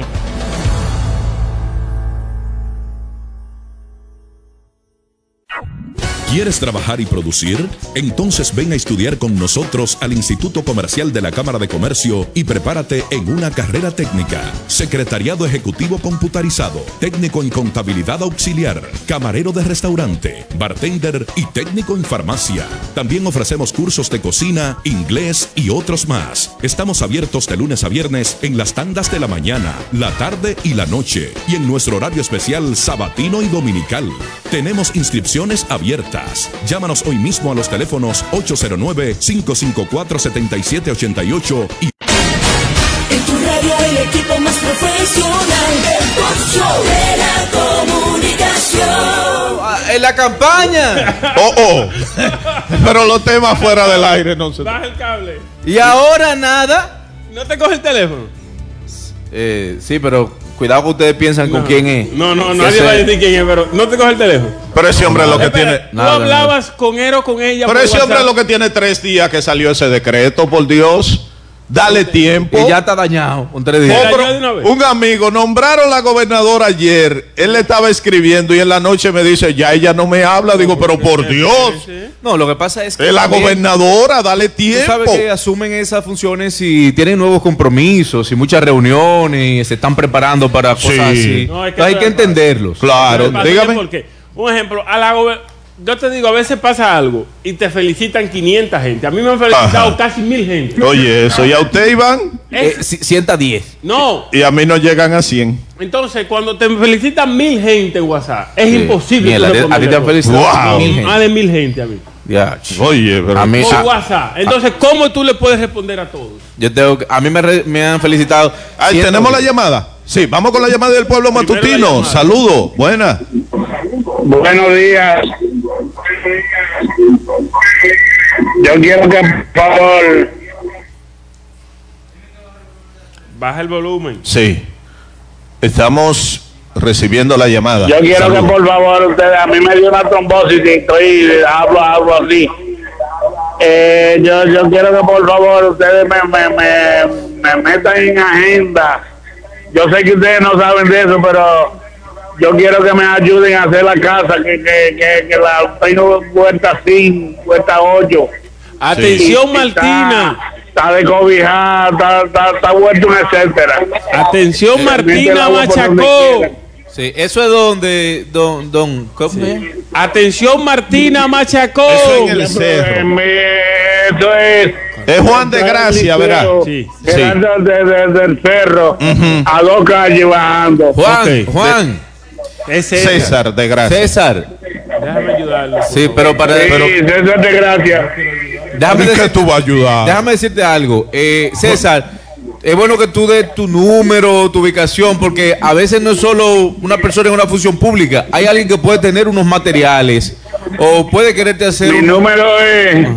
¿Quieres trabajar y producir? Entonces ven a estudiar con nosotros al Instituto Comercial de la Cámara de Comercio y prepárate en una carrera técnica. Secretariado Ejecutivo Computarizado, técnico en contabilidad auxiliar, camarero de restaurante, bartender y técnico en farmacia. También ofrecemos cursos de cocina, inglés y otros más. Estamos abiertos de lunes a viernes en las tandas de la mañana, la tarde y la noche y en nuestro horario especial sabatino y dominical. Tenemos inscripciones abiertas. Llámanos hoy mismo a los teléfonos ocho cero nueve, cinco cinco cuatro, siete siete ocho ocho y... En tu radio el equipo más profesional del talk show de la comunicación. Ah, en la campaña. Oh, oh. Pero los temas fuera del aire no se... Baja el cable. Y ahora nada. No te coge el teléfono. Eh, sí, pero... Cuidado que ustedes piensan no, con quién es. No, no, nadie va a decir quién es, pero no te coge el teléfono. Pero ese hombre es lo que tiene... Tú hablabas con él o con ella. Pero ese hombre es lo que tiene tres días que salió ese decreto, por Dios. Dale tiempo. Y ya está dañado. Un, tres días. Otro- un amigo, nombraron la gobernadora ayer. Él le estaba escribiendo y en la noche me dice, ya ella no me habla. Digo, pero por Dios. No, lo que pasa es que Es la también- gobernadora, dale tiempo. Tú sabes que asumen esas funciones y tienen nuevos compromisos y muchas reuniones y se están preparando para cosas Sí. así. No, es que Entonces hay eso que es- entenderlos. Claro, Pasa, dígame. porque, un ejemplo, a la gober- yo te digo, a veces pasa algo y te felicitan quinientas gente. A mí me han felicitado Ajá. casi mil gente. Oye, eso. ¿Y a usted, Iván? Eh, si- ciento diez. No, Y a mí no llegan a cien. entonces cuando te felicitan mil gente en WhatsApp, es Sí. imposible. Mierda, tú a ti- a ti te han responderle. felicitado Wow. mil gente. Más de mil gente a mí. Ya, ch- Oye, pero... A mí- Por ah, WhatsApp. Entonces, ¿cómo tú le puedes responder a todos? yo tengo que- a mí me, re- me han felicitado. Ay, ciento ¿tenemos la diez. llamada? Sí, vamos con la llamada del pueblo Primero la matutino. llamada. Saludos, buena. Buenos días. Yo quiero que, por favor, Baja el volumen. Sí. Estamos recibiendo la llamada. yo quiero Saludos. que por favor ustedes, a mí me dio una trombosis y estoy, hablo, hablo así. Eh, yo, yo quiero que por favor ustedes me, me, me, me metan en agenda. Yo sé que ustedes no saben de eso, pero yo quiero que me ayuden a hacer la casa, que, que, que, que la tengo puerta cinco, puerta ocho. Atención, Y Martina. Está, está descobijada, está, está, está vuelto un etcétera. Atención, Eh, Martina mete el agua por donde Machacó. quiera. Sí, eso es donde, don, don, ¿cómo se llama? Atención, Martina Machacó. Eso en el cerro. Eh, mi- Eso es. Es Juan de Gracia, ¿verdad? Sí, sí. Quedando de- de- del cerro a dos calles bajando. Juan, Ok. Juan, Es César. César de Gracia. César. Déjame ayudarlo. Sí, pero para. Sí, pero- César de gracia. déjame, ¿Y qué decir- tú vas a ayudar? déjame decirte algo. Eh, César, es bueno que tú des tu número, tu ubicación, porque a veces no es solo una persona en una función pública. Hay alguien que puede tener unos materiales o puede quererte hacer Mi un. número es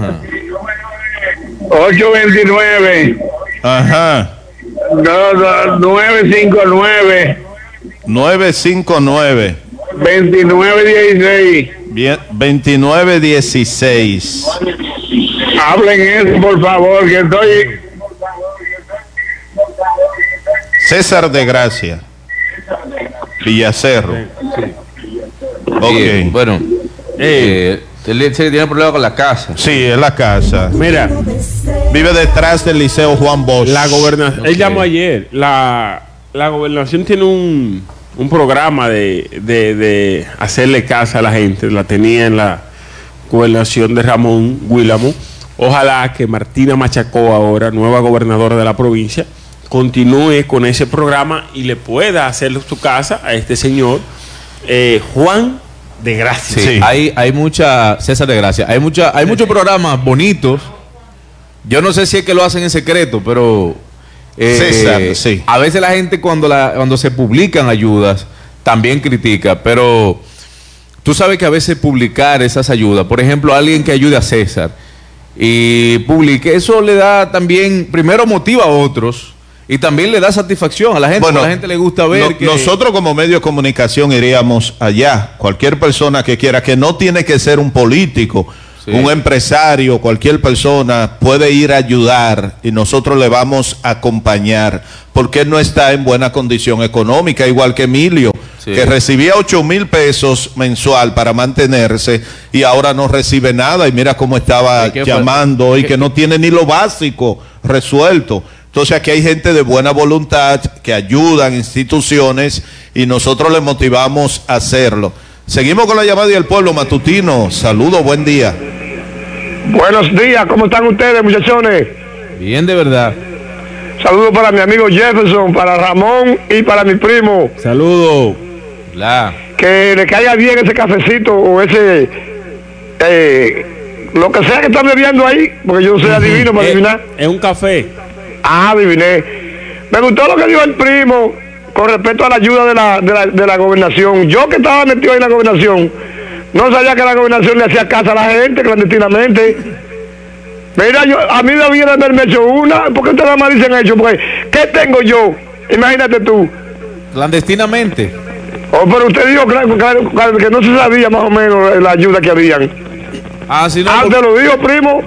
ocho veintinueve, Ajá. nueve cinco nueve, nueve cinco nueve. veintinueve dieciséis. Bien, veintinueve dieciséis. Hablen eso, por favor, que estoy. César de Gracia. Villacerro. Ok. Eh, bueno, eh, él dice que tiene problemas con la casa. Sí, es la casa. Mira, Vive detrás del Liceo Juan Bosch. la gobernación. Él Ok. llamó ayer. La, la gobernación tiene un, un programa de, de, de hacerle casa a la gente. La tenía en la gobernación de Ramón Guílamo. Ojalá que Martina Machacó, ahora nueva gobernadora de la provincia, continúe con ese programa y le pueda hacer su casa a este señor eh, Juan de Gracia. Sí, Sí. Hay, hay mucha, César de Gracia, hay mucha, hay muchos programas bonitos. Yo no sé si es que lo hacen en secreto, pero eh, César, sí. a veces la gente cuando la, cuando se publican ayudas también critica, pero tú sabes que a veces publicar esas ayudas, por ejemplo, alguien que ayude a César y publique, eso le da también, primero motiva a otros y también le da satisfacción a la gente, Bueno, a la gente le gusta ver no- que nosotros como medio de comunicación iríamos allá. Cualquier persona que quiera, que no tiene que ser un político, Sí. un empresario, cualquier persona puede ir a ayudar y nosotros le vamos a acompañar porque él no está en buena condición económica, igual que Emilio, Sí. que recibía ocho mil pesos mensual para mantenerse y ahora no recibe nada y mira cómo estaba ¿Y qué fue? llamando y ¿Qué- que no tiene ni lo básico resuelto. Entonces aquí hay gente de buena voluntad que ayudan, instituciones, y nosotros les motivamos a hacerlo. Seguimos con la llamada del pueblo matutino. Saludos, buen día. Buenos días, ¿cómo están ustedes, muchachones? bien de verdad. Saludos para mi amigo Jefferson, para Ramón y para mi primo. Saludos. La, Que le caiga bien ese cafecito o ese, eh, lo que sea que están bebiendo ahí, porque yo no soy adivino para Eh, adivinar. es un café. Ah, adiviné. Me gustó lo que dijo el primo con respecto a la ayuda de la, de la, de la gobernación. Yo que estaba metido ahí en la gobernación, no sabía que la gobernación le hacía casa a la gente clandestinamente. Mira, yo, a mí debía de haberme hecho una, porque ustedes nada más dicen hecho, porque ¿qué tengo yo? Imagínate tú. clandestinamente. Oh, pero usted dijo claro, claro, claro, que no se sabía más o menos la ayuda que habían. Ah, sí, no, Ah, porque- te lo digo, primo.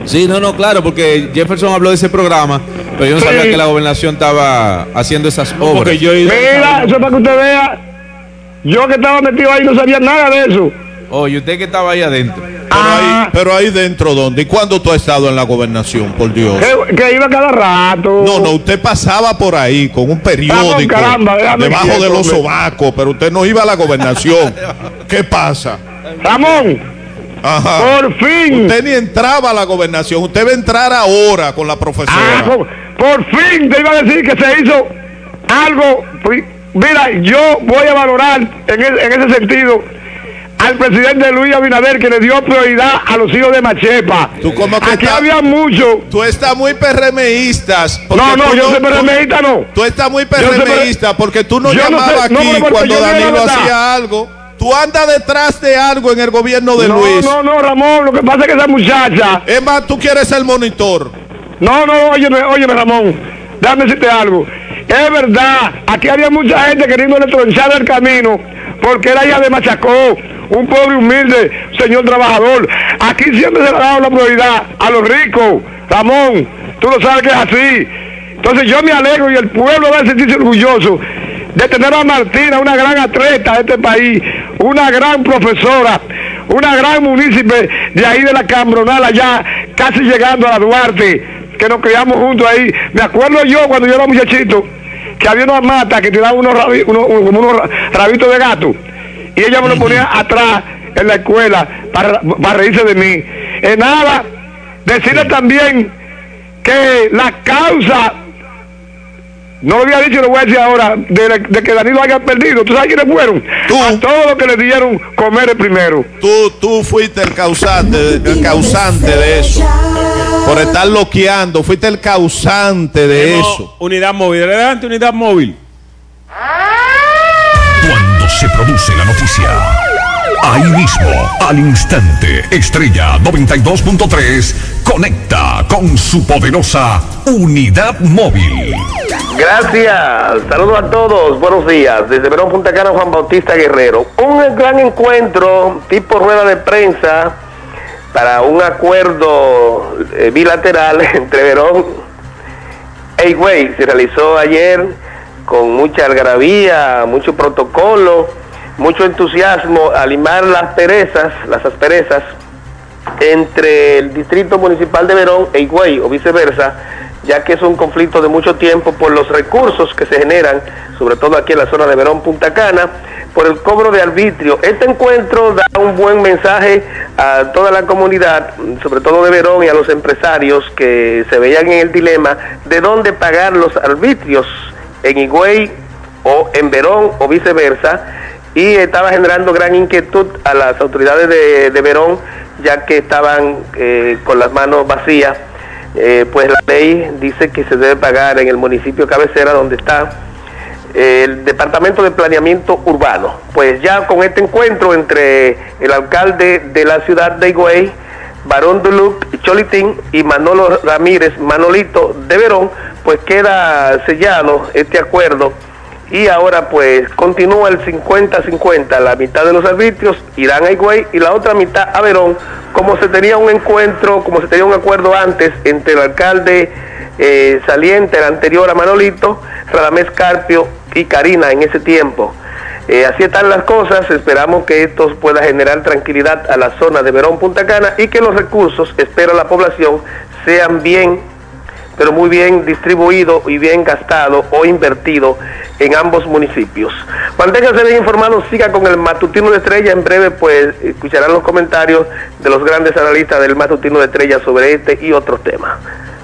Sí, no, no, claro, porque Jefferson habló de ese programa, pero yo no Sí. sabía que la gobernación estaba haciendo esas obras. porque yo Mira, eso es para que usted vea. Yo que estaba metido ahí no sabía nada de eso. Oye, usted que estaba ahí adentro. Pero, ahí, pero ahí dentro, ¿dónde? ¿Y cuándo tú has estado en la gobernación, por Dios? Que, que iba cada rato. No, no, usted pasaba por ahí con un periódico caramba, déjame debajo quieto, de los hombre. sobacos, pero usted no iba a la gobernación. ¿Qué pasa? Ramón, Ajá. por fin. Usted ni entraba a la gobernación, usted va a entrar ahora con la profesora. Ah, por, por fin te iba a decir que se hizo algo. Pri- Mira, yo voy a valorar en, el- en ese sentido al presidente Luis Abinader, que le dio prioridad a los hijos de Machepa. Tú como que Aquí estás- había mucho. Tú estás muy PRMista. No, no, yo soy PRMista, no. Tú estás muy Yo soy PRMista porque tú no yo no llamabas sé- no, aquí pero porque cuando yo digo la Danilo verdad. hacía algo. Tú andas detrás de algo en el gobierno de no, Luis. No, no, Ramón, lo que pasa es que esa muchacha. Es más, tú quieres ser monitor. No, no, óyeme, óyeme, Ramón. Déjame decirte algo. Es verdad, aquí había mucha gente queriéndole tronchar el camino porque era hija de Machacó, un pobre humilde señor trabajador. Aquí siempre se le ha dado la prioridad a los ricos. Ramón, tú lo sabes que es así. Entonces yo me alegro y el pueblo va a sentirse orgulloso de tener a Martina, una gran atleta de este país, una gran profesora, una gran munícipe de ahí de la Cambronal, allá casi llegando a la Duarte, que nos criamos juntos ahí. Me acuerdo yo cuando yo era muchachito que había una mata que tiraba unos, rabi- unos, unos, como unos rabitos de gato y ella me lo ponía atrás en la escuela para, para reírse de mí. En nada, decirle también que la causa, no lo había dicho, lo voy a decir ahora, de, de que Danilo haya perdido. ¿Tú sabes quiénes fueron? A todos los que le dieron comer el primero. Tú, tú fuiste el causante, el causante de eso. Por estar bloqueando, fuiste el causante de Tenemos eso. Unidad móvil, adelante, unidad móvil. Cuando se produce la noticia, ahí mismo, al instante, Estrella noventa y dos punto tres conecta con su poderosa unidad móvil. Gracias, saludos a todos, buenos días. Desde Verón Punta Cana, Juan Bautista Guerrero. Un gran encuentro tipo rueda de prensa para un acuerdo eh, bilateral entre Verón e Higüey. Se realizó ayer con mucha algarabía, mucho protocolo, mucho entusiasmo a limar las perezas, las asperezas entre el Distrito Municipal de Verón e Higüey o viceversa, ya que es un conflicto de mucho tiempo por los recursos que se generan, sobre todo aquí en la zona de Verón Punta Cana, por el cobro de arbitrio. Este encuentro da un buen mensaje a toda la comunidad, sobre todo de Verón, y a los empresarios que se veían en el dilema de dónde pagar los arbitrios, en Higüey o en Verón o viceversa, y estaba generando gran inquietud a las autoridades de, de Verón, ya que estaban eh, con las manos vacías. Eh, pues la ley dice que se debe pagar en el municipio cabecera donde está eh, el Departamento de Planeamiento Urbano. Pues ya con este encuentro entre el alcalde de la ciudad de Higüey, Barón Duluc Cholitín, y Manolo Ramírez Manolito de Verón, pues queda sellado este acuerdo y ahora pues continúa el cincuenta cincuenta, la mitad de los arbitrios irán a Higüey y la otra mitad a Verón, como se tenía un encuentro, como se tenía un acuerdo antes entre el alcalde eh, saliente, el anterior a Manolito, Radamés Carpio y Karina en ese tiempo. Eh, así están las cosas, esperamos que esto pueda generar tranquilidad a la zona de Verón Punta Cana y que los recursos, espera la población, sean bien, pero muy bien distribuidos y bien gastados o invertidos en ambos municipios. Manténganse bien informados, siga con el Matutino de Estrella. En breve pues escucharán los comentarios de los grandes analistas del Matutino de Estrella sobre este y otros temas.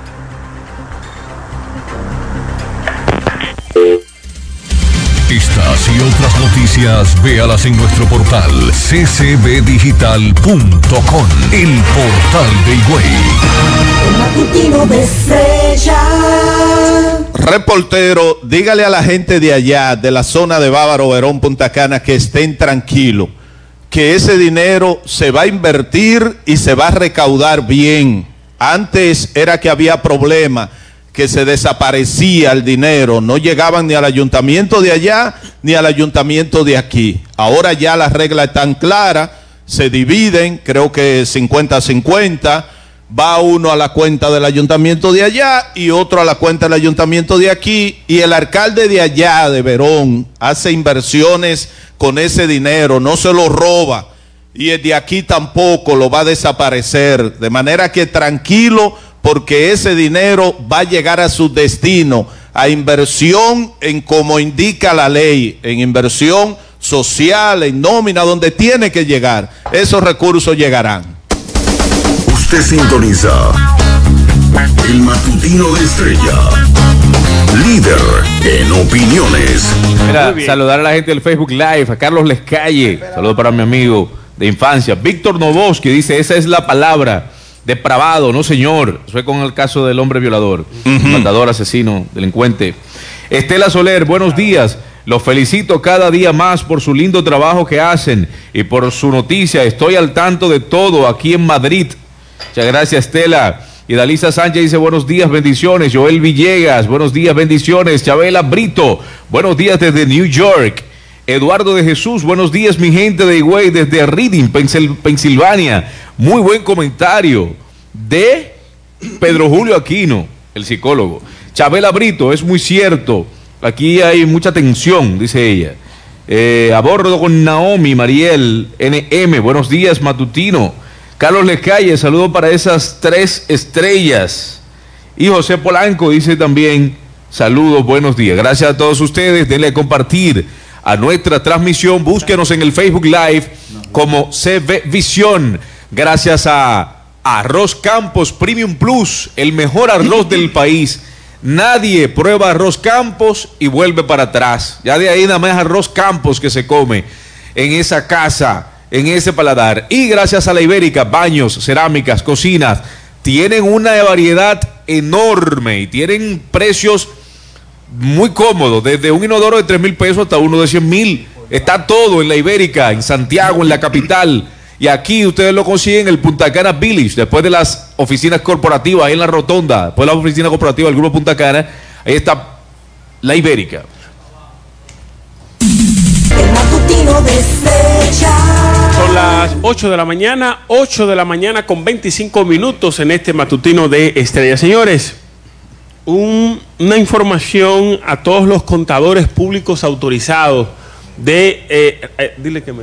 Estas y otras noticias, véalas en nuestro portal c c b digital punto com, el portal de Higüey. El matutino de Estrella. Reportero, dígale a la gente de allá, de la zona de Bávaro, Verón, Punta Cana, que estén tranquilos, que ese dinero se va a invertir y se va a recaudar bien. Antes era que había problemas, que se desaparecía el dinero, no llegaban ni al ayuntamiento de allá ni al ayuntamiento de aquí. Ahora ya las reglas están claras, se dividen, creo que cincuenta cincuenta, va uno a la cuenta del ayuntamiento de allá y otro a la cuenta del ayuntamiento de aquí, y el alcalde de allá, de Verón, hace inversiones con ese dinero, no se lo roba, y el de aquí tampoco lo va a desaparecer, de manera que tranquilo, porque ese dinero va a llegar a su destino, a inversión en como indica la ley, en inversión social, en nómina, donde tiene que llegar. Esos recursos llegarán. Usted sintoniza el matutino de Estrella, líder en opiniones. Mira, saludar a la gente del Facebook Live, a Carlos Lescalle, saludo para mi amigo de infancia, Víctor Novoski, dice, esa es la palabra, depravado, no señor. Fue con el caso del hombre violador, uh-huh. matador, asesino, delincuente. Estela Soler, buenos días. Los felicito cada día más por su lindo trabajo que hacen y por su noticia. Estoy al tanto de todo aquí en Madrid. Muchas gracias, Estela. Y Dalisa Sánchez dice, buenos días, bendiciones. Joel Villegas, buenos días, bendiciones. Chabela Brito, buenos días desde New York. Eduardo de Jesús, buenos días, mi gente de Higüey, desde Reading, Pensilvania. Muy buen comentario de Pedro Julio Aquino, el psicólogo. Chabela Brito, es muy cierto. Aquí hay mucha tensión, dice ella. Eh, a bordo con Naomi, Mariel, N M, buenos días, matutino. Carlos Lescalle, saludo para esas tres estrellas. Y José Polanco dice también, saludos, buenos días. Gracias a todos ustedes, denle a compartir a nuestra transmisión, búsquenos en el Facebook Live como C V Visión. Gracias a Arroz Campos Premium Plus, el mejor arroz del país. Nadie prueba Arroz Campos y vuelve para atrás. Ya de ahí nada más Arroz Campos que se come en esa casa, en ese paladar. Y gracias a la Ibérica, baños, cerámicas, cocinas, tienen una variedad enorme y tienen precios muy cómodos, desde un inodoro de tres mil pesos hasta uno de cien mil. Está todo en la Ibérica, en Santiago, en la capital. Y aquí ustedes lo consiguen en el Punta Cana Village, después de las oficinas corporativas, ahí en la rotonda, después de la oficina corporativa del Grupo Punta Cana, ahí está la Ibérica. El matutino de Estrella. Son las ocho de la mañana, ocho de la mañana con veinticinco minutos en este matutino de Estrella. Señores, un, una información a todos los contadores públicos autorizados de... Eh, eh, dile que me...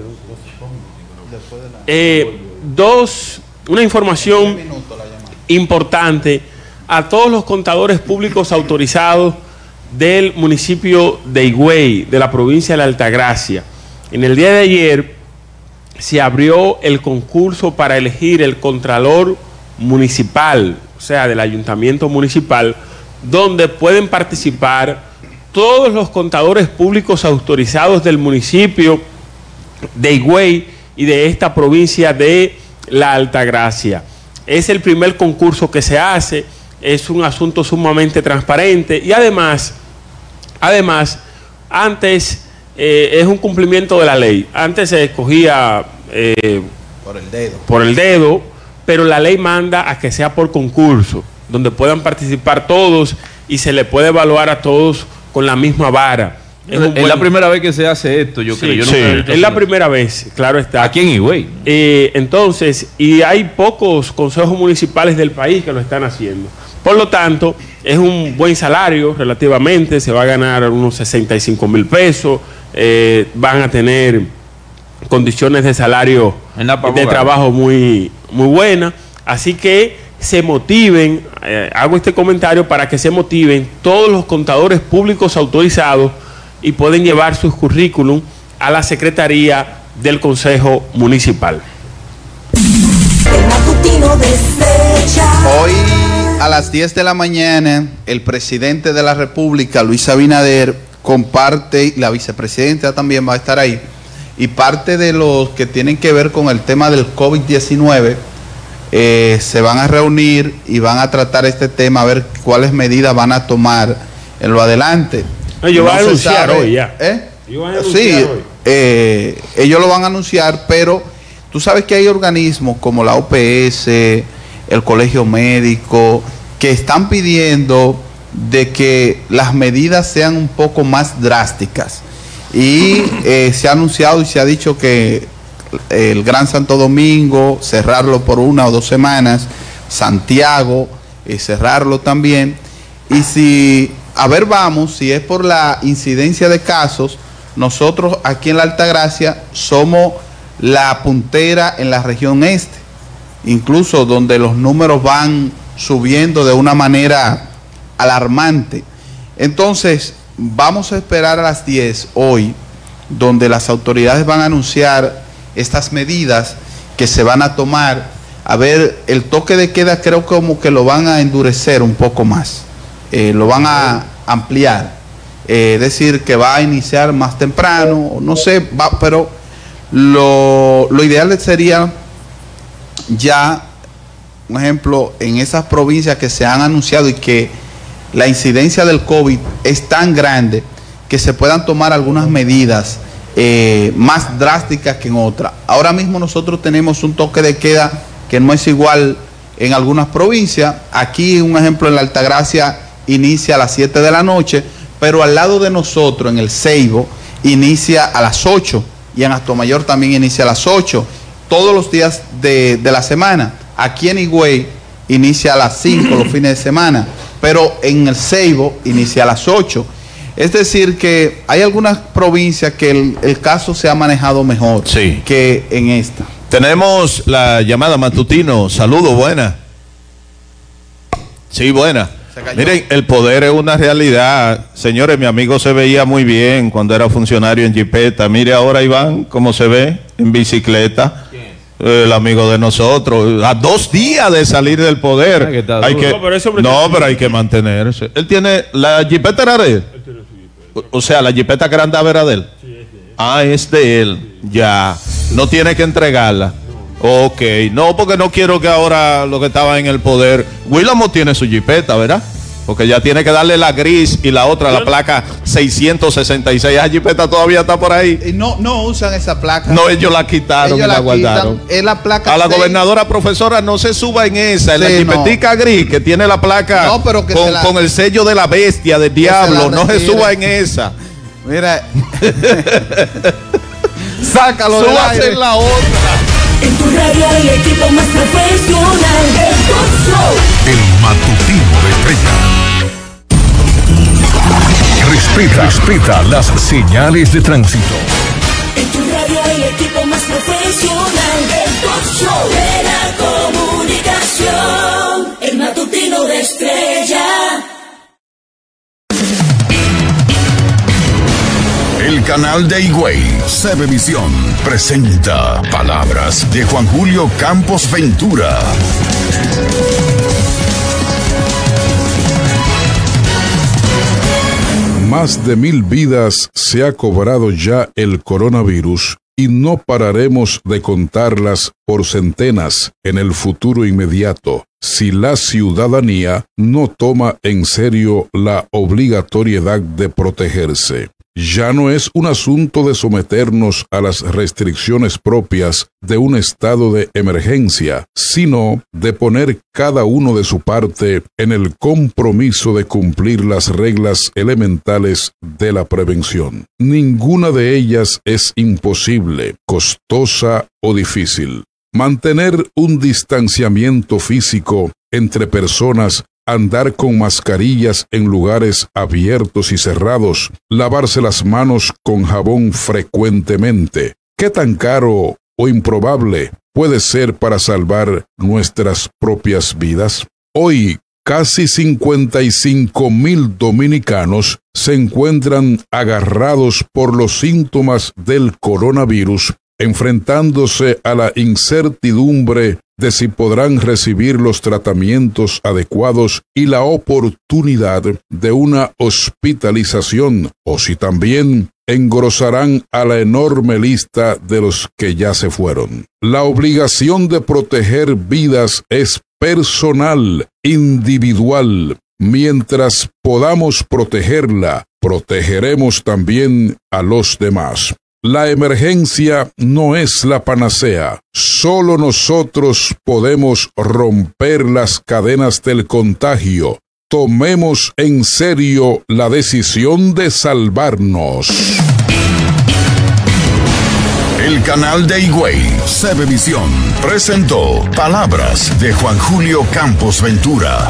Eh, dos, una información importante a todos los contadores públicos autorizados del municipio de Higüey, de la provincia de la Altagracia. En el día de ayer se abrió el concurso para elegir el contralor municipal, o sea, del ayuntamiento municipal, donde pueden participar todos los contadores públicos autorizados del municipio de Higüey y de esta provincia de la Altagracia. Es el primer concurso que se hace, es un asunto sumamente transparente y además, además, antes eh, es un cumplimiento de la ley. Antes se escogía eh, por el dedo. por el dedo, pero la ley manda a que sea por concurso, donde puedan participar todos y se le puede evaluar a todos con la misma vara. Es, es buen... la primera vez que se hace esto, yo sí, creo. Yo sí, nunca es la primera vez, claro está. Aquí en Higüey. Eh, entonces, y hay pocos consejos municipales del país que lo están haciendo. Por lo tanto, es un buen salario relativamente, se va a ganar unos sesenta y cinco mil pesos, eh, van a tener condiciones de salario, de trabajo muy, muy buenas. Así que se motiven, eh, hago este comentario para que se motiven todos los contadores públicos autorizados y pueden llevar sus currículum a la Secretaría del Consejo Municipal. El matutino de Estrella. Hoy a las diez de la mañana el presidente de la República, Luis Abinader, comparte, la vicepresidenta también va a estar ahí, y parte de los que tienen que ver con el tema del COVID diecinueve eh, se van a reunir y van a tratar este tema, a ver cuáles medidas van a tomar en lo adelante. Ellos no van a anunciar sabe, hoy ya. ¿eh? Ellos van a anunciar sí, hoy. Eh, ellos lo van a anunciar, pero tú sabes que hay organismos como la O P S, el Colegio Médico, que están pidiendo de que las medidas sean un poco más drásticas. Y eh, se ha anunciado y se ha dicho que el Gran Santo Domingo, cerrarlo por una o dos semanas, Santiago, eh, cerrarlo también. Y si, a ver, vamos, si es por la incidencia de casos, nosotros aquí en la Altagracia somos la puntera en la región este, incluso donde los números van subiendo de una manera alarmante. Entonces, vamos a esperar a las diez hoy, donde las autoridades van a anunciar estas medidas que se van a tomar. A ver, el toque de queda creo como que lo van a endurecer un poco más, eh, lo van a ampliar, eh, es decir, que va a iniciar más temprano, no sé, va, pero lo, lo ideal sería ya, un ejemplo, en esas provincias que se han anunciado y que la incidencia del COVID es tan grande, que se puedan tomar algunas medidas eh, más drásticas que en otras. Ahora mismo nosotros tenemos un toque de queda que no es igual en algunas provincias. Aquí, un ejemplo, en la Altagracia inicia a las siete de la noche, pero al lado de nosotros, en el Ceibo, inicia a las ocho, y en Atomayor también inicia a las ocho, todos los días de, de la semana. Aquí en Higüey inicia a las cinco los fines de semana, pero en el Ceibo inicia a las ocho. Es decir, que hay algunas provincias que el, el caso se ha manejado mejor sí. que en esta. Tenemos la llamada Matutino. Saludos, buena. Sí, buena. Miren, el poder es una realidad. Señores, mi amigo se veía muy bien cuando era funcionario en jipeta. Mire ahora, Iván, cómo se ve en bicicleta. El amigo de nosotros, a dos días de salir del poder. Ah, hay que, no, pero, no, pero hay que mantenerse. Él tiene, la jipeta era de él. O, o sea, la jipeta que andaba era de él. Sí, es de él. Ah, es de él. Ya. No tiene que entregarla. Ok. No, porque no quiero que ahora lo que estaba en el poder. Willamo tiene su jipeta, ¿verdad? Porque ya tiene que darle la gris y la otra, la placa seiscientos sesenta y seis. Esa jipeta todavía está por ahí. No, no usan esa placa. No, ellos la quitaron ellos y la, la guardaron. Es la placa a la seis. Gobernadora profesora no se suba en esa, en sí, la jipetica no. Gris que tiene la placa no, pero que con, la, con el sello de la bestia, del diablo. Se no se suba en esa. Mira. Sácalo de aire. En la otra. En tu radio el equipo más profesional del Top Show. El matutino de Estrella. Respeta, respeta las señales de tránsito. En tu radio el equipo más profesional del Top Show de la comunicación. El matutino de Estrella. El canal de Higüey, Cebevisión, presenta palabras de Juan Julio Campos Ventura. Más de mil vidas se ha cobrado ya el coronavirus y no pararemos de contarlas por centenas en el futuro inmediato si la ciudadanía no toma en serio la obligatoriedad de protegerse. Ya no es un asunto de someternos a las restricciones propias de un estado de emergencia, sino de poner cada uno de su parte en el compromiso de cumplir las reglas elementales de la prevención. Ninguna de ellas es imposible, costosa o difícil. Mantener un distanciamiento físico entre personas, andar con mascarillas en lugares abiertos y cerrados, lavarse las manos con jabón frecuentemente. ¿Qué tan caro o improbable puede ser para salvar nuestras propias vidas? Hoy, casi cincuenta y cinco mil dominicanos se encuentran agarrados por los síntomas del coronavirus, enfrentándose a la incertidumbre de si podrán recibir los tratamientos adecuados y la oportunidad de una hospitalización, o si también engrosarán a la enorme lista de los que ya se fueron. La obligación de proteger vidas es personal, individual. Mientras podamos protegerla, protegeremos también a los demás. La emergencia no es la panacea. Solo nosotros podemos romper las cadenas del contagio. Tomemos en serio la decisión de salvarnos. El canal de Higüey, Cebevisión, presentó Palabras de Juan Julio Campos Ventura.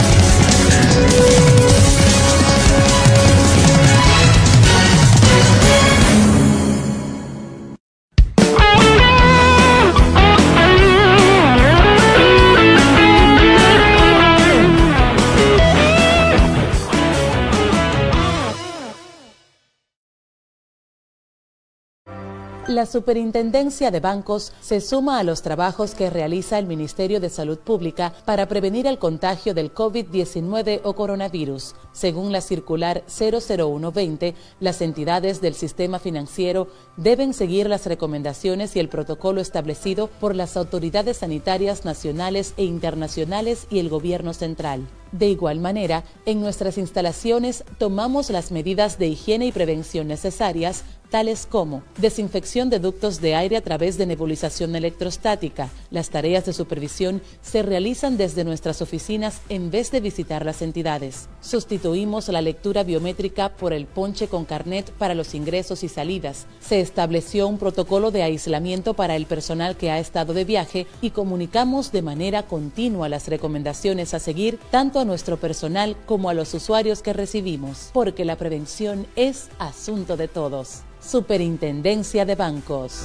La Superintendencia de Bancos se suma a los trabajos que realiza el Ministerio de Salud Pública para prevenir el contagio del COVID diecinueve o coronavirus. Según la circular cero cero uno veinte, las entidades del sistema financiero deben seguir las recomendaciones y el protocolo establecido por las autoridades sanitarias nacionales e internacionales y el gobierno central. De igual manera, en nuestras instalaciones tomamos las medidas de higiene y prevención necesarias, tales como desinfección de ductos de aire a través de nebulización electrostática. Las tareas de supervisión se realizan desde nuestras oficinas en vez de visitar las entidades. Sustituimos la lectura biométrica por el ponche con carnet para los ingresos y salidas. Se estableció un protocolo de aislamiento para el personal que ha estado de viaje y comunicamos de manera continua las recomendaciones a seguir tanto a nuestro personal como a los usuarios que recibimos, porque la prevención es asunto de todos. Superintendencia de Bancos.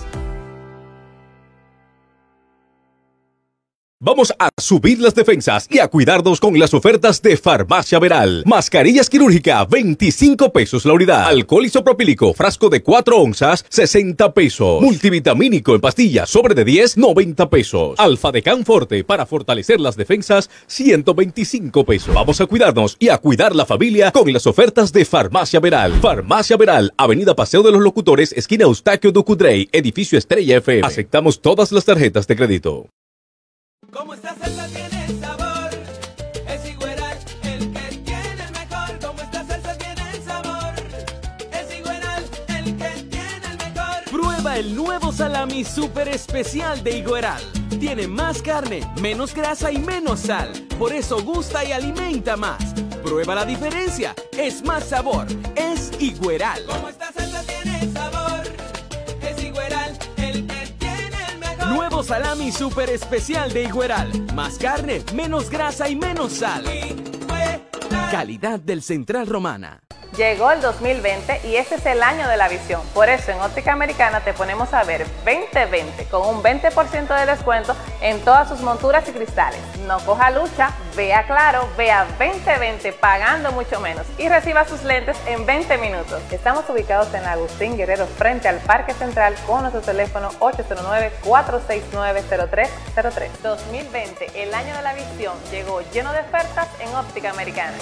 Vamos a subir las defensas y a cuidarnos con las ofertas de Farmacia Veral. Mascarillas quirúrgica, veinticinco pesos la unidad. Alcohol isopropílico, frasco de cuatro onzas, sesenta pesos. Multivitamínico en pastillas, sobre de diez, noventa pesos. Alfa de Forte para fortalecer las defensas, ciento veinticinco pesos. Vamos a cuidarnos y a cuidar la familia con las ofertas de Farmacia Veral. Farmacia Veral, Avenida Paseo de los Locutores, esquina Eustaquio Ducudrey, edificio Estrella F M. Aceptamos todas las tarjetas de crédito. Como esta salsa tiene sabor, es Higueral el que tiene el mejor. Como esta salsa tiene sabor, es Higueral el que tiene el mejor. Prueba el nuevo salami super especial de Higueral. Tiene más carne, menos grasa y menos sal. Por eso gusta y alimenta más. Prueba la diferencia, es más sabor, es Higueral. Como esta salsa tiene sabor, es Higueral el que tiene el mejor. Nuevo salami super especial de Higueral. Más carne, menos grasa y menos sal. Calidad del Central Romana. Llegó el dos mil veinte y este es el año de la visión. Por eso en Óptica Americana te ponemos a ver veinte veinte con un veinte por ciento de descuento en todas sus monturas y cristales. No coja lucha, vea claro, vea veinte veinte pagando mucho menos y reciba sus lentes en veinte minutos. Estamos ubicados en Agustín Guerrero frente al Parque Central con nuestro teléfono ocho cero nueve, cuatro seis nueve, cero tres cero tres. dos mil veinte, el año de la visión, llegó lleno de ofertas en Óptica Americana.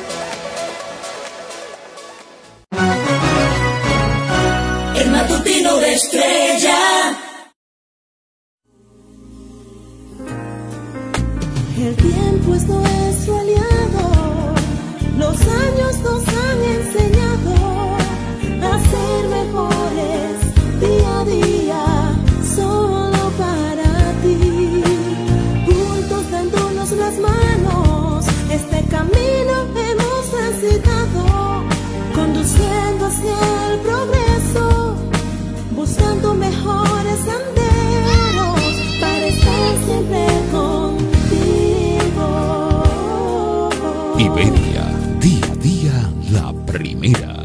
El matutino de Estrella. El tiempo es nuestro aliado, los años nos han enseñado a ser mejores día a día, solo para ti. Juntos dándonos las manos, este camino hemos transitado, conduciendo hacia el progreso, buscando mejores senderos para estar siempre contigo. Iberia, día a día la primera.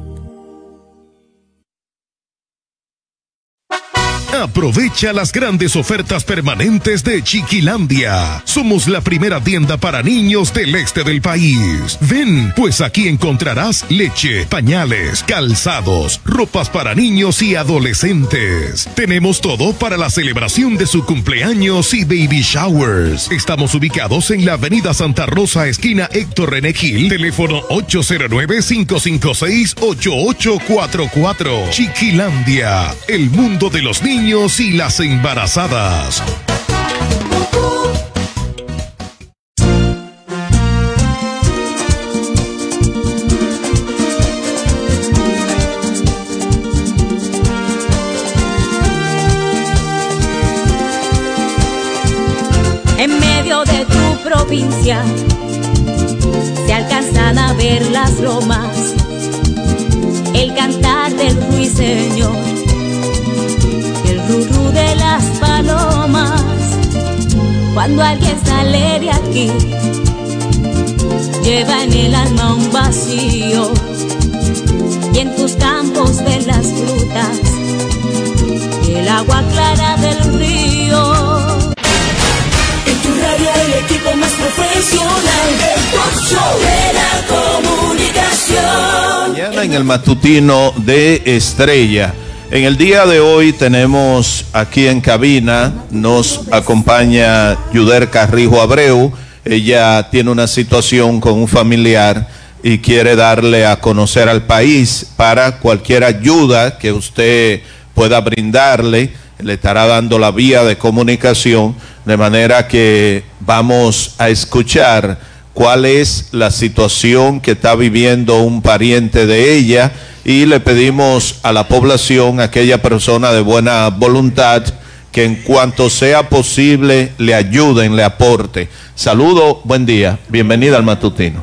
Aprovecha las grandes ofertas permanentes de Chiquilandia. Somos la primera tienda para niños del este del país. Ven, pues aquí encontrarás leche, pañales, calzados, ropas para niños y adolescentes. Tenemos todo para la celebración de su cumpleaños y baby showers. Estamos ubicados en la avenida Santa Rosa, esquina Héctor René Gil, teléfono ocho cero nueve, cinco cinco seis, ocho ocho cuatro cuatro. Chiquilandia, el mundo de los niños y las embarazadas. En medio de tu provincia se alcanzan a ver las lomas, el cantar del ruiseñor, el ru de las palomas. Cuando alguien sale de aquí, lleva en el alma un vacío, y en tus campos ven las frutas y el agua clara del río. En tu radio el equipo más profesional del talk show de la comunicación. Mañana en el matutino de Estrella. En el día de hoy tenemos aquí en cabina, nos acompaña Yuder Carrijo Abreu. Ella tiene una situación con un familiar y quiere darle a conocer al país para cualquier ayuda que usted pueda brindarle. Le estará dando la vía de comunicación, de manera que vamos a escuchar cuál es la situación que está viviendo un pariente de ella, y le pedimos a la población, a aquella persona de buena voluntad, que en cuanto sea posible le ayuden, le aporte. Saludo, buen día, bienvenida al matutino.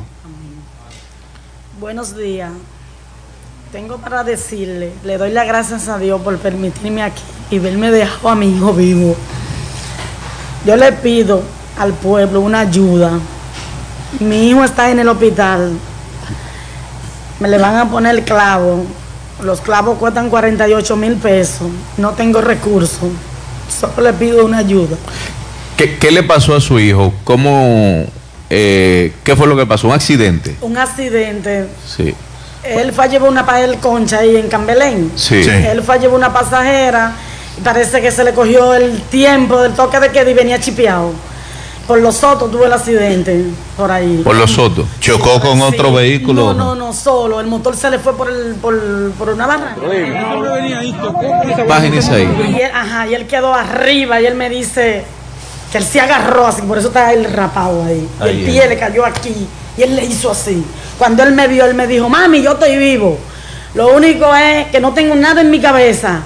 Buenos días. Tengo para decirle, le doy las gracias a Dios por permitirme aquí y verme dejado a mi hijo vivo. Yo le pido al pueblo una ayuda. Mi hijo está en el hospital. Me le van a poner el clavo. Los clavos cuestan cuarenta y ocho mil pesos. No tengo recursos. Solo le pido una ayuda. ¿Qué, qué le pasó a su hijo? ¿Cómo, eh, ¿Qué fue lo que pasó? ¿Un accidente? Un accidente. Sí. Él fue a llevar una pa- el concha ahí en Cambelén. Sí. Sí. Él fue a llevar una pasajera y parece que se le cogió el tiempo del toque de queda y venía chipeado. Por los sotos tuvo el accidente, por ahí. Por los sotos. ¿Chocó con otro vehículo? No, no, no, solo. El motor se le fue por el por, por una barra. Imagínese ahí. Y él, ajá, y él quedó arriba y él me dice que él se agarró así, por eso está el rapado ahí. Y Ahí el es. pie le cayó aquí y él le hizo así. Cuando él me vio, él me dijo, mami, yo estoy vivo. Lo único es que no tengo nada en mi cabeza.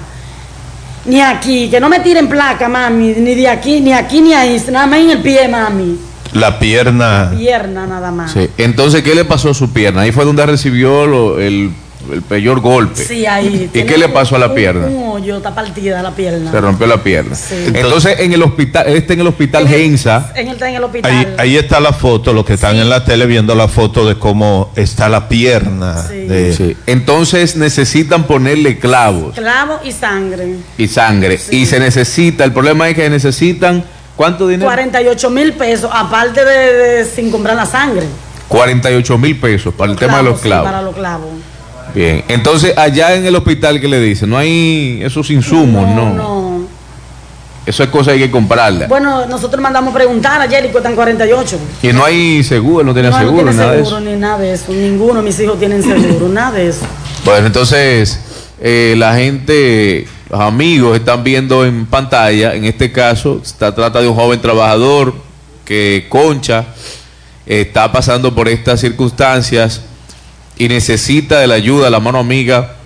Ni aquí, que no me tiren placa, mami, ni de aquí, ni aquí, ni ahí, nada más en el pie, mami. La pierna. Pierna nada más. Sí. Entonces, ¿qué le pasó a su pierna? Ahí fue donde recibió lo- el, el peor golpe. Sí, ahí. ¿Y Tiene qué le pasó a la un- pierna? Un hoyo, está partida la pierna. Se rompió la pierna. Sí. Entonces, en el hospital, este en el hospital Gensa. En el, en el hospital. Ahí, ahí está la foto, los que están en la tele viendo la foto de cómo está la pierna. De... Sí. Entonces necesitan ponerle clavos Clavo y sangre. y sangre. Y se necesita, el problema es que necesitan, ¿cuánto dinero? cuarenta y ocho mil pesos, aparte de, de sin comprar la sangre. cuarenta y ocho mil pesos para el tema de los sí, clavos. para los clavos. Bien, entonces allá en el hospital, ¿qué le dicen? No hay esos insumos, ¿no? No. Eso es cosa que hay que comprarla. Bueno, nosotros mandamos preguntar ayer y cuestan cuarenta y ocho. Y no hay seguro, no tiene No, seguro, no tiene nada de seguro eso. ni nada de eso. Ninguno de mis hijos tienen seguro, nada de eso. Bueno, entonces eh, la gente, los amigos están viendo en pantalla, en este caso, se trata de un joven trabajador que Concha eh, está pasando por estas circunstancias y necesita de la ayuda, la mano amiga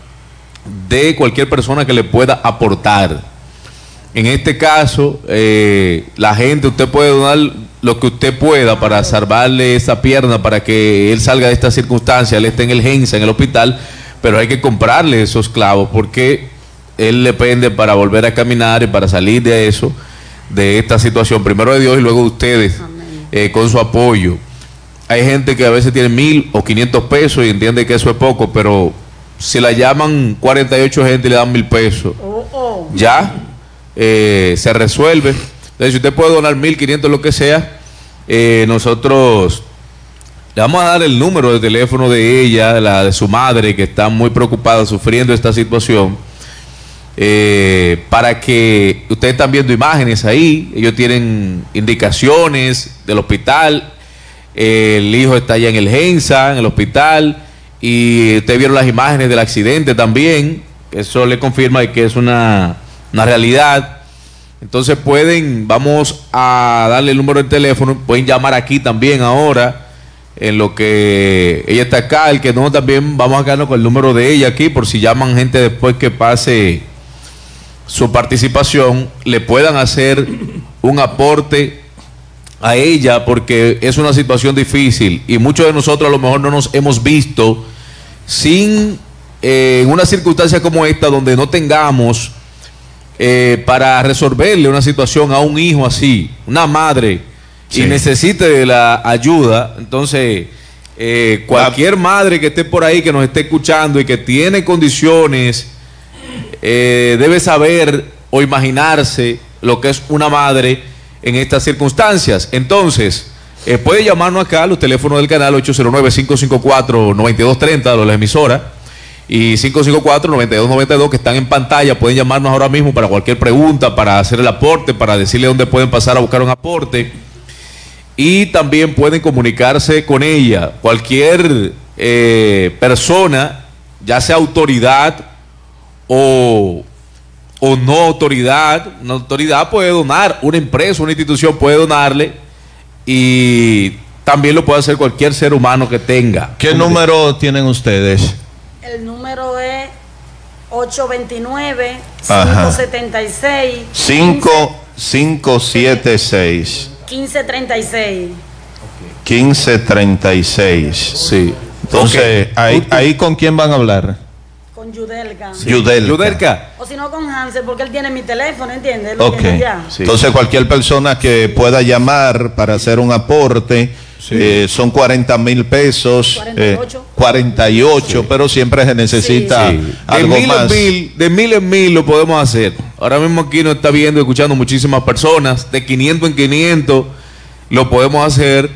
de cualquier persona que le pueda aportar. En este caso, eh, la gente, usted puede donar lo que usted pueda para salvarle esa pierna, para que él salga de esta circunstancia, él esté en el Gensa, en el hospital, pero hay que comprarle esos clavos porque él depende para volver a caminar y para salir de eso, de esta situación, primero de Dios y luego de ustedes, eh, con su apoyo. Hay gente que a veces tiene mil o quinientos pesos y entiende que eso es poco, pero si la llaman cuarenta y ocho gente y le dan mil pesos, ya eh, se resuelve. Entonces, si usted puede donar mil quinientos, lo que sea, eh, nosotros le vamos a dar el número de teléfono de ella, la de su madre, que está muy preocupada, sufriendo esta situación, eh, para que ustedes están viendo imágenes ahí, ellos tienen indicaciones del hospital. El hijo está allá en el Gensa, en el hospital, y ustedes vieron las imágenes del accidente también. Eso le confirma que es una, una realidad. Entonces pueden, vamos a darle el número de teléfono, pueden llamar aquí también ahora, en lo que ella está acá, el que no también vamos a quedarnos con el número de ella aquí, por si llaman gente después que pase su participación, le puedan hacer un aporte a ella, porque es una situación difícil y muchos de nosotros a lo mejor no nos hemos visto sin eh, en una circunstancia como esta donde no tengamos eh, para resolverle una situación a un hijo así, una madre, Sí. y necesite de la ayuda, entonces eh, cualquier madre que esté por ahí, que nos esté escuchando y que tiene condiciones, eh, debe saber o imaginarse lo que es una madre en estas circunstancias. Entonces, eh, puede llamarnos acá a los teléfonos del canal ocho cero nueve, cinco cinco cuatro, nueve dos tres cero de la emisora y cinco cinco cuatro, nueve dos nueve dos que están en pantalla. Pueden llamarnos ahora mismo para cualquier pregunta, para hacer el aporte, para decirle dónde pueden pasar a buscar un aporte. Y también pueden comunicarse con ella. Cualquier eh, persona, ya sea autoridad o, o no autoridad, una autoridad puede donar, una empresa, una institución puede donarle, y también lo puede hacer cualquier ser humano que tenga. ¿Qué número tienen ustedes? El número es ocho dos nueve, Ajá. cinco siete seis, cinco cinco siete seis, quince treinta y seis. quince treinta y seis. Sí. Entonces, Ok. ahí, ahí ¿con quién van a hablar? Con Yudelka. Yudelka. Yudelka. O si no con Hansel, porque él tiene mi teléfono, ¿entiendes? Él lo Ok. tiene allá. Entonces, cualquier persona que pueda llamar para hacer un aporte, eh, son cuarenta mil pesos. cuarenta y ocho. eh, cuarenta y ocho, pero siempre se necesita Sí. De algo mil más. en mil, de mil en mil lo podemos hacer. Ahora mismo aquí nos está viendo y escuchando muchísimas personas. De quinientos en quinientos lo podemos hacer.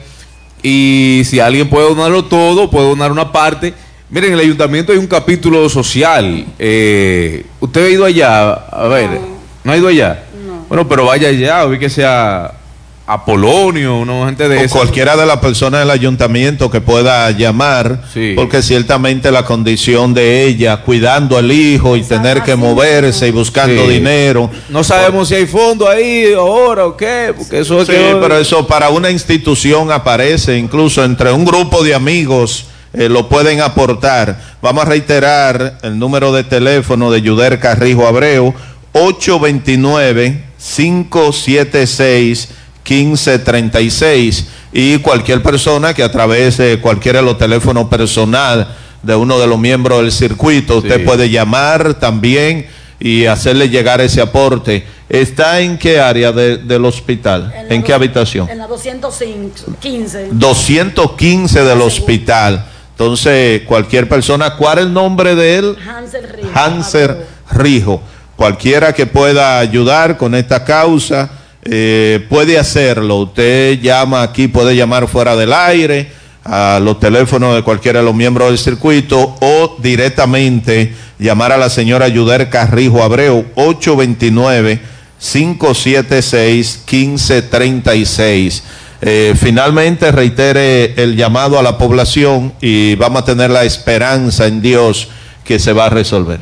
Y si alguien puede donarlo todo, puede donar una parte. Miren, en el ayuntamiento hay un capítulo social. Eh, ¿Usted ha ido allá? A ver, ¿no ha ido allá? Bueno, pero vaya allá, vi que sea Apolonio, una gente de O esa. cualquiera de las personas del ayuntamiento que pueda llamar, porque ciertamente la condición de ella, cuidando al hijo y tener que moverse y buscando Sí. dinero. No sabemos si hay fondo ahí ahora o qué, porque eso es Sí, que- pero eso para una institución aparece, incluso entre un grupo de amigos eh, lo pueden aportar. Vamos a reiterar el número de teléfono de Yudelka Rijo Abreu, ocho dos nueve, cinco siete seis, uno cinco tres seis, y cualquier persona que a través de cualquiera de los teléfonos personal de uno de los miembros del circuito, usted Sí. puede llamar también y hacerle llegar ese aporte. ¿Está en qué área de- del hospital? ¿En qué habitación? En la doscientos quince. doscientos quince del hospital. Entonces, cualquier persona, ¿cuál es el nombre de él? Hansel Rijo. Hanser Rijo. Cualquiera que pueda ayudar con esta causa, eh, puede hacerlo. Usted llama aquí, puede llamar fuera del aire, a los teléfonos de cualquiera de los miembros del circuito, o directamente llamar a la señora Yudelka Rijo Abreu, ocho dos nueve, cinco siete seis, uno cinco tres seis. Eh, finalmente reitere el llamado a la población y vamos a tener la esperanza en Dios que se va a resolver.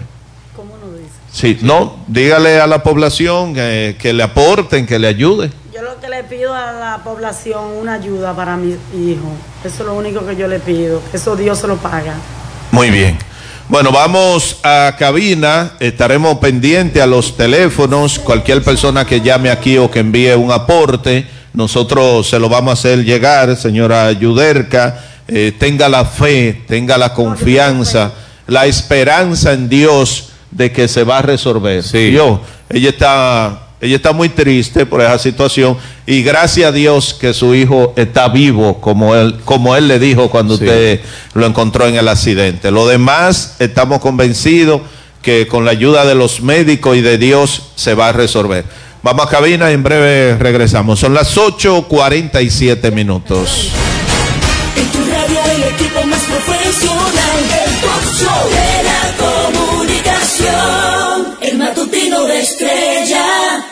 Sí, no, dígale a la población eh, que le aporten, que le ayude. Yo lo que le pido a la población una ayuda para mi hijo. Eso es lo único que yo le pido. Eso Dios se lo paga. Muy bien. Bueno, vamos a cabina, estaremos pendientes a los teléfonos, cualquier persona que llame aquí o que envíe un aporte, nosotros se lo vamos a hacer llegar, señora Yudelka, eh, tenga la fe, tenga la confianza, la esperanza en Dios de que se va a resolver. Yo, ella está, ella está muy triste por esa situación y gracias a Dios que su hijo está vivo, como él, como él le dijo cuando Sí. usted lo encontró en el accidente. Lo demás, estamos convencidos que con la ayuda de los médicos y de Dios se va a resolver. Vamos a cabina y en breve regresamos. Son las ocho cuarenta y siete minutos. En tu radio el equipo más profesional del talk show de la comunicación. El matutino de Estrella.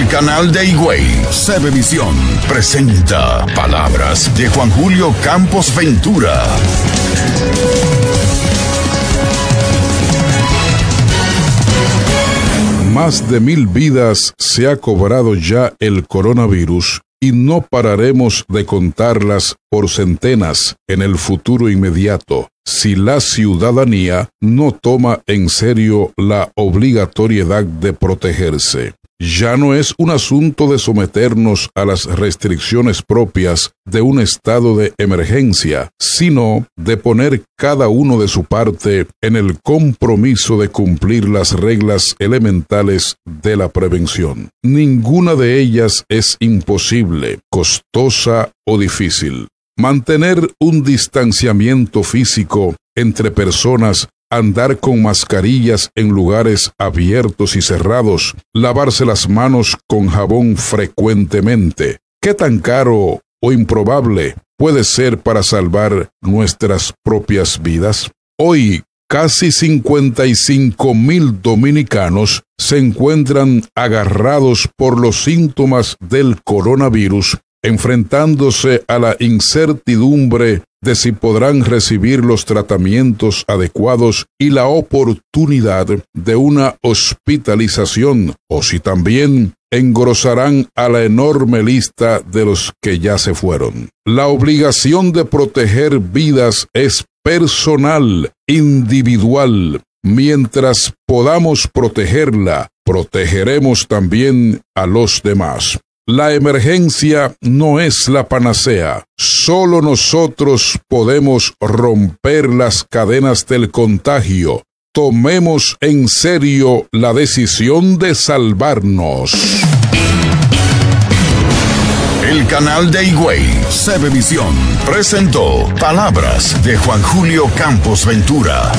El canal de Higüey, Cebevisión, presenta Palabras de Juan Julio Campos Ventura. Más de mil vidas se ha cobrado ya el coronavirus y no pararemos de contarlas por centenas en el futuro inmediato si la ciudadanía no toma en serio la obligatoriedad de protegerse. Ya no es un asunto de someternos a las restricciones propias de un estado de emergencia, sino de poner cada uno de su parte en el compromiso de cumplir las reglas elementales de la prevención. Ninguna de ellas es imposible, costosa o difícil. Mantener un distanciamiento físico entre personas, andar con mascarillas en lugares abiertos y cerrados, lavarse las manos con jabón frecuentemente. ¿Qué tan caro o improbable puede ser para salvar nuestras propias vidas? Hoy, casi cincuenta y cinco mil dominicanos se encuentran agarrados por los síntomas del coronavirus, enfrentándose a la incertidumbre de si podrán recibir los tratamientos adecuados y la oportunidad de una hospitalización, o si también engrosarán a la enorme lista de los que ya se fueron. La obligación de proteger vidas es personal, individual. Mientras podamos protegerla, protegeremos también a los demás. La emergencia no es la panacea. Solo nosotros podemos romper las cadenas del contagio. Tomemos en serio la decisión de salvarnos. El canal de Higüey, Cebevisión, presentó Palabras de Juan Julio Campos Ventura.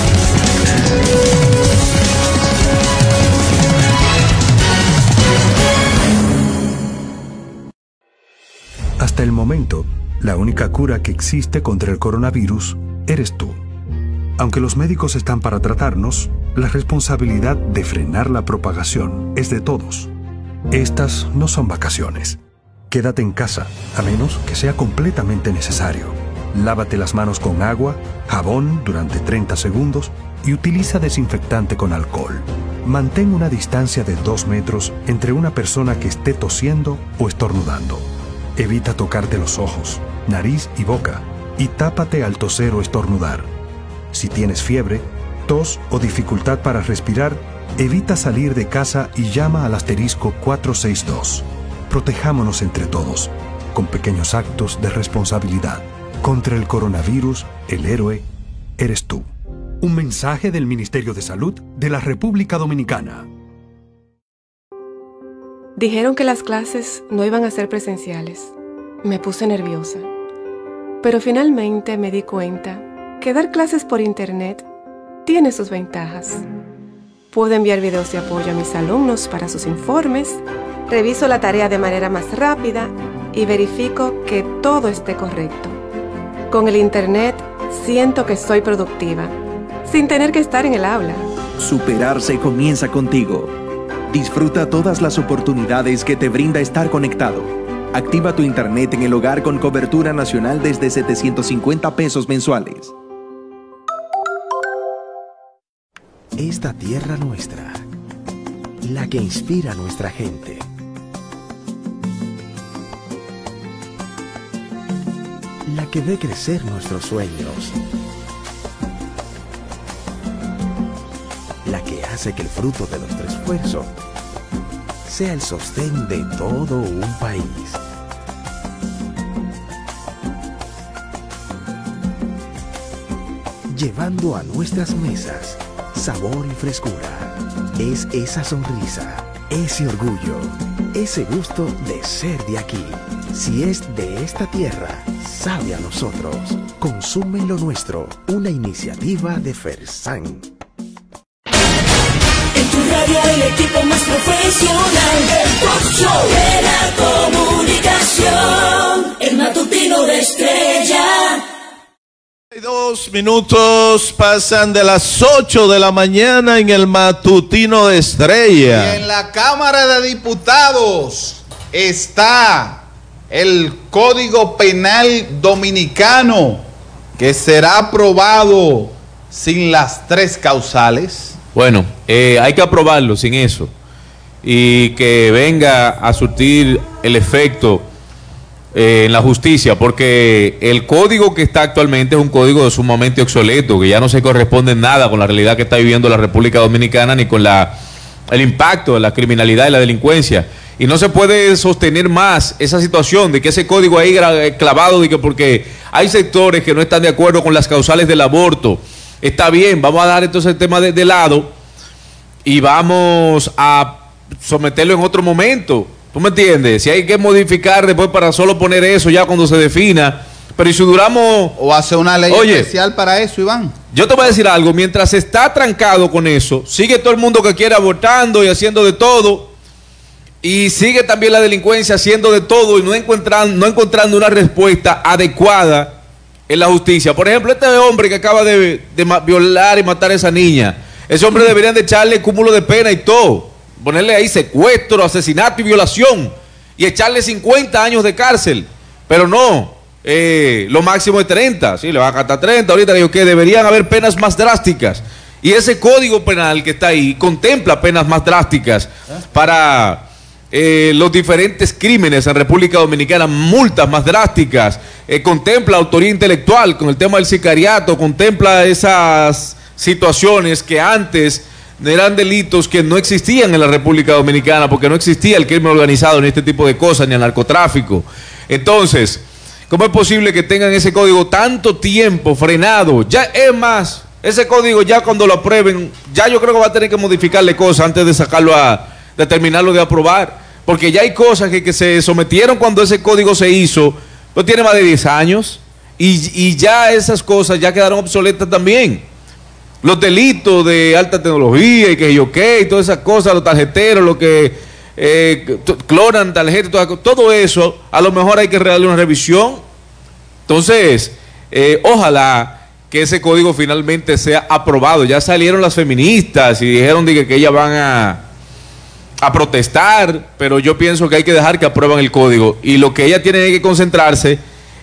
Hasta el momento, la única cura que existe contra el coronavirus eres tú. Aunque los médicos están para tratarnos, la responsabilidad de frenar la propagación es de todos. Estas no son vacaciones. Quédate en casa, a menos que sea completamente necesario. Lávate las manos con agua, jabón durante treinta segundos y utiliza desinfectante con alcohol. Mantén una distancia de dos metros entre una persona que esté tosiendo o estornudando. Evita tocarte los ojos, nariz y boca y tápate al toser o estornudar. Si tienes fiebre, tos o dificultad para respirar, evita salir de casa y llama al asterisco cuatro seis dos. Protejámonos entre todos, con pequeños actos de responsabilidad. Contra el coronavirus, el héroe eres tú. Un mensaje del Ministerio de Salud de la República Dominicana. Dijeron que las clases no iban a ser presenciales. Me puse nerviosa. Pero finalmente me di cuenta que dar clases por internet tiene sus ventajas. Puedo enviar videos de apoyo a mis alumnos para sus informes, reviso la tarea de manera más rápida y verifico que todo esté correcto. Con el internet siento que soy productiva, sin tener que estar en el aula. Superarse comienza contigo. Disfruta todas las oportunidades que te brinda estar conectado. Activa tu internet en el hogar con cobertura nacional desde setecientos cincuenta pesos mensuales. Esta tierra nuestra, la que inspira a nuestra gente. La que ve crecer nuestros sueños. La que hace que el fruto de nuestro esfuerzo sea el sostén de todo un país. Llevando a nuestras mesas sabor y frescura. Es esa sonrisa, ese orgullo, ese gusto de ser de aquí. Si es de esta tierra, sabe a nosotros. Consume lo nuestro, una iniciativa de Fersan. En tu radio el equipo más profesional del talk show de la comunicación, el matutino de Estrella. Dos minutos pasan de las ocho de la mañana en el matutino de Estrella. Y en la Cámara de Diputados está el Código Penal Dominicano, que será aprobado sin las tres causales. Bueno, eh, hay que aprobarlo sin eso y que venga a surtir el efecto eh, en la justicia, porque el código que está actualmente es un código sumamente obsoleto, que ya no se corresponde en nada con la realidad que está viviendo la República Dominicana ni con la, el impacto de la criminalidad y la delincuencia. Y no se puede sostener más esa situación de que ese código ahí clavado, de que porque hay sectores que no están de acuerdo con las causales del aborto. Está bien, vamos a dar entonces el tema de, de lado y vamos a someterlo en otro momento. ¿Tú me entiendes? Si hay que modificar después para solo poner eso ya cuando se defina. Pero ¿y si duramos? O hacer una ley Oye, especial para eso, Iván. Yo te voy a decir algo. Mientras está trancado con eso, sigue todo el mundo que quiere abortando y haciendo de todo. Y sigue también la delincuencia haciendo de todo y no encontrando, no encontrando una respuesta adecuada en la justicia. Por ejemplo, este hombre que acaba de, de violar y matar a esa niña, ese hombre deberían de echarle cúmulo de pena y todo. Ponerle ahí secuestro, asesinato y violación y echarle cincuenta años de cárcel. Pero no, eh, lo máximo es treinta. Sí, le va a catar treinta. Ahorita digo que deberían haber penas más drásticas. Y ese código penal que está ahí contempla penas más drásticas para Eh, los diferentes crímenes en República Dominicana, multas más drásticas, eh, contempla autoría intelectual con el tema del sicariato, contempla esas situaciones que antes eran delitos que no existían en la República Dominicana porque no existía el crimen organizado ni este tipo de cosas, ni el narcotráfico. Entonces, ¿cómo es posible que tengan ese código tanto tiempo frenado? Ya es más, ese código ya cuando lo aprueben, ya yo creo que va a tener que modificarle cosas antes de sacarlo a de terminarlo de aprobar, porque ya hay cosas que, que se sometieron cuando ese código se hizo, pues tiene más de diez años, y, y ya esas cosas ya quedaron obsoletas también. Los delitos de alta tecnología y que yo qué, y todas esas cosas, los tarjeteros, los que eh, clonan tarjetas, todo, todo eso, a lo mejor hay que darle una revisión. Entonces, eh, ojalá que ese código finalmente sea aprobado. Ya salieron las feministas y dijeron de que, que ellas van a a protestar, pero yo pienso que hay que dejar que aprueben el código y lo que ella tiene que concentrarse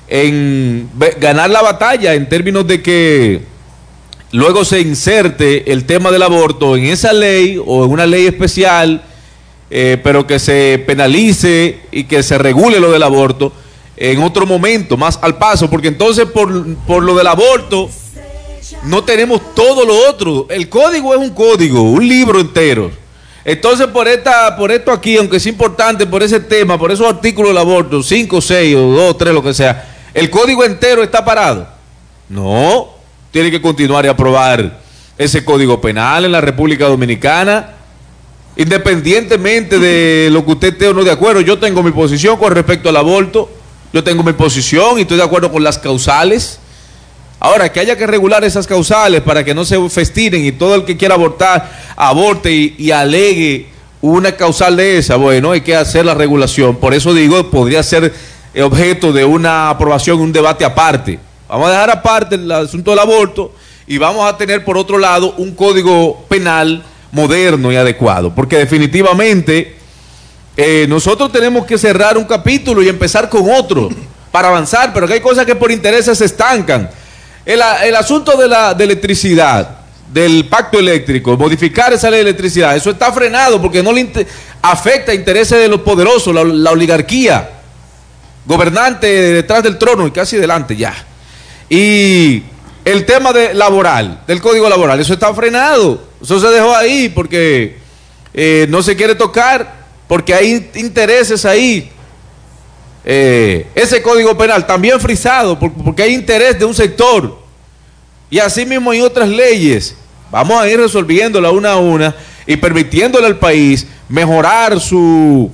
en ganar la batalla en términos de que luego se inserte el tema del aborto en esa ley o en una ley especial, eh, pero que se penalice y que se regule lo del aborto en otro momento, más al paso, porque entonces por, por lo del aborto no tenemos todo lo otro. El código es un código, un libro entero. Entonces, por esta, por esto aquí, aunque es importante, por ese tema, por esos artículos del aborto, cinco, seis o dos, tres, lo que sea, ¿el código entero está parado? No, tiene que continuar y aprobar ese código penal en la República Dominicana, independientemente de lo que usted esté o no de acuerdo. Yo tengo mi posición con respecto al aborto, yo tengo mi posición y estoy de acuerdo con las causales. Ahora, que haya que regular esas causales para que no se festinen y todo el que quiera abortar, aborte y, y alegue una causal de esa, bueno, hay que hacer la regulación. Por eso digo, podría ser objeto de una aprobación, un debate aparte. Vamos a dejar aparte el asunto del aborto y vamos a tener por otro lado un código penal moderno y adecuado, porque definitivamente eh, nosotros tenemos que cerrar un capítulo y empezar con otro para avanzar, pero que hay cosas que por intereses se estancan. El, el asunto de la de electricidad, del pacto eléctrico, modificar esa ley de electricidad, eso está frenado porque no le inter, afecta a intereses de los poderosos, la, la oligarquía, gobernante detrás del trono y casi delante ya. Y el tema de laboral, del código laboral, eso está frenado, eso se dejó ahí porque eh, no se quiere tocar, porque hay intereses ahí. Eh, ese código penal también frisado porque hay interés de un sector y así mismo hay otras leyes. Vamos a ir resolviéndola una a una y permitiéndole al país mejorar su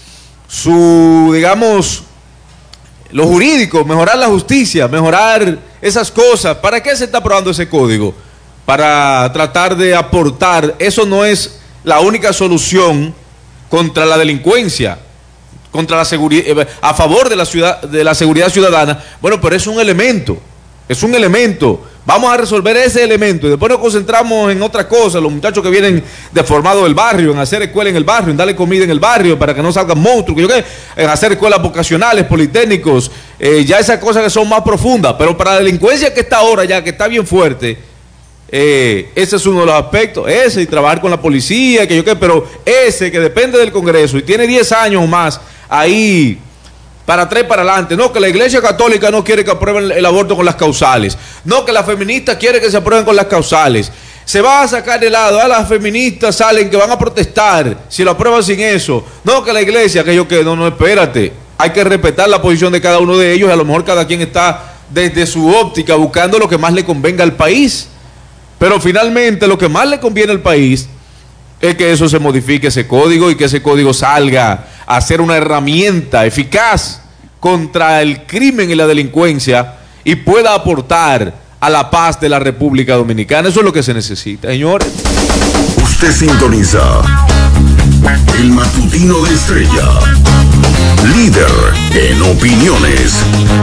su digamos lo jurídico, mejorar la justicia, mejorar esas cosas. ¿Para qué se está aprobando ese código? Para tratar de aportar. Eso no es la única solución contra la delincuencia, contra la seguridad, a favor de la ciudad, de la seguridad ciudadana. Bueno, pero es un elemento, Es un elemento. Vamos a resolver ese elemento y después nos concentramos en otra cosa. Los muchachos que vienen deformados del barrio, en hacer escuela en el barrio, en darle comida en el barrio para que no salgan monstruos, que yo qué, en hacer escuelas vocacionales, politécnicos, eh, ya esas cosas que son más profundas. Pero para la delincuencia que está ahora ya, que está bien fuerte, eh, ese es uno de los aspectos. Ese y trabajar con la policía, que yo qué, pero ese que depende del Congreso y tiene diez años o más ahí para atrás y para adelante. No, que la Iglesia Católica no quiere que aprueben el aborto con las causales. No, que las feministas quieren que se aprueben con las causales. Se va a sacar de lado. A las feministas salen que van a protestar si lo aprueban sin eso. No, que la Iglesia, que yo que no, no, espérate. Hay que respetar la posición de cada uno de ellos y a lo mejor cada quien está desde su óptica buscando lo que más le convenga al país. Pero finalmente lo que más le conviene al país es que eso se modifique, ese código, y que ese código salga a ser una herramienta eficaz contra el crimen y la delincuencia y pueda aportar a la paz de la República Dominicana. Eso es lo que se necesita, señores. Usted sintoniza el matutino de Estrella, líder en opiniones.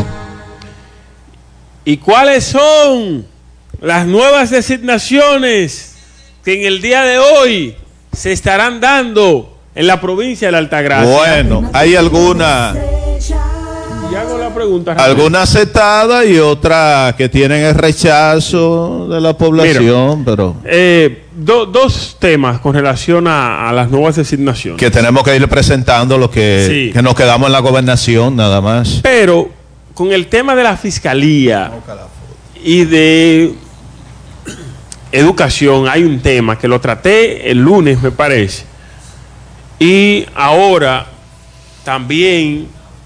¿Y cuáles son las nuevas designaciones que en el día de hoy se estarán dando en la provincia de la Altagracia? Bueno, hay alguna y hago la pregunta, alguna aceptada y otra que tienen el rechazo de la población. Mira, pero eh, do, dos temas con relación a, a las nuevas designaciones que tenemos que ir presentando los que, sí. que nos quedamos en la gobernación nada más. Pero con el tema de la fiscalía y de educación hay un tema que lo traté el lunes, me parece, y ahora también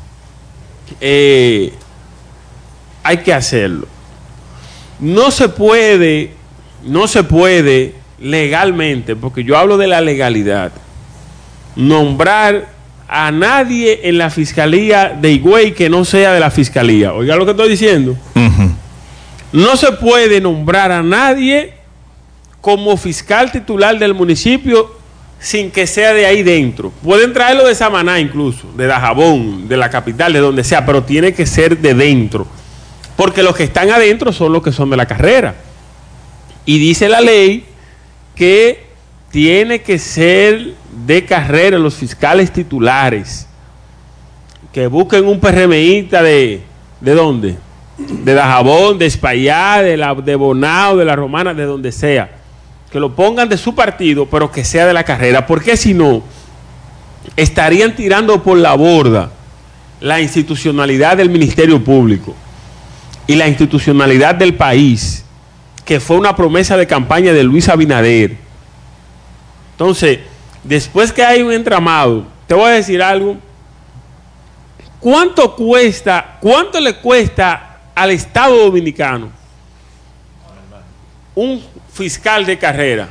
eh, hay que hacerlo. No se puede, no se puede legalmente, porque yo hablo de la legalidad, nombrar a nadie en la fiscalía de Higüey que no sea de la fiscalía. Oiga lo que estoy diciendo. Uh-huh. No se puede nombrar a nadie como fiscal titular del municipio sin que sea de ahí dentro. Pueden traerlo de Samaná incluso, de Dajabón, de la capital, de donde sea, pero tiene que ser de dentro. Porque los que están adentro son los que son de la carrera. Y dice la ley que tiene que ser de carrera los fiscales titulares. Que busquen un PRMista de... ¿De dónde? De Dajabón, de Espaillá, de, la, de Bonao, de la Romana, de donde sea. Que lo pongan de su partido, pero que sea de la carrera, porque si no, estarían tirando por la borda la institucionalidad del Ministerio Público y la institucionalidad del país, que fue una promesa de campaña de Luis Abinader. Entonces, después que hay un entramado, te voy a decir algo. ¿Cuánto cuesta, cuánto le cuesta al Estado Dominicano un fiscal de carrera?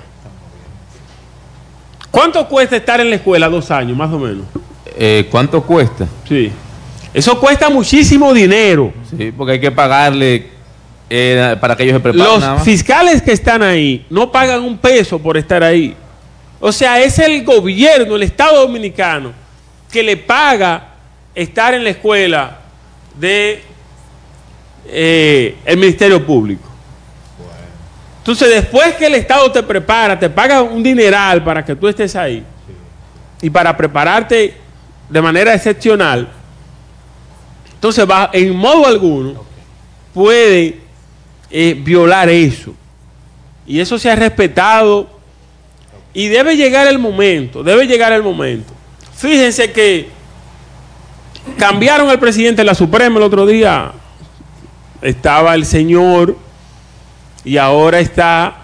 ¿Cuánto cuesta estar en la escuela? Dos años, más o menos. Eh, ¿Cuánto cuesta? Sí. Eso cuesta muchísimo dinero. Sí, porque hay que pagarle eh, para que ellos se preparen. Los fiscales que están ahí no pagan un peso por estar ahí. O sea, es el gobierno, el Estado Dominicano, que le paga estar en la escuela de eh, el Ministerio Público. Entonces, después que el Estado te prepara, te paga un dineral para que tú estés ahí, sí, y para prepararte de manera excepcional, entonces va, en modo alguno, okay, puede eh, violar eso. Y eso se ha respetado, okay, y debe llegar el momento, debe llegar el momento. Fíjense que cambiaron al presidente de la Suprema el otro día. Estaba el señor... Y ahora está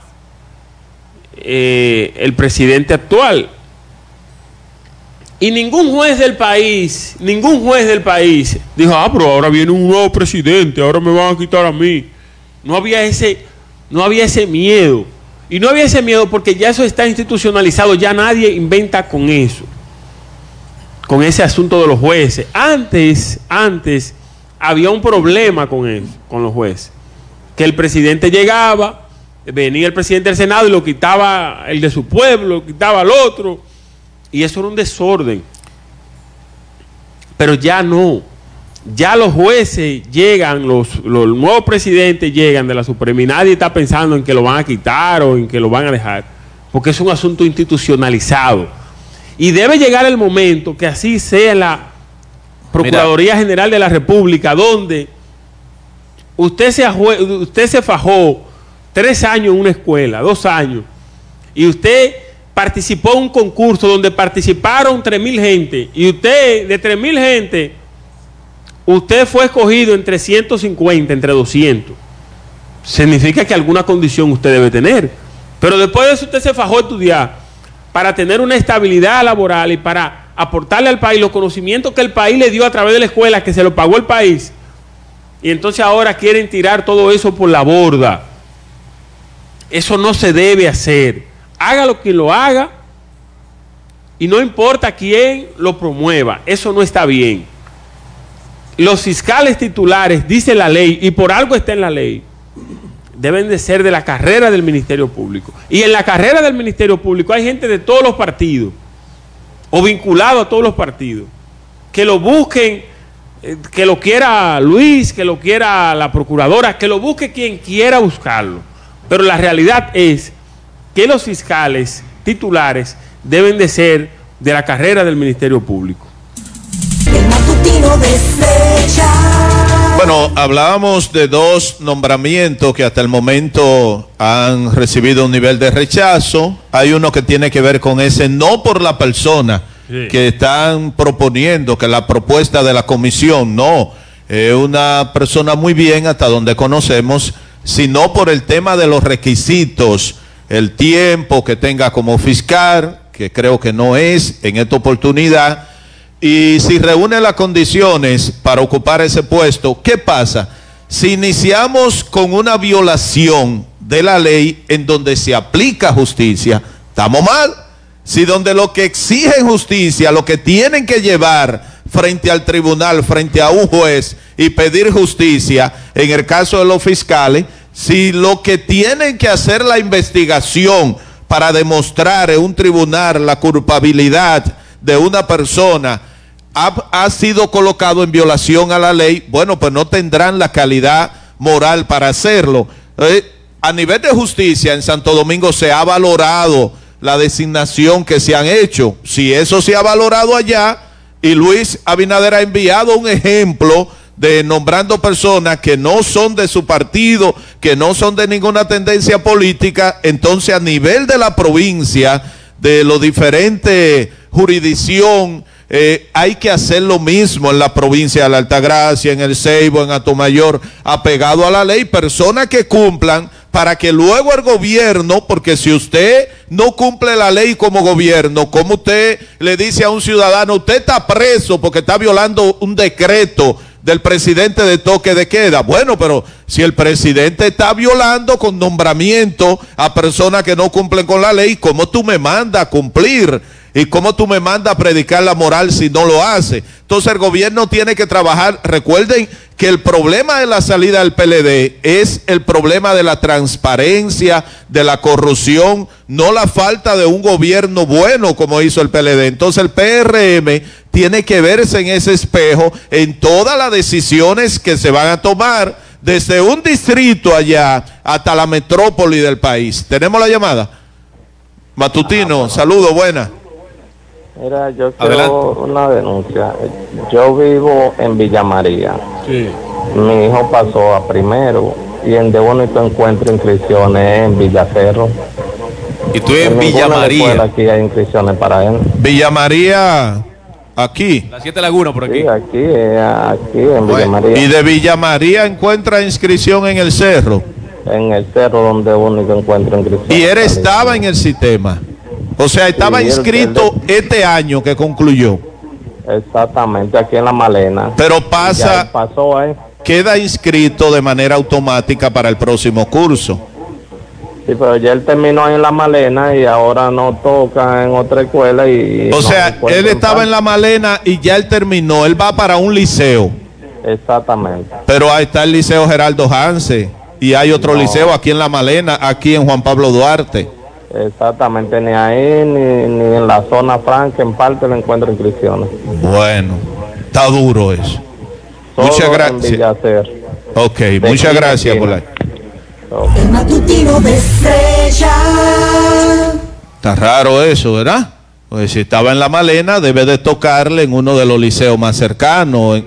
eh, el presidente actual. Y ningún juez del país, ningún juez del país dijo, ah, pero ahora viene un nuevo presidente, ahora me van a quitar a mí. No había ese, no había ese miedo. Y no había ese miedo porque ya eso está institucionalizado, ya nadie inventa con eso, con ese asunto de los jueces. Antes, antes había un problema con eso, con los jueces. Que el presidente llegaba, venía el presidente del Senado y lo quitaba el de su pueblo, lo quitaba al otro, y eso era un desorden. Pero ya no, ya los jueces llegan, los, los nuevos presidentes llegan de la Suprema y nadie está pensando en que lo van a quitar o en que lo van a dejar, porque es un asunto institucionalizado. Y debe llegar el momento que así sea la Procuraduría Mira. General de la República, donde usted se, usted se fajó tres años en una escuela, dos años, y usted participó en un concurso donde participaron tres mil gente, y usted, de tres mil gente, usted fue escogido entre ciento cincuenta, entre doscientos. Significa que alguna condición usted debe tener. Pero después de eso usted se fajó a estudiar para tener una estabilidad laboral y para aportarle al país los conocimientos que el país le dio a través de la escuela, que se lo pagó el país. Y entonces ahora quieren tirar todo eso por la borda. Eso no se debe hacer. Hágalo quien lo haga y no importa quién lo promueva. Eso no está bien. Los fiscales titulares, dice la ley, y por algo está en la ley, deben de ser de la carrera del Ministerio Público. Y en la carrera del Ministerio Público hay gente de todos los partidos, o vinculado a todos los partidos, que lo busquen, eh, que lo quiera Luis, que lo quiera la procuradora, que lo busque quien quiera buscarlo. Pero la realidad es que los fiscales titulares deben de ser de la carrera del Ministerio Público. El matutino de Estrella. Bueno, hablábamos de dos nombramientos que hasta el momento han recibido un nivel de rechazo. Hay uno que tiene que ver con ese, no por la persona sí. que están proponiendo, que la propuesta de la comisión, no, es una persona muy bien hasta donde conocemos, sino por el tema de los requisitos, el tiempo que tenga como fiscal, que creo que no es en esta oportunidad. Y si reúne las condiciones para ocupar ese puesto, ¿qué pasa? Si iniciamos con una violación de la ley en donde se aplica justicia, estamos mal. Si donde lo que exigen justicia, lo que tienen que llevar frente al tribunal, frente a un juez y pedir justicia, en el caso de los fiscales, si lo que tienen que hacer la investigación para demostrar en un tribunal la culpabilidad de una persona ha, ha sido colocado en violación a la ley, bueno, pues no tendrán la calidad moral para hacerlo. Eh, a nivel de justicia en Santo Domingo se ha valorado la designación que se han hecho. Si eso se ha valorado allá, y Luis Abinader ha enviado un ejemplo de nombrando personas que no son de su partido, que no son de ninguna tendencia política, entonces a nivel de la provincia, de los diferentes jurisdicción, eh, hay que hacer lo mismo en la provincia de la Altagracia, en el Ceibo, en Atomayor, apegado a la ley, personas que cumplan para que luego el gobierno, porque si usted no cumple la ley como gobierno, como usted le dice a un ciudadano, usted está preso porque está violando un decreto del presidente de toque de queda. Bueno, pero si el presidente está violando con nombramiento a personas que no cumplen con la ley, ¿cómo tú me mandas a cumplir? ¿Y cómo tú me mandas a predicar la moral si no lo hace? Entonces el gobierno tiene que trabajar. Recuerden que el problema de la salida del P L D es el problema de la transparencia, de la corrupción, no la falta de un gobierno bueno como hizo el P L D. Entonces el P R M tiene que verse en ese espejo en todas las decisiones que se van a tomar, desde un distrito allá hasta la metrópoli del país. ¿Tenemos la llamada? Matutino, saludos, buena. Mira, yo quiero una denuncia. Yo vivo en Villa María. Sí. Mi hijo pasó a primero y en de único encuentro inscripciones en Villacerro. ¿Y tú en, en Villa María? Aquí hay inscripciones para él. Villa María, aquí. La Siete Lagunas por aquí. Sí, aquí, aquí en Villa Bueno, María. ¿y de Villa María encuentra inscripción en el cerro? En el cerro donde único encuentro inscripciones. ¿Y él estaba en el sistema? O sea, estaba sí, inscrito el, el, este año que concluyó. Exactamente, aquí en La Malena. Pero pasa, pasó ahí. Queda inscrito de manera automática para el próximo curso. Sí, pero ya él terminó ahí en La Malena y ahora no toca en otra escuela. y. O no sea, él estaba en La Malena y ya él terminó. Él va para un liceo. Exactamente. Pero ahí está el Liceo Geraldo Hanse y hay otro no. liceo aquí en La Malena, aquí en Juan Pablo Duarte. Exactamente, ni ahí ni, ni en la zona franca en parte le encuentro inscripciones. Bueno, está duro eso. Muchas en gracias. Villacer. Ok, De muchas esquina a gracias por esquina. la... El matutino de Estrella. Está raro eso, ¿verdad? Pues si estaba en La Malena, debe de tocarle en uno de los liceos más cercanos.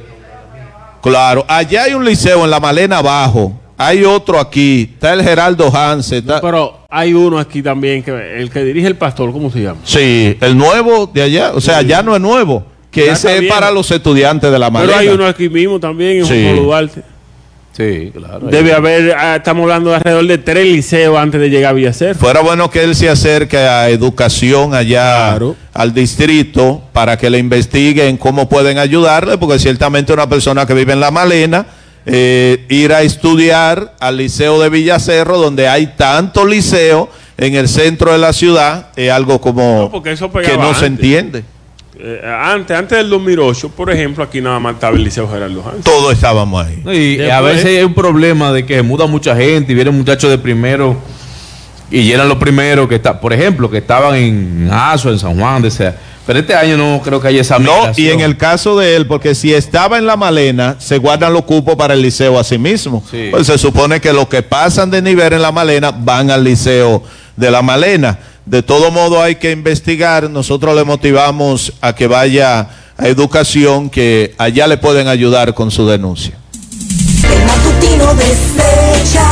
Claro, allá hay un liceo en La Malena abajo. Hay otro aquí. Está el Geraldo Hansen. Está... Pero hay uno aquí también, que el que dirige el pastor, ¿cómo se llama? Sí, el nuevo de allá. O sea, Sí. ya no es nuevo. Que Ya ese está es bien. para los estudiantes de La Malena. Pero hay uno aquí mismo también, en Sí. Juan Pablo Duarte. Sí, claro. Debe haber, ah, estamos hablando de alrededor de tres liceos antes de llegar a Villacer. Fuera bueno que él se acerque a educación allá Claro. al distrito para que le investiguen cómo pueden ayudarle, porque ciertamente una persona que vive en La Malena, eh, ir a estudiar al liceo de Villacerro, donde hay tantos liceos en el centro de la ciudad, es algo como No, porque eso que pegaba no se antes. entiende. Eh, antes, antes del dos mil ocho, por ejemplo, aquí nada más estaba el liceo Geraldo Hansen. Todos estábamos ahí. No, y Después- a veces hay un problema de que muda mucha gente y vienen muchachos de primero y llenan los primeros que está, por ejemplo, que estaban en Azo, en San Juan, de sea. Pero este año no creo que haya esa No, migración. y en el caso de él, porque si estaba en La Malena, se guardan los cupos para el liceo a sí mismo. Sí. Pues se supone que los que pasan de nivel en La Malena van al liceo de La Malena. De todo modo hay que investigar. Nosotros le motivamos a que vaya a educación, que allá le pueden ayudar con su denuncia. El matutino de Estrella.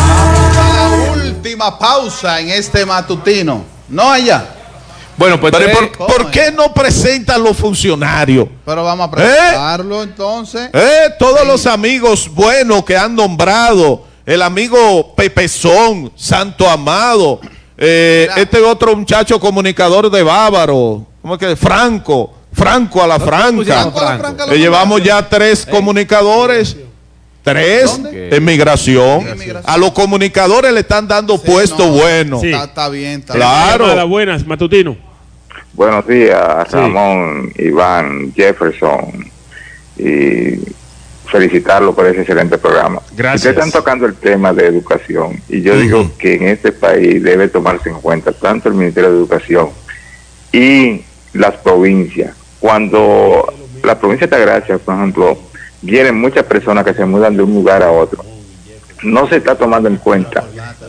La última pausa en este matutino. No allá. Bueno, pues Pero tres- ¿por, por qué no presentan los funcionarios? Pero vamos a presentarlo entonces. Eh, todos los amigos buenos que han nombrado, el amigo Pepezón, Santo Amado, eh, este otro muchacho comunicador de Bávaro, ¿cómo es que? Franco, Franco a la Franca. Franco a la Franca lo Le llevamos nombraron. ya tres comunicadores. Tres ¿Dónde? en migración. En migración. A los comunicadores le están dando Sí, puestos no, buenos. Sí. Está, está bien, está Claro. Llamada, buenas, matutino. Buenos días, Sí. Ramón, Iván, Jefferson, y felicitarlo por ese excelente programa. Gracias. Ustedes están tocando el tema de educación y yo Ujú. digo que en este país debe tomarse en cuenta tanto el Ministerio de Educación y las provincias. Cuando la provincia de Altagracia, por ejemplo, vienen muchas personas que se mudan de un lugar a otro, no se está tomando en cuenta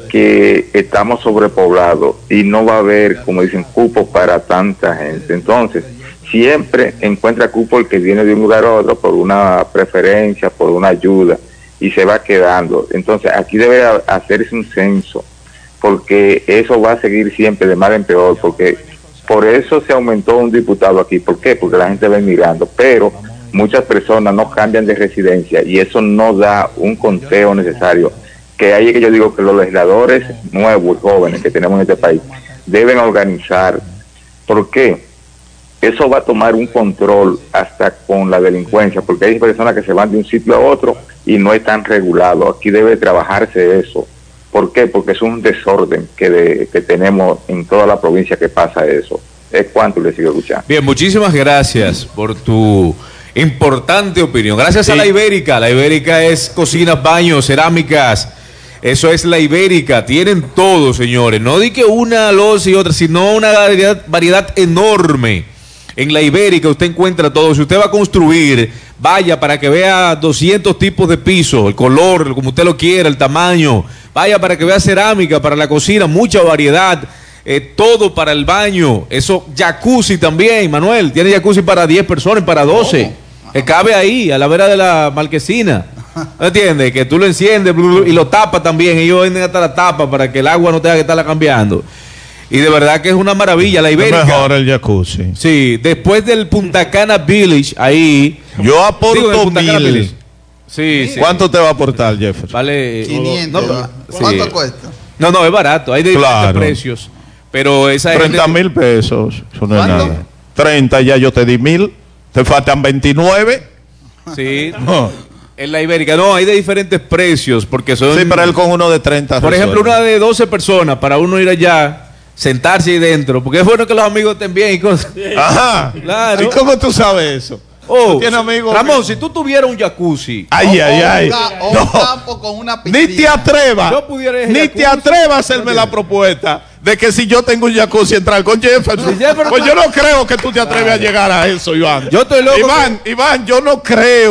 que estamos sobrepoblados y no va a haber, como dicen, cupo para tanta gente. Entonces, siempre encuentra cupo el que viene de un lugar a otro por una preferencia, por una ayuda, y se va quedando. Entonces, aquí debe ha- hacerse un censo, porque eso va a seguir siempre de mal en peor, porque por eso se aumentó un diputado aquí. ¿Por qué? Porque la gente va emigrando, pero muchas personas no cambian de residencia y eso no da un conteo necesario. Que ahí es que yo digo que los legisladores nuevos y jóvenes que tenemos en este país deben organizar. ¿Por qué? Eso va a tomar un control hasta con la delincuencia, porque hay personas que se van de un sitio a otro y no están regulados. Aquí debe trabajarse eso. ¿Por qué? Porque es un desorden que, de- que tenemos en toda la provincia que pasa eso. Es cuanto le sigo escuchando. Bien, muchísimas gracias por tu importante opinión. Gracias a La Ibérica. La Ibérica es cocinas, baños, cerámicas. Eso es La Ibérica. Tienen todo, señores. No di que una loza y otra, sino una variedad, variedad enorme. En La Ibérica usted encuentra todo. Si usted va a construir, vaya para que vea doscientos tipos de piso, el color, como usted lo quiera, el tamaño. Vaya para que vea cerámica, para la cocina, mucha variedad. Eh, todo para el baño. Eso, jacuzzi también, Manuel. Tiene jacuzzi para diez personas, para doce. Que cabe ahí, a la vera de la marquesina. ¿No entiendes? Que tú lo enciendes blu, blu, y lo tapas también. Ellos venden hasta la tapa para que el agua no tenga que estarla cambiando. Y de verdad que es una maravilla. La Ibérica. Es mejor el jacuzzi. Sí, después del Punta Cana Village, ahí. Yo aporto Digo, en el Punta Cana mil. Village. Sí, sí. ¿Cuánto te va a aportar, Jefferson? Vale. quinientos. no, sí. ¿Cuánto cuesta? No, no, es barato. Hay de diferentes Claro. precios. Pero esa treinta gente- mil pesos. Eso no es ¿Cuánto? nada. treinta, ya yo te di mil. Te faltan veintinueve. Sí. No. En la Ibérica, no, hay de diferentes precios, porque son... Sí, pero él con uno de treinta. Por ejemplo, resuelve. una de doce personas, para uno ir allá, sentarse ahí dentro, porque es bueno que los amigos estén bien y cosas. Ajá. Claro. ¿Y cómo tú sabes eso? Oh, ¿Tienes amigos? Ramón, si tú tuvieras un jacuzzi... Ay, O- ay, o ay. un ca- o No. un campo con una piscina. Ni te atrevas. Yo pudiera ir al Ni te jacuzzi. atrevas a hacerme la propuesta de que si yo tengo un jacuzzi entrar con Jefferson. Si Jefferson- Pues yo no creo que tú te atreves a llegar a eso, Iván. Yo estoy loco Iván, Iván, yo no creo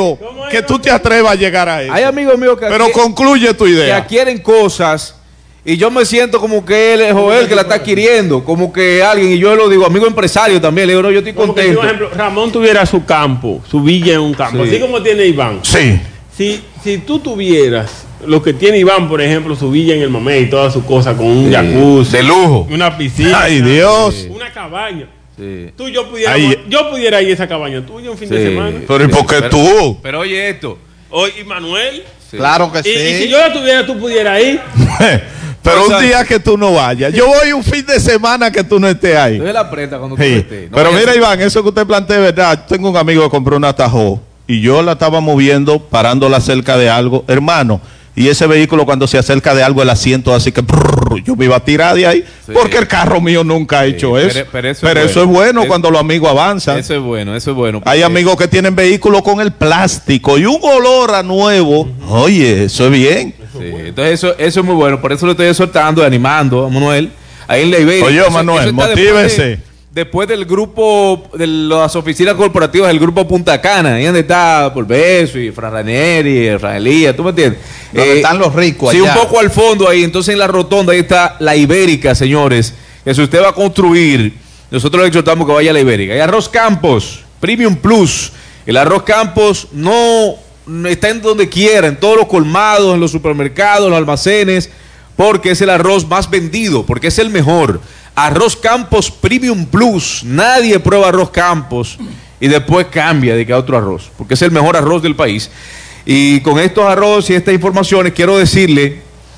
que tú te atrevas a llegar a eso. Hay amigos míos que Pero adquieren- concluye tu que idea. adquieren cosas y yo me siento como que él es Joel que la está adquiriendo, como que alguien, y yo lo digo, amigo empresario también, le digo, no, yo estoy Como que, contento. por ejemplo, Ramón tuviera su campo, su villa en un campo, Sí. así como tiene Iván. Sí. Si, si tú tuvieras lo que tiene Iván, por ejemplo, su villa en el Mamey y todas sus cosas, con un Sí. jacuzzi, De lujo. una piscina, Ay, Dios. una cabaña. Sí. Tú y yo pudiera, Ay. yo pudiera ir a esa cabaña tuya un fin de Sí. semana. Pero ¿y por qué Pero- tú? Pero oye esto. Hoy, y Manuel. Claro que Y, y sí. si yo la tuviera, tú pudieras ir. Pero O sea, un día que tú no vayas. Yo voy un fin de semana que tú no estés ahí. Entonces la aprieta cuando tú Sí. estés. No Pero vayas mira, a- Iván, eso que usted plantea es verdad. Tengo un amigo que compró una Tahoe y yo la estaba moviendo, parándola cerca de algo. Hermano, y ese vehículo cuando se acerca de algo, el asiento así que prrr, yo me iba a tirar de ahí Sí. porque el carro mío nunca ha hecho pero- eso. pero eso Pero es eso es bueno. bueno Es- cuando los amigos avanzan. Eso es bueno, eso es bueno. Hay porque- amigos que tienen vehículos con el plástico y un olor a nuevo. Oye, eso es bien. Sí, entonces eso, eso es muy bueno, por eso lo estoy exhortando y animando a Manuel. Ahí en la Iberia. Oye, Eso- Manuel, eso está motívese. Después, de- después del grupo, de las oficinas corporativas del grupo Punta Cana, ahí donde está por Beso y Fran Ranieri, Fran Elías, ¿tú me entiendes? Donde están los ricos Sí, allá. un poco al fondo ahí, entonces en la rotonda ahí está la Ibérica, señores, que si usted va a construir, nosotros le exhortamos que vaya a la Ibérica. Y Arroz Campos, Premium Plus, el Arroz Campos no no está en donde quiera, en todos los colmados, en los supermercados, en los almacenes, porque es el arroz más vendido, porque es el mejor. Arroz Campos Premium Plus. Nadie prueba Arroz Campos y después cambia de que a otro arroz, porque es el mejor arroz del país. Y con estos arroz y estas informaciones quiero decirle,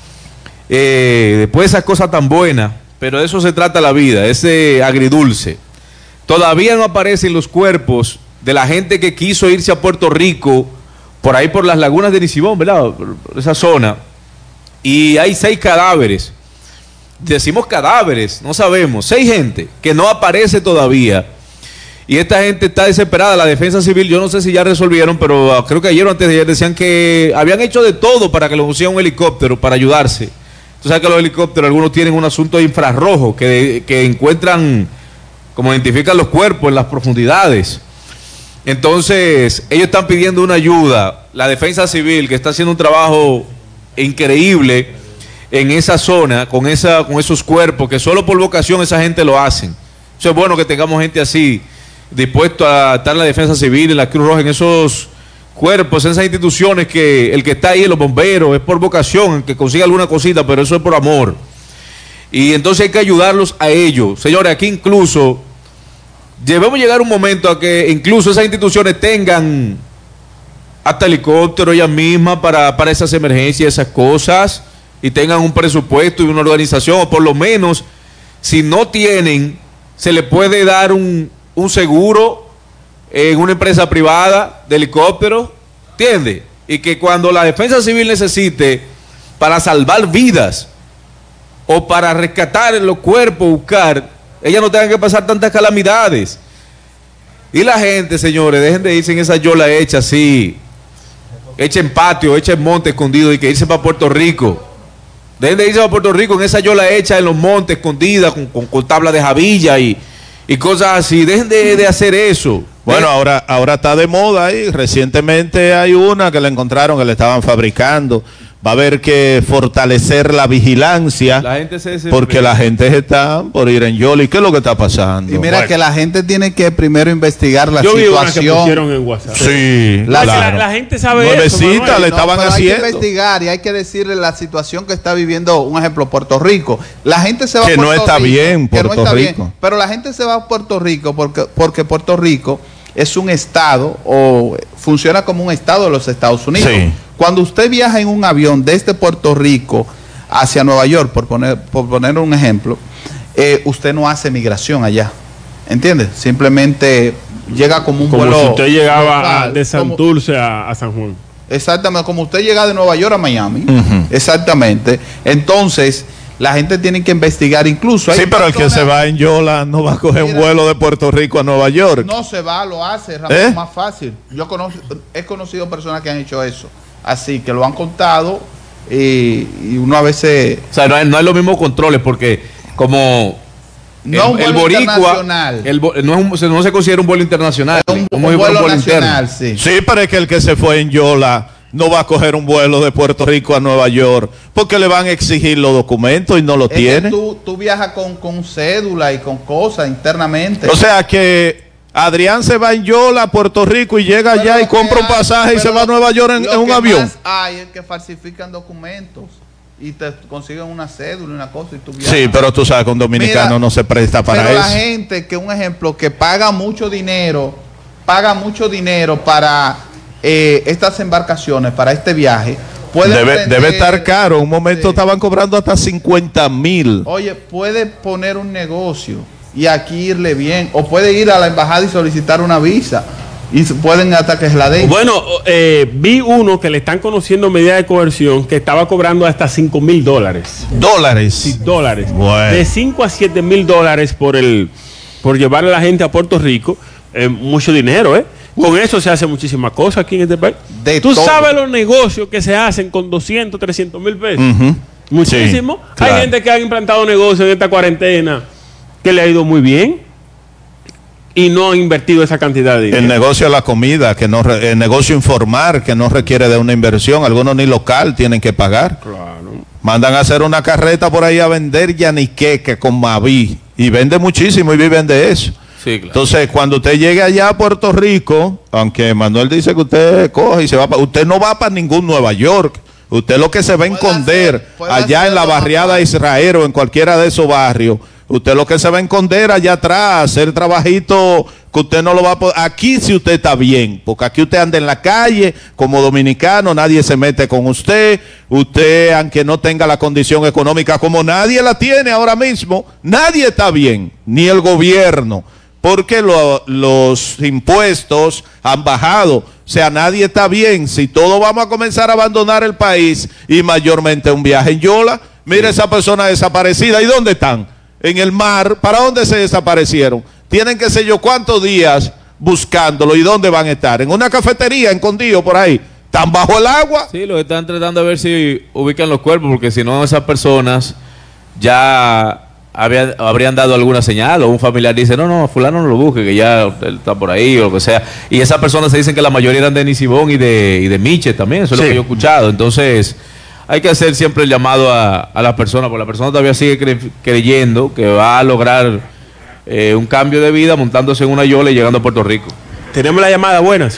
eh, después de esas cosas tan buenas, pero de eso se trata la vida, ese agridulce. Todavía no aparecen los cuerpos de la gente que quiso irse a Puerto Rico, por ahí por las lagunas de Nisibón, ¿verdad? Por por esa zona. Y hay seis cadáveres. Decimos cadáveres, no sabemos. Seis gente que no aparece todavía. Y esta gente está desesperada. La defensa civil, yo no sé si ya resolvieron, pero ah, creo que ayer o antes de ayer decían que habían hecho de todo para que le pusieran un helicóptero para ayudarse. Tú sabes que los helicópteros, algunos tienen un asunto de infrarrojo, que, que encuentran, como identifican los cuerpos en las profundidades. Entonces, ellos están pidiendo una ayuda. La defensa civil, que está haciendo un trabajo increíble en esa zona, con, esa, con esos cuerpos, que solo por vocación esa gente lo hacen. Eso es bueno que tengamos gente así, dispuesto a estar en la defensa civil, en la Cruz Roja, en esos cuerpos, en esas instituciones que el que está ahí, los bomberos, es por vocación, el que consigue alguna cosita, pero eso es por amor. Y entonces hay que ayudarlos a ellos. Señores, aquí incluso debemos llegar un momento a que incluso esas instituciones tengan hasta helicóptero ellas mismas para, para esas emergencias, esas cosas, y tengan un presupuesto y una organización, o por lo menos, si no tienen, se le puede dar un, un seguro en una empresa privada de helicóptero, ¿entiende? Y que cuando la defensa civil necesite para salvar vidas o para rescatar los cuerpos, buscar, ellas no tengan que pasar tantas calamidades. Y la gente, señores, dejen de irse en esa yola hecha así, hecha en patio, hecha en monte escondido, y que irse para Puerto Rico. Dejen de irse a Puerto Rico en esa yola hecha en los montes escondida con, con, con tabla de jabilla y, y cosas así. Dejen de, de hacer eso. Bueno, ahora, ahora está de moda ahí. Recientemente hay una que la encontraron que le estaban fabricando. Va a haber que fortalecer la vigilancia La gente se desespera. porque la gente está por ir en Yoli. ¿Qué es lo que está pasando? Y mira Bueno. que la gente tiene que primero investigar la Yo vi una que situación. pusieron en WhatsApp. Sí, La- claro. La, la gente sabe Nuevecita eso, Manuel. le No, estaban pero hay haciendo. que investigar y hay que decirle la situación que está viviendo, un ejemplo, Puerto Rico. La gente se va Que a no Puerto está Rico, bien que no Puerto está Rico. bien, pero la gente se va a Puerto Rico porque, porque Puerto Rico es un estado o funciona como un estado de los Estados Unidos. Sí. Cuando usted viaja en un avión desde Puerto Rico hacia Nueva York, por poner, por poner un ejemplo, eh, usted no hace migración allá. ¿Entiendes? Simplemente llega como un Como vuelo si usted llegaba a- local, de como- Santurce a, a San Juan. Exactamente, como usted llega de Nueva York a Miami. Ujú. Exactamente. Entonces, la gente tiene que investigar incluso. hay Sí, pero el que personas- se va en Yola no va a coger un Mira. vuelo de Puerto Rico a Nueva York. No se va, lo hace, Ramón, ¿Eh? más fácil. Yo conozco, he conocido personas que han hecho eso. Así que lo han contado y, y uno a veces... O sea, no hay, no hay los mismos controles porque como No, un el, el vuelo boricua, internacional. el, bo- no, es un- no se considera un vuelo internacional. Es un- como un si fuera vuelo interno. nacional, sí. Sí, pero es que el que se fue en Yola no va a coger un vuelo de Puerto Rico a Nueva York porque le van a exigir los documentos y no los Es que tiene. tú, tú viajas con, con cédula y con cosas internamente. O sea que Adrián se va en Yola a Puerto Rico y llega allá y compra un pasaje y se va a Nueva York en, Lo en un que avión. más hay es que falsifican documentos y te consiguen una cédula y una cosa y tú viajas. Sí, pero tú sabes que un dominicano Mira, no se presta para Pero eso. la gente que, un ejemplo, que paga mucho dinero, paga mucho dinero para eh, estas embarcaciones, para este viaje, puede Debe, entender- debe estar caro. En un momento estaban cobrando hasta cincuenta mil. Oye, puede poner un negocio y aquí irle bien, o puede ir a la embajada y solicitar una visa y se- pueden hasta que se la den. Bueno, eh, vi uno que le están conociendo medida de coerción que estaba cobrando hasta cinco mil dólares. ¿Dólares? Sí, dólares. Bueno. De cinco a siete mil dólares por el por llevar a la gente a Puerto Rico. Eh, mucho dinero, ¿eh? Con eso se hace muchísimas cosas aquí en este país. De Tú todo. sabes los negocios que se hacen con doscientos, trescientos mil pesos. Ujú. Muchísimo. Sí, claro. Hay gente que ha implantado negocios en esta cuarentena que le ha ido muy bien y no ha invertido esa cantidad de dinero. El negocio de la comida, que no re- el negocio informal, que no requiere de una inversión. Algunos ni local tienen que pagar. Mandan a hacer una carreta por ahí a vender yaniqueque con Maví. Y vende muchísimo y viven de eso. Sí, claro. Entonces, cuando usted llegue allá a Puerto Rico, aunque Manuel dice que usted coge y se va para... Usted no va para ningún Nueva York. Usted lo que se va a esconder allá en la barriada Israel o en cualquiera de esos barrios. Usted lo que se va a esconder allá atrás, hacer trabajito que usted no lo va a poder. Aquí sí usted está bien, porque aquí usted anda en la calle como dominicano, nadie se mete con usted. Usted, aunque no tenga la condición económica como nadie la tiene ahora mismo, nadie está bien, ni el gobierno, porque lo- los impuestos han bajado. O sea, nadie está bien. Si todos vamos a comenzar a abandonar el país y mayormente un viaje en Yola, mire esa persona desaparecida. ¿Y dónde están? En el mar. ¿Para dónde se desaparecieron? Tienen que sé yo cuántos días buscándolo. ¿Y dónde van a estar? En una cafetería, escondido por ahí. ¿Están bajo el agua? Sí, lo que están tratando de ver si ubican los cuerpos, porque si no, esas personas ya habían, habrían dado alguna señal, o un familiar dice, no, no, fulano no lo busque, que ya él está por ahí, o lo que sea. Y esas personas se dicen que la mayoría eran de Nisibón y de, y de Miche también, eso es Sí. lo que yo he escuchado. Entonces, hay que hacer siempre el llamado a, a la persona, porque la persona todavía sigue cre- creyendo que va a lograr eh, un cambio de vida montándose en una yola y llegando a Puerto Rico. Tenemos la llamada, buenas.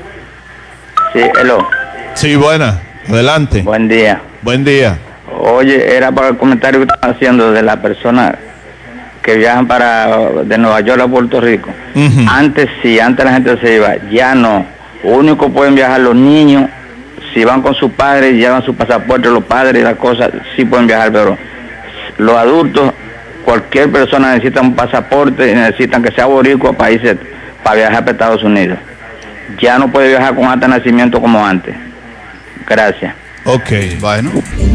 Sí, hello. Sí, buena. Adelante. Buen día. Buen día. Oye, era para el comentario que estaban haciendo de las personas que viajan para de Nueva York a Puerto Rico. Ujú. Antes sí, antes la gente se iba, ya no. Único pueden viajar los niños, si van con sus padres, llevan su pasaporte, los padres y las cosas, sí pueden viajar, pero los adultos, cualquier persona necesita un pasaporte y necesitan que sea boricua para irse, para viajar para Estados Unidos. Ya no puede viajar con acta de nacimiento como antes. Gracias. Ok. Bueno.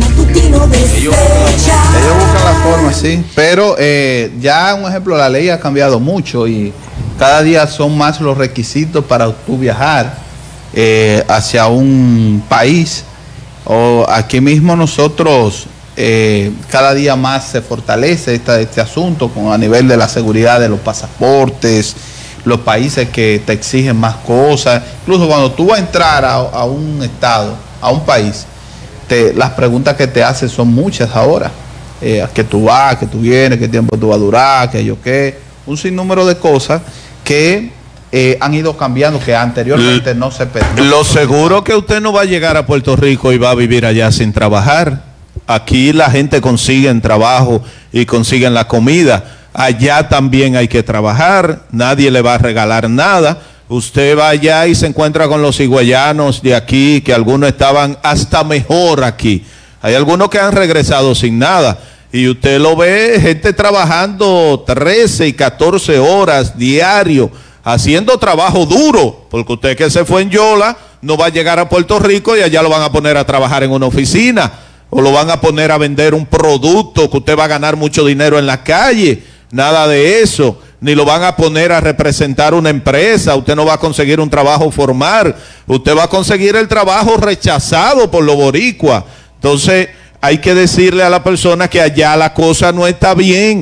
Ellos buscan la forma, sí. Pero eh, ya, un ejemplo, la ley ha cambiado mucho y cada día son más los requisitos para tú viajar eh, hacia un país. O aquí mismo nosotros, eh, cada día más se fortalece esta, este asunto con, a nivel de la seguridad de los pasaportes, los países que te exigen más cosas. Incluso cuando tú vas a entrar a, a un estado, a un país, te, las preguntas que te hacen son muchas ahora. Eh, ¿a qué tú vas? ¿Qué tú vienes? ¿Qué tiempo tú vas a durar? ¿Qué yo qué? Un sinnúmero de cosas que eh, han ido cambiando, que anteriormente no se pedían. Lo seguro que usted no va a llegar a Puerto Rico y va a vivir allá sin trabajar. Aquí la gente consigue trabajo y consiguen la comida. Allá también hay que trabajar. Nadie le va a regalar nada. Usted va allá y se encuentra con los higüeyanos de aquí, que algunos estaban hasta mejor aquí. Hay algunos que han regresado sin nada. Y usted lo ve, gente trabajando trece y catorce horas diario, haciendo trabajo duro, porque usted que se fue en Yola no va a llegar a Puerto Rico y allá lo van a poner a trabajar en una oficina, o lo van a poner a vender un producto que usted va a ganar mucho dinero en la calle. Nada de eso. Ni lo van a poner a representar una empresa. Usted no va a conseguir un trabajo formal. Usted va a conseguir el trabajo rechazado por los boricuas. Entonces hay que decirle a la persona que allá la cosa no está bien.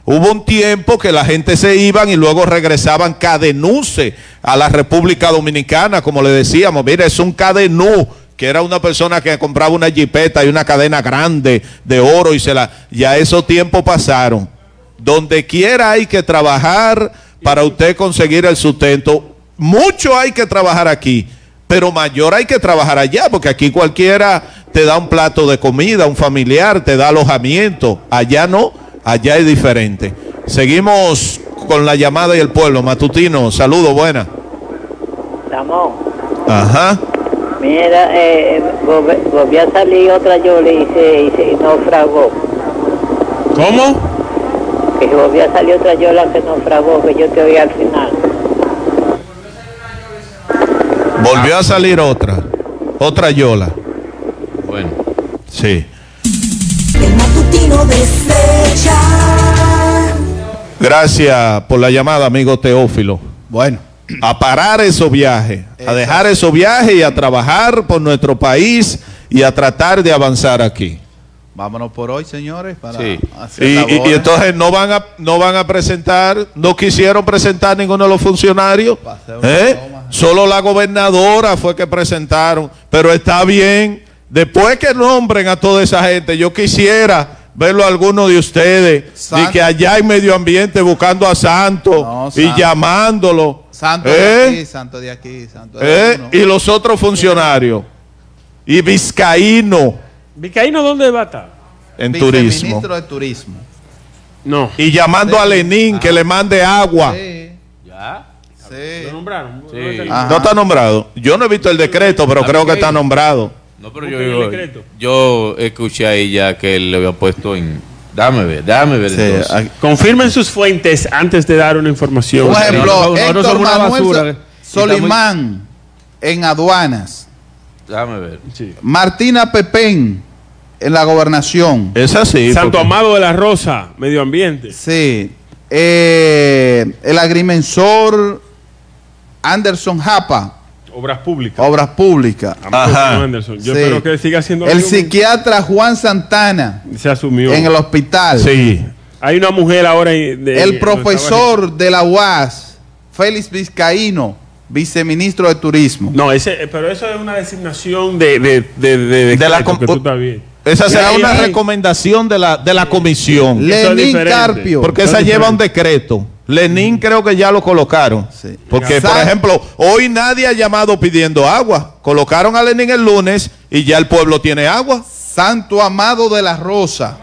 Hubo un tiempo que la gente se iban y luego regresaban cadenuce a la República Dominicana, como le decíamos. Mira, es un cadenú, que era una persona que compraba una jipeta y una cadena grande de oro y se la... Ya esos tiempos pasaron. Donde quiera hay que trabajar para usted conseguir el sustento. Mucho hay que trabajar aquí, pero mayor hay que trabajar allá, porque aquí cualquiera te da un plato de comida, un familiar, te da alojamiento. Allá no, allá es diferente. Seguimos con la llamada y el pueblo. Matutino, saludos, buena. Ramón. Ajá. Mira, eh, volv- volvió a salir otra Yola y se, y se naufragó. ¿Cómo? Que volvió a salir otra Yola que naufragó, que yo te oí al final. Volvió a salir otra, otra Yola. Bueno. Sí. El matutino de Estrella. Gracias por la llamada, amigo Teófilo. Bueno. A parar esos viajes, a dejar esos viajes y a trabajar por nuestro país y a tratar de avanzar aquí. Vámonos por hoy, señores, para Sí. hacer Y, y- labores. y entonces no van a no van a presentar, no quisieron presentar ninguno de los funcionarios, ¿eh? Solo la gobernadora fue que presentaron, pero está bien. Después que nombren a toda esa gente, yo quisiera verlo a alguno de ustedes y que allá en medio ambiente buscando a Santos No, y Santo. llamándolo, Santo ¿eh? de aquí, santo de aquí, santo de ¿eh? uno. Y los otros funcionarios y Vizcaíno ¿Vizcaíno dónde va a estar? en turismo. Viceministro de Turismo. No. Y llamando a Lenín que le mande agua. ¿Ya? Sí. ¿Lo nombraron? Sí. No está nombrado. Yo no he visto el decreto, pero creo que está nombrado. No, pero yo, yo, yo escuché ahí ya que él le había puesto en... Dame ver, dame ver. entonces. Confirmen sus fuentes antes de dar una información. Por ejemplo, No, no, no, Héctor no somos una Manuel basura, So- eh. Solimán en aduanas. Dame ver. Martina Pepén en la gobernación. Es así. Santo Amado de la Rosa, medio ambiente. Sí. Eh, el agrimensor Anderson Japa. Obras públicas. Obras públicas. Ajá. Anderson. Yo Sí. espero que siga siendo El amigo. psiquiatra Juan Santana Se asumió. en el hospital. Sí. Hay una mujer ahora. De, El profesor de la U A S, Félix Vizcaíno, viceministro de Turismo. No, ese, pero eso es una designación de, de, de, de, De la decreto, com- que tú estás bien. Esa será Y una ahí- recomendación de la, de la comisión. Eso es Lenín diferente. Carpio. Porque Eso esa es lleva un diferente. decreto. Lenín creo que ya lo colocaron. Porque, por Sa- ejemplo, hoy nadie ha llamado pidiendo agua. Colocaron a Lenín el lunes y ya el pueblo tiene agua. Santo Amado de la Rosa.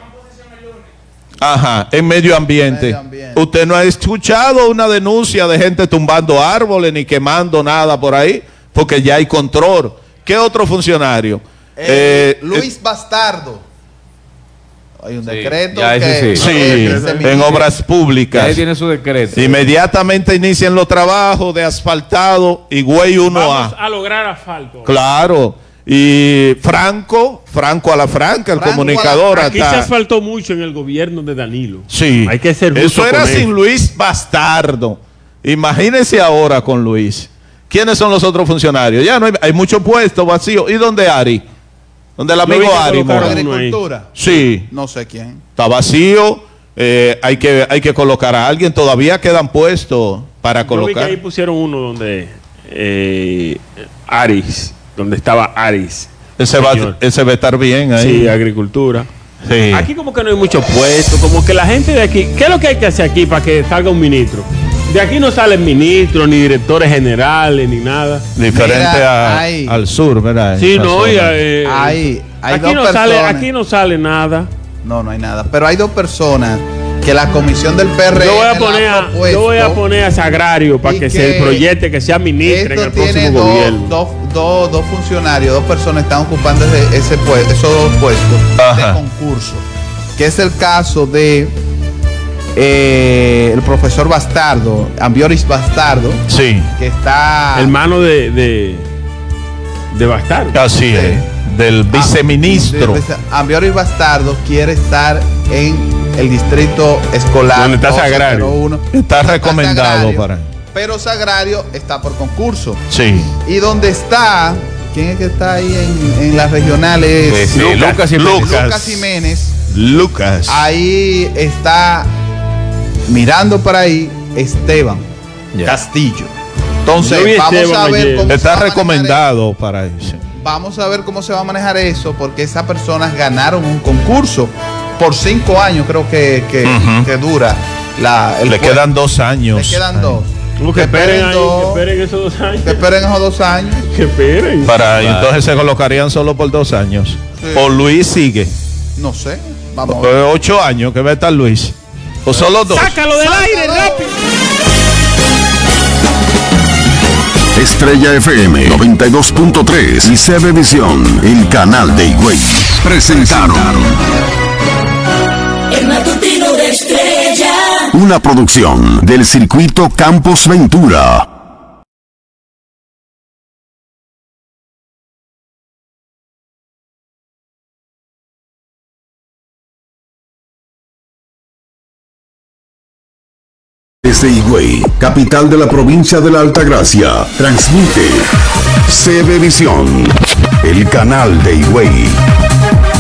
Ajá, en medio ambiente. Medio ambiente. Usted no ha escuchado una denuncia de gente tumbando árboles ni quemando nada por ahí, porque ya hay control. ¿Qué otro funcionario? Eh, Eh, Luis Bastardo. Hay un Sí, decreto ya ese que, sí. Sí, que se en emite. obras públicas. Ahí tiene su decreto. Inmediatamente inician los trabajos de asfaltado y güey uno Vamos A. a lograr asfalto. Claro. Y Franco, Franco a la Franca, el Franco comunicador. Aquí se está- asfaltó mucho en el gobierno de Danilo. Sí. Hay que ser justo Eso era con él. sin Luis Bastardo. Imagínense ahora con Luis. ¿Quiénes son los otros funcionarios? Ya no hay, hay muchos puestos vacíos. ¿Y dónde Ari? ¿Dónde el Yo vi amigo que Ari? colocaron mora? uno ahí. Agricultura. Sí, No sé quién. está vacío. eh, hay, que, hay que colocar a alguien. Todavía quedan puestos para Yo vi que colocar. ahí pusieron uno donde eh, Aris, donde estaba Aris. Ese va, Señor. ese va a estar bien ahí. Sí, agricultura. Sí. Aquí como que no hay muchos puestos, como que la gente de aquí, ¿qué es lo que hay que hacer aquí para que salga un ministro? De aquí no salen ministros, ni directores generales, ni nada. Diferente Mira, a- hay- al sur, ¿verdad? Sí, Esa no, y, zona. eh, Hay, hay aquí, dos no sale, personas. aquí no sale nada. No, no hay nada. Pero hay dos personas que la comisión del P R M Yo voy a la poner ha a, propuesto. yo voy a, poner a Sagrario para y que, que se proyecte que sea ministro en Esto el tiene próximo dos, gobierno. dos, dos, dos funcionarios, dos personas están ocupando ese, ese puesto, esos dos puestos Ajá. de concurso. Que es el caso de eh, el profesor Bastardo, Ambioris Bastardo, Sí, que está Hermano de, de, de Bastardo. así es. Del viceministro. de- de- Ambioris Bastardo quiere estar en el distrito escolar Donde está doce Sagrario. cero uno. Está recomendado Sagrario, para. pero Sagrario está por concurso. Sí. Y donde está, ¿quién es que está ahí en, en las regionales? Sí, sí, Lucas Jiménez. Lucas Jiménez. Lucas. Ahí está mirando para ahí, Esteban Ya. Castillo. Entonces, Yo vi vamos Esteban a ver ayer. cómo se Está va a manejar recomendado para eso. Vamos a ver cómo se va a manejar eso, porque esas personas ganaron un concurso por cinco años, creo que, que, Ujú. que dura. La, el Le puesto. quedan dos años. Le quedan dos. ¿Cómo que esperen ahí? dos. Que esperen esos dos años. Que esperen esos dos años. Que esperen. Para entonces se colocarían solo por dos años. Sí. O Luis sigue. No sé. Vamos. Pues ocho años que va a estar Luis. O solo dos. ¡Sácalo del aire, rápido! Estrella F M noventa y dos punto tres y C B Visión, el canal de Higüey, presentaron El matutino de Estrella. una producción del circuito Campos Ventura. Desde Higüey, capital de la provincia de la Altagracia, transmite C B Visión, el canal de Higüey.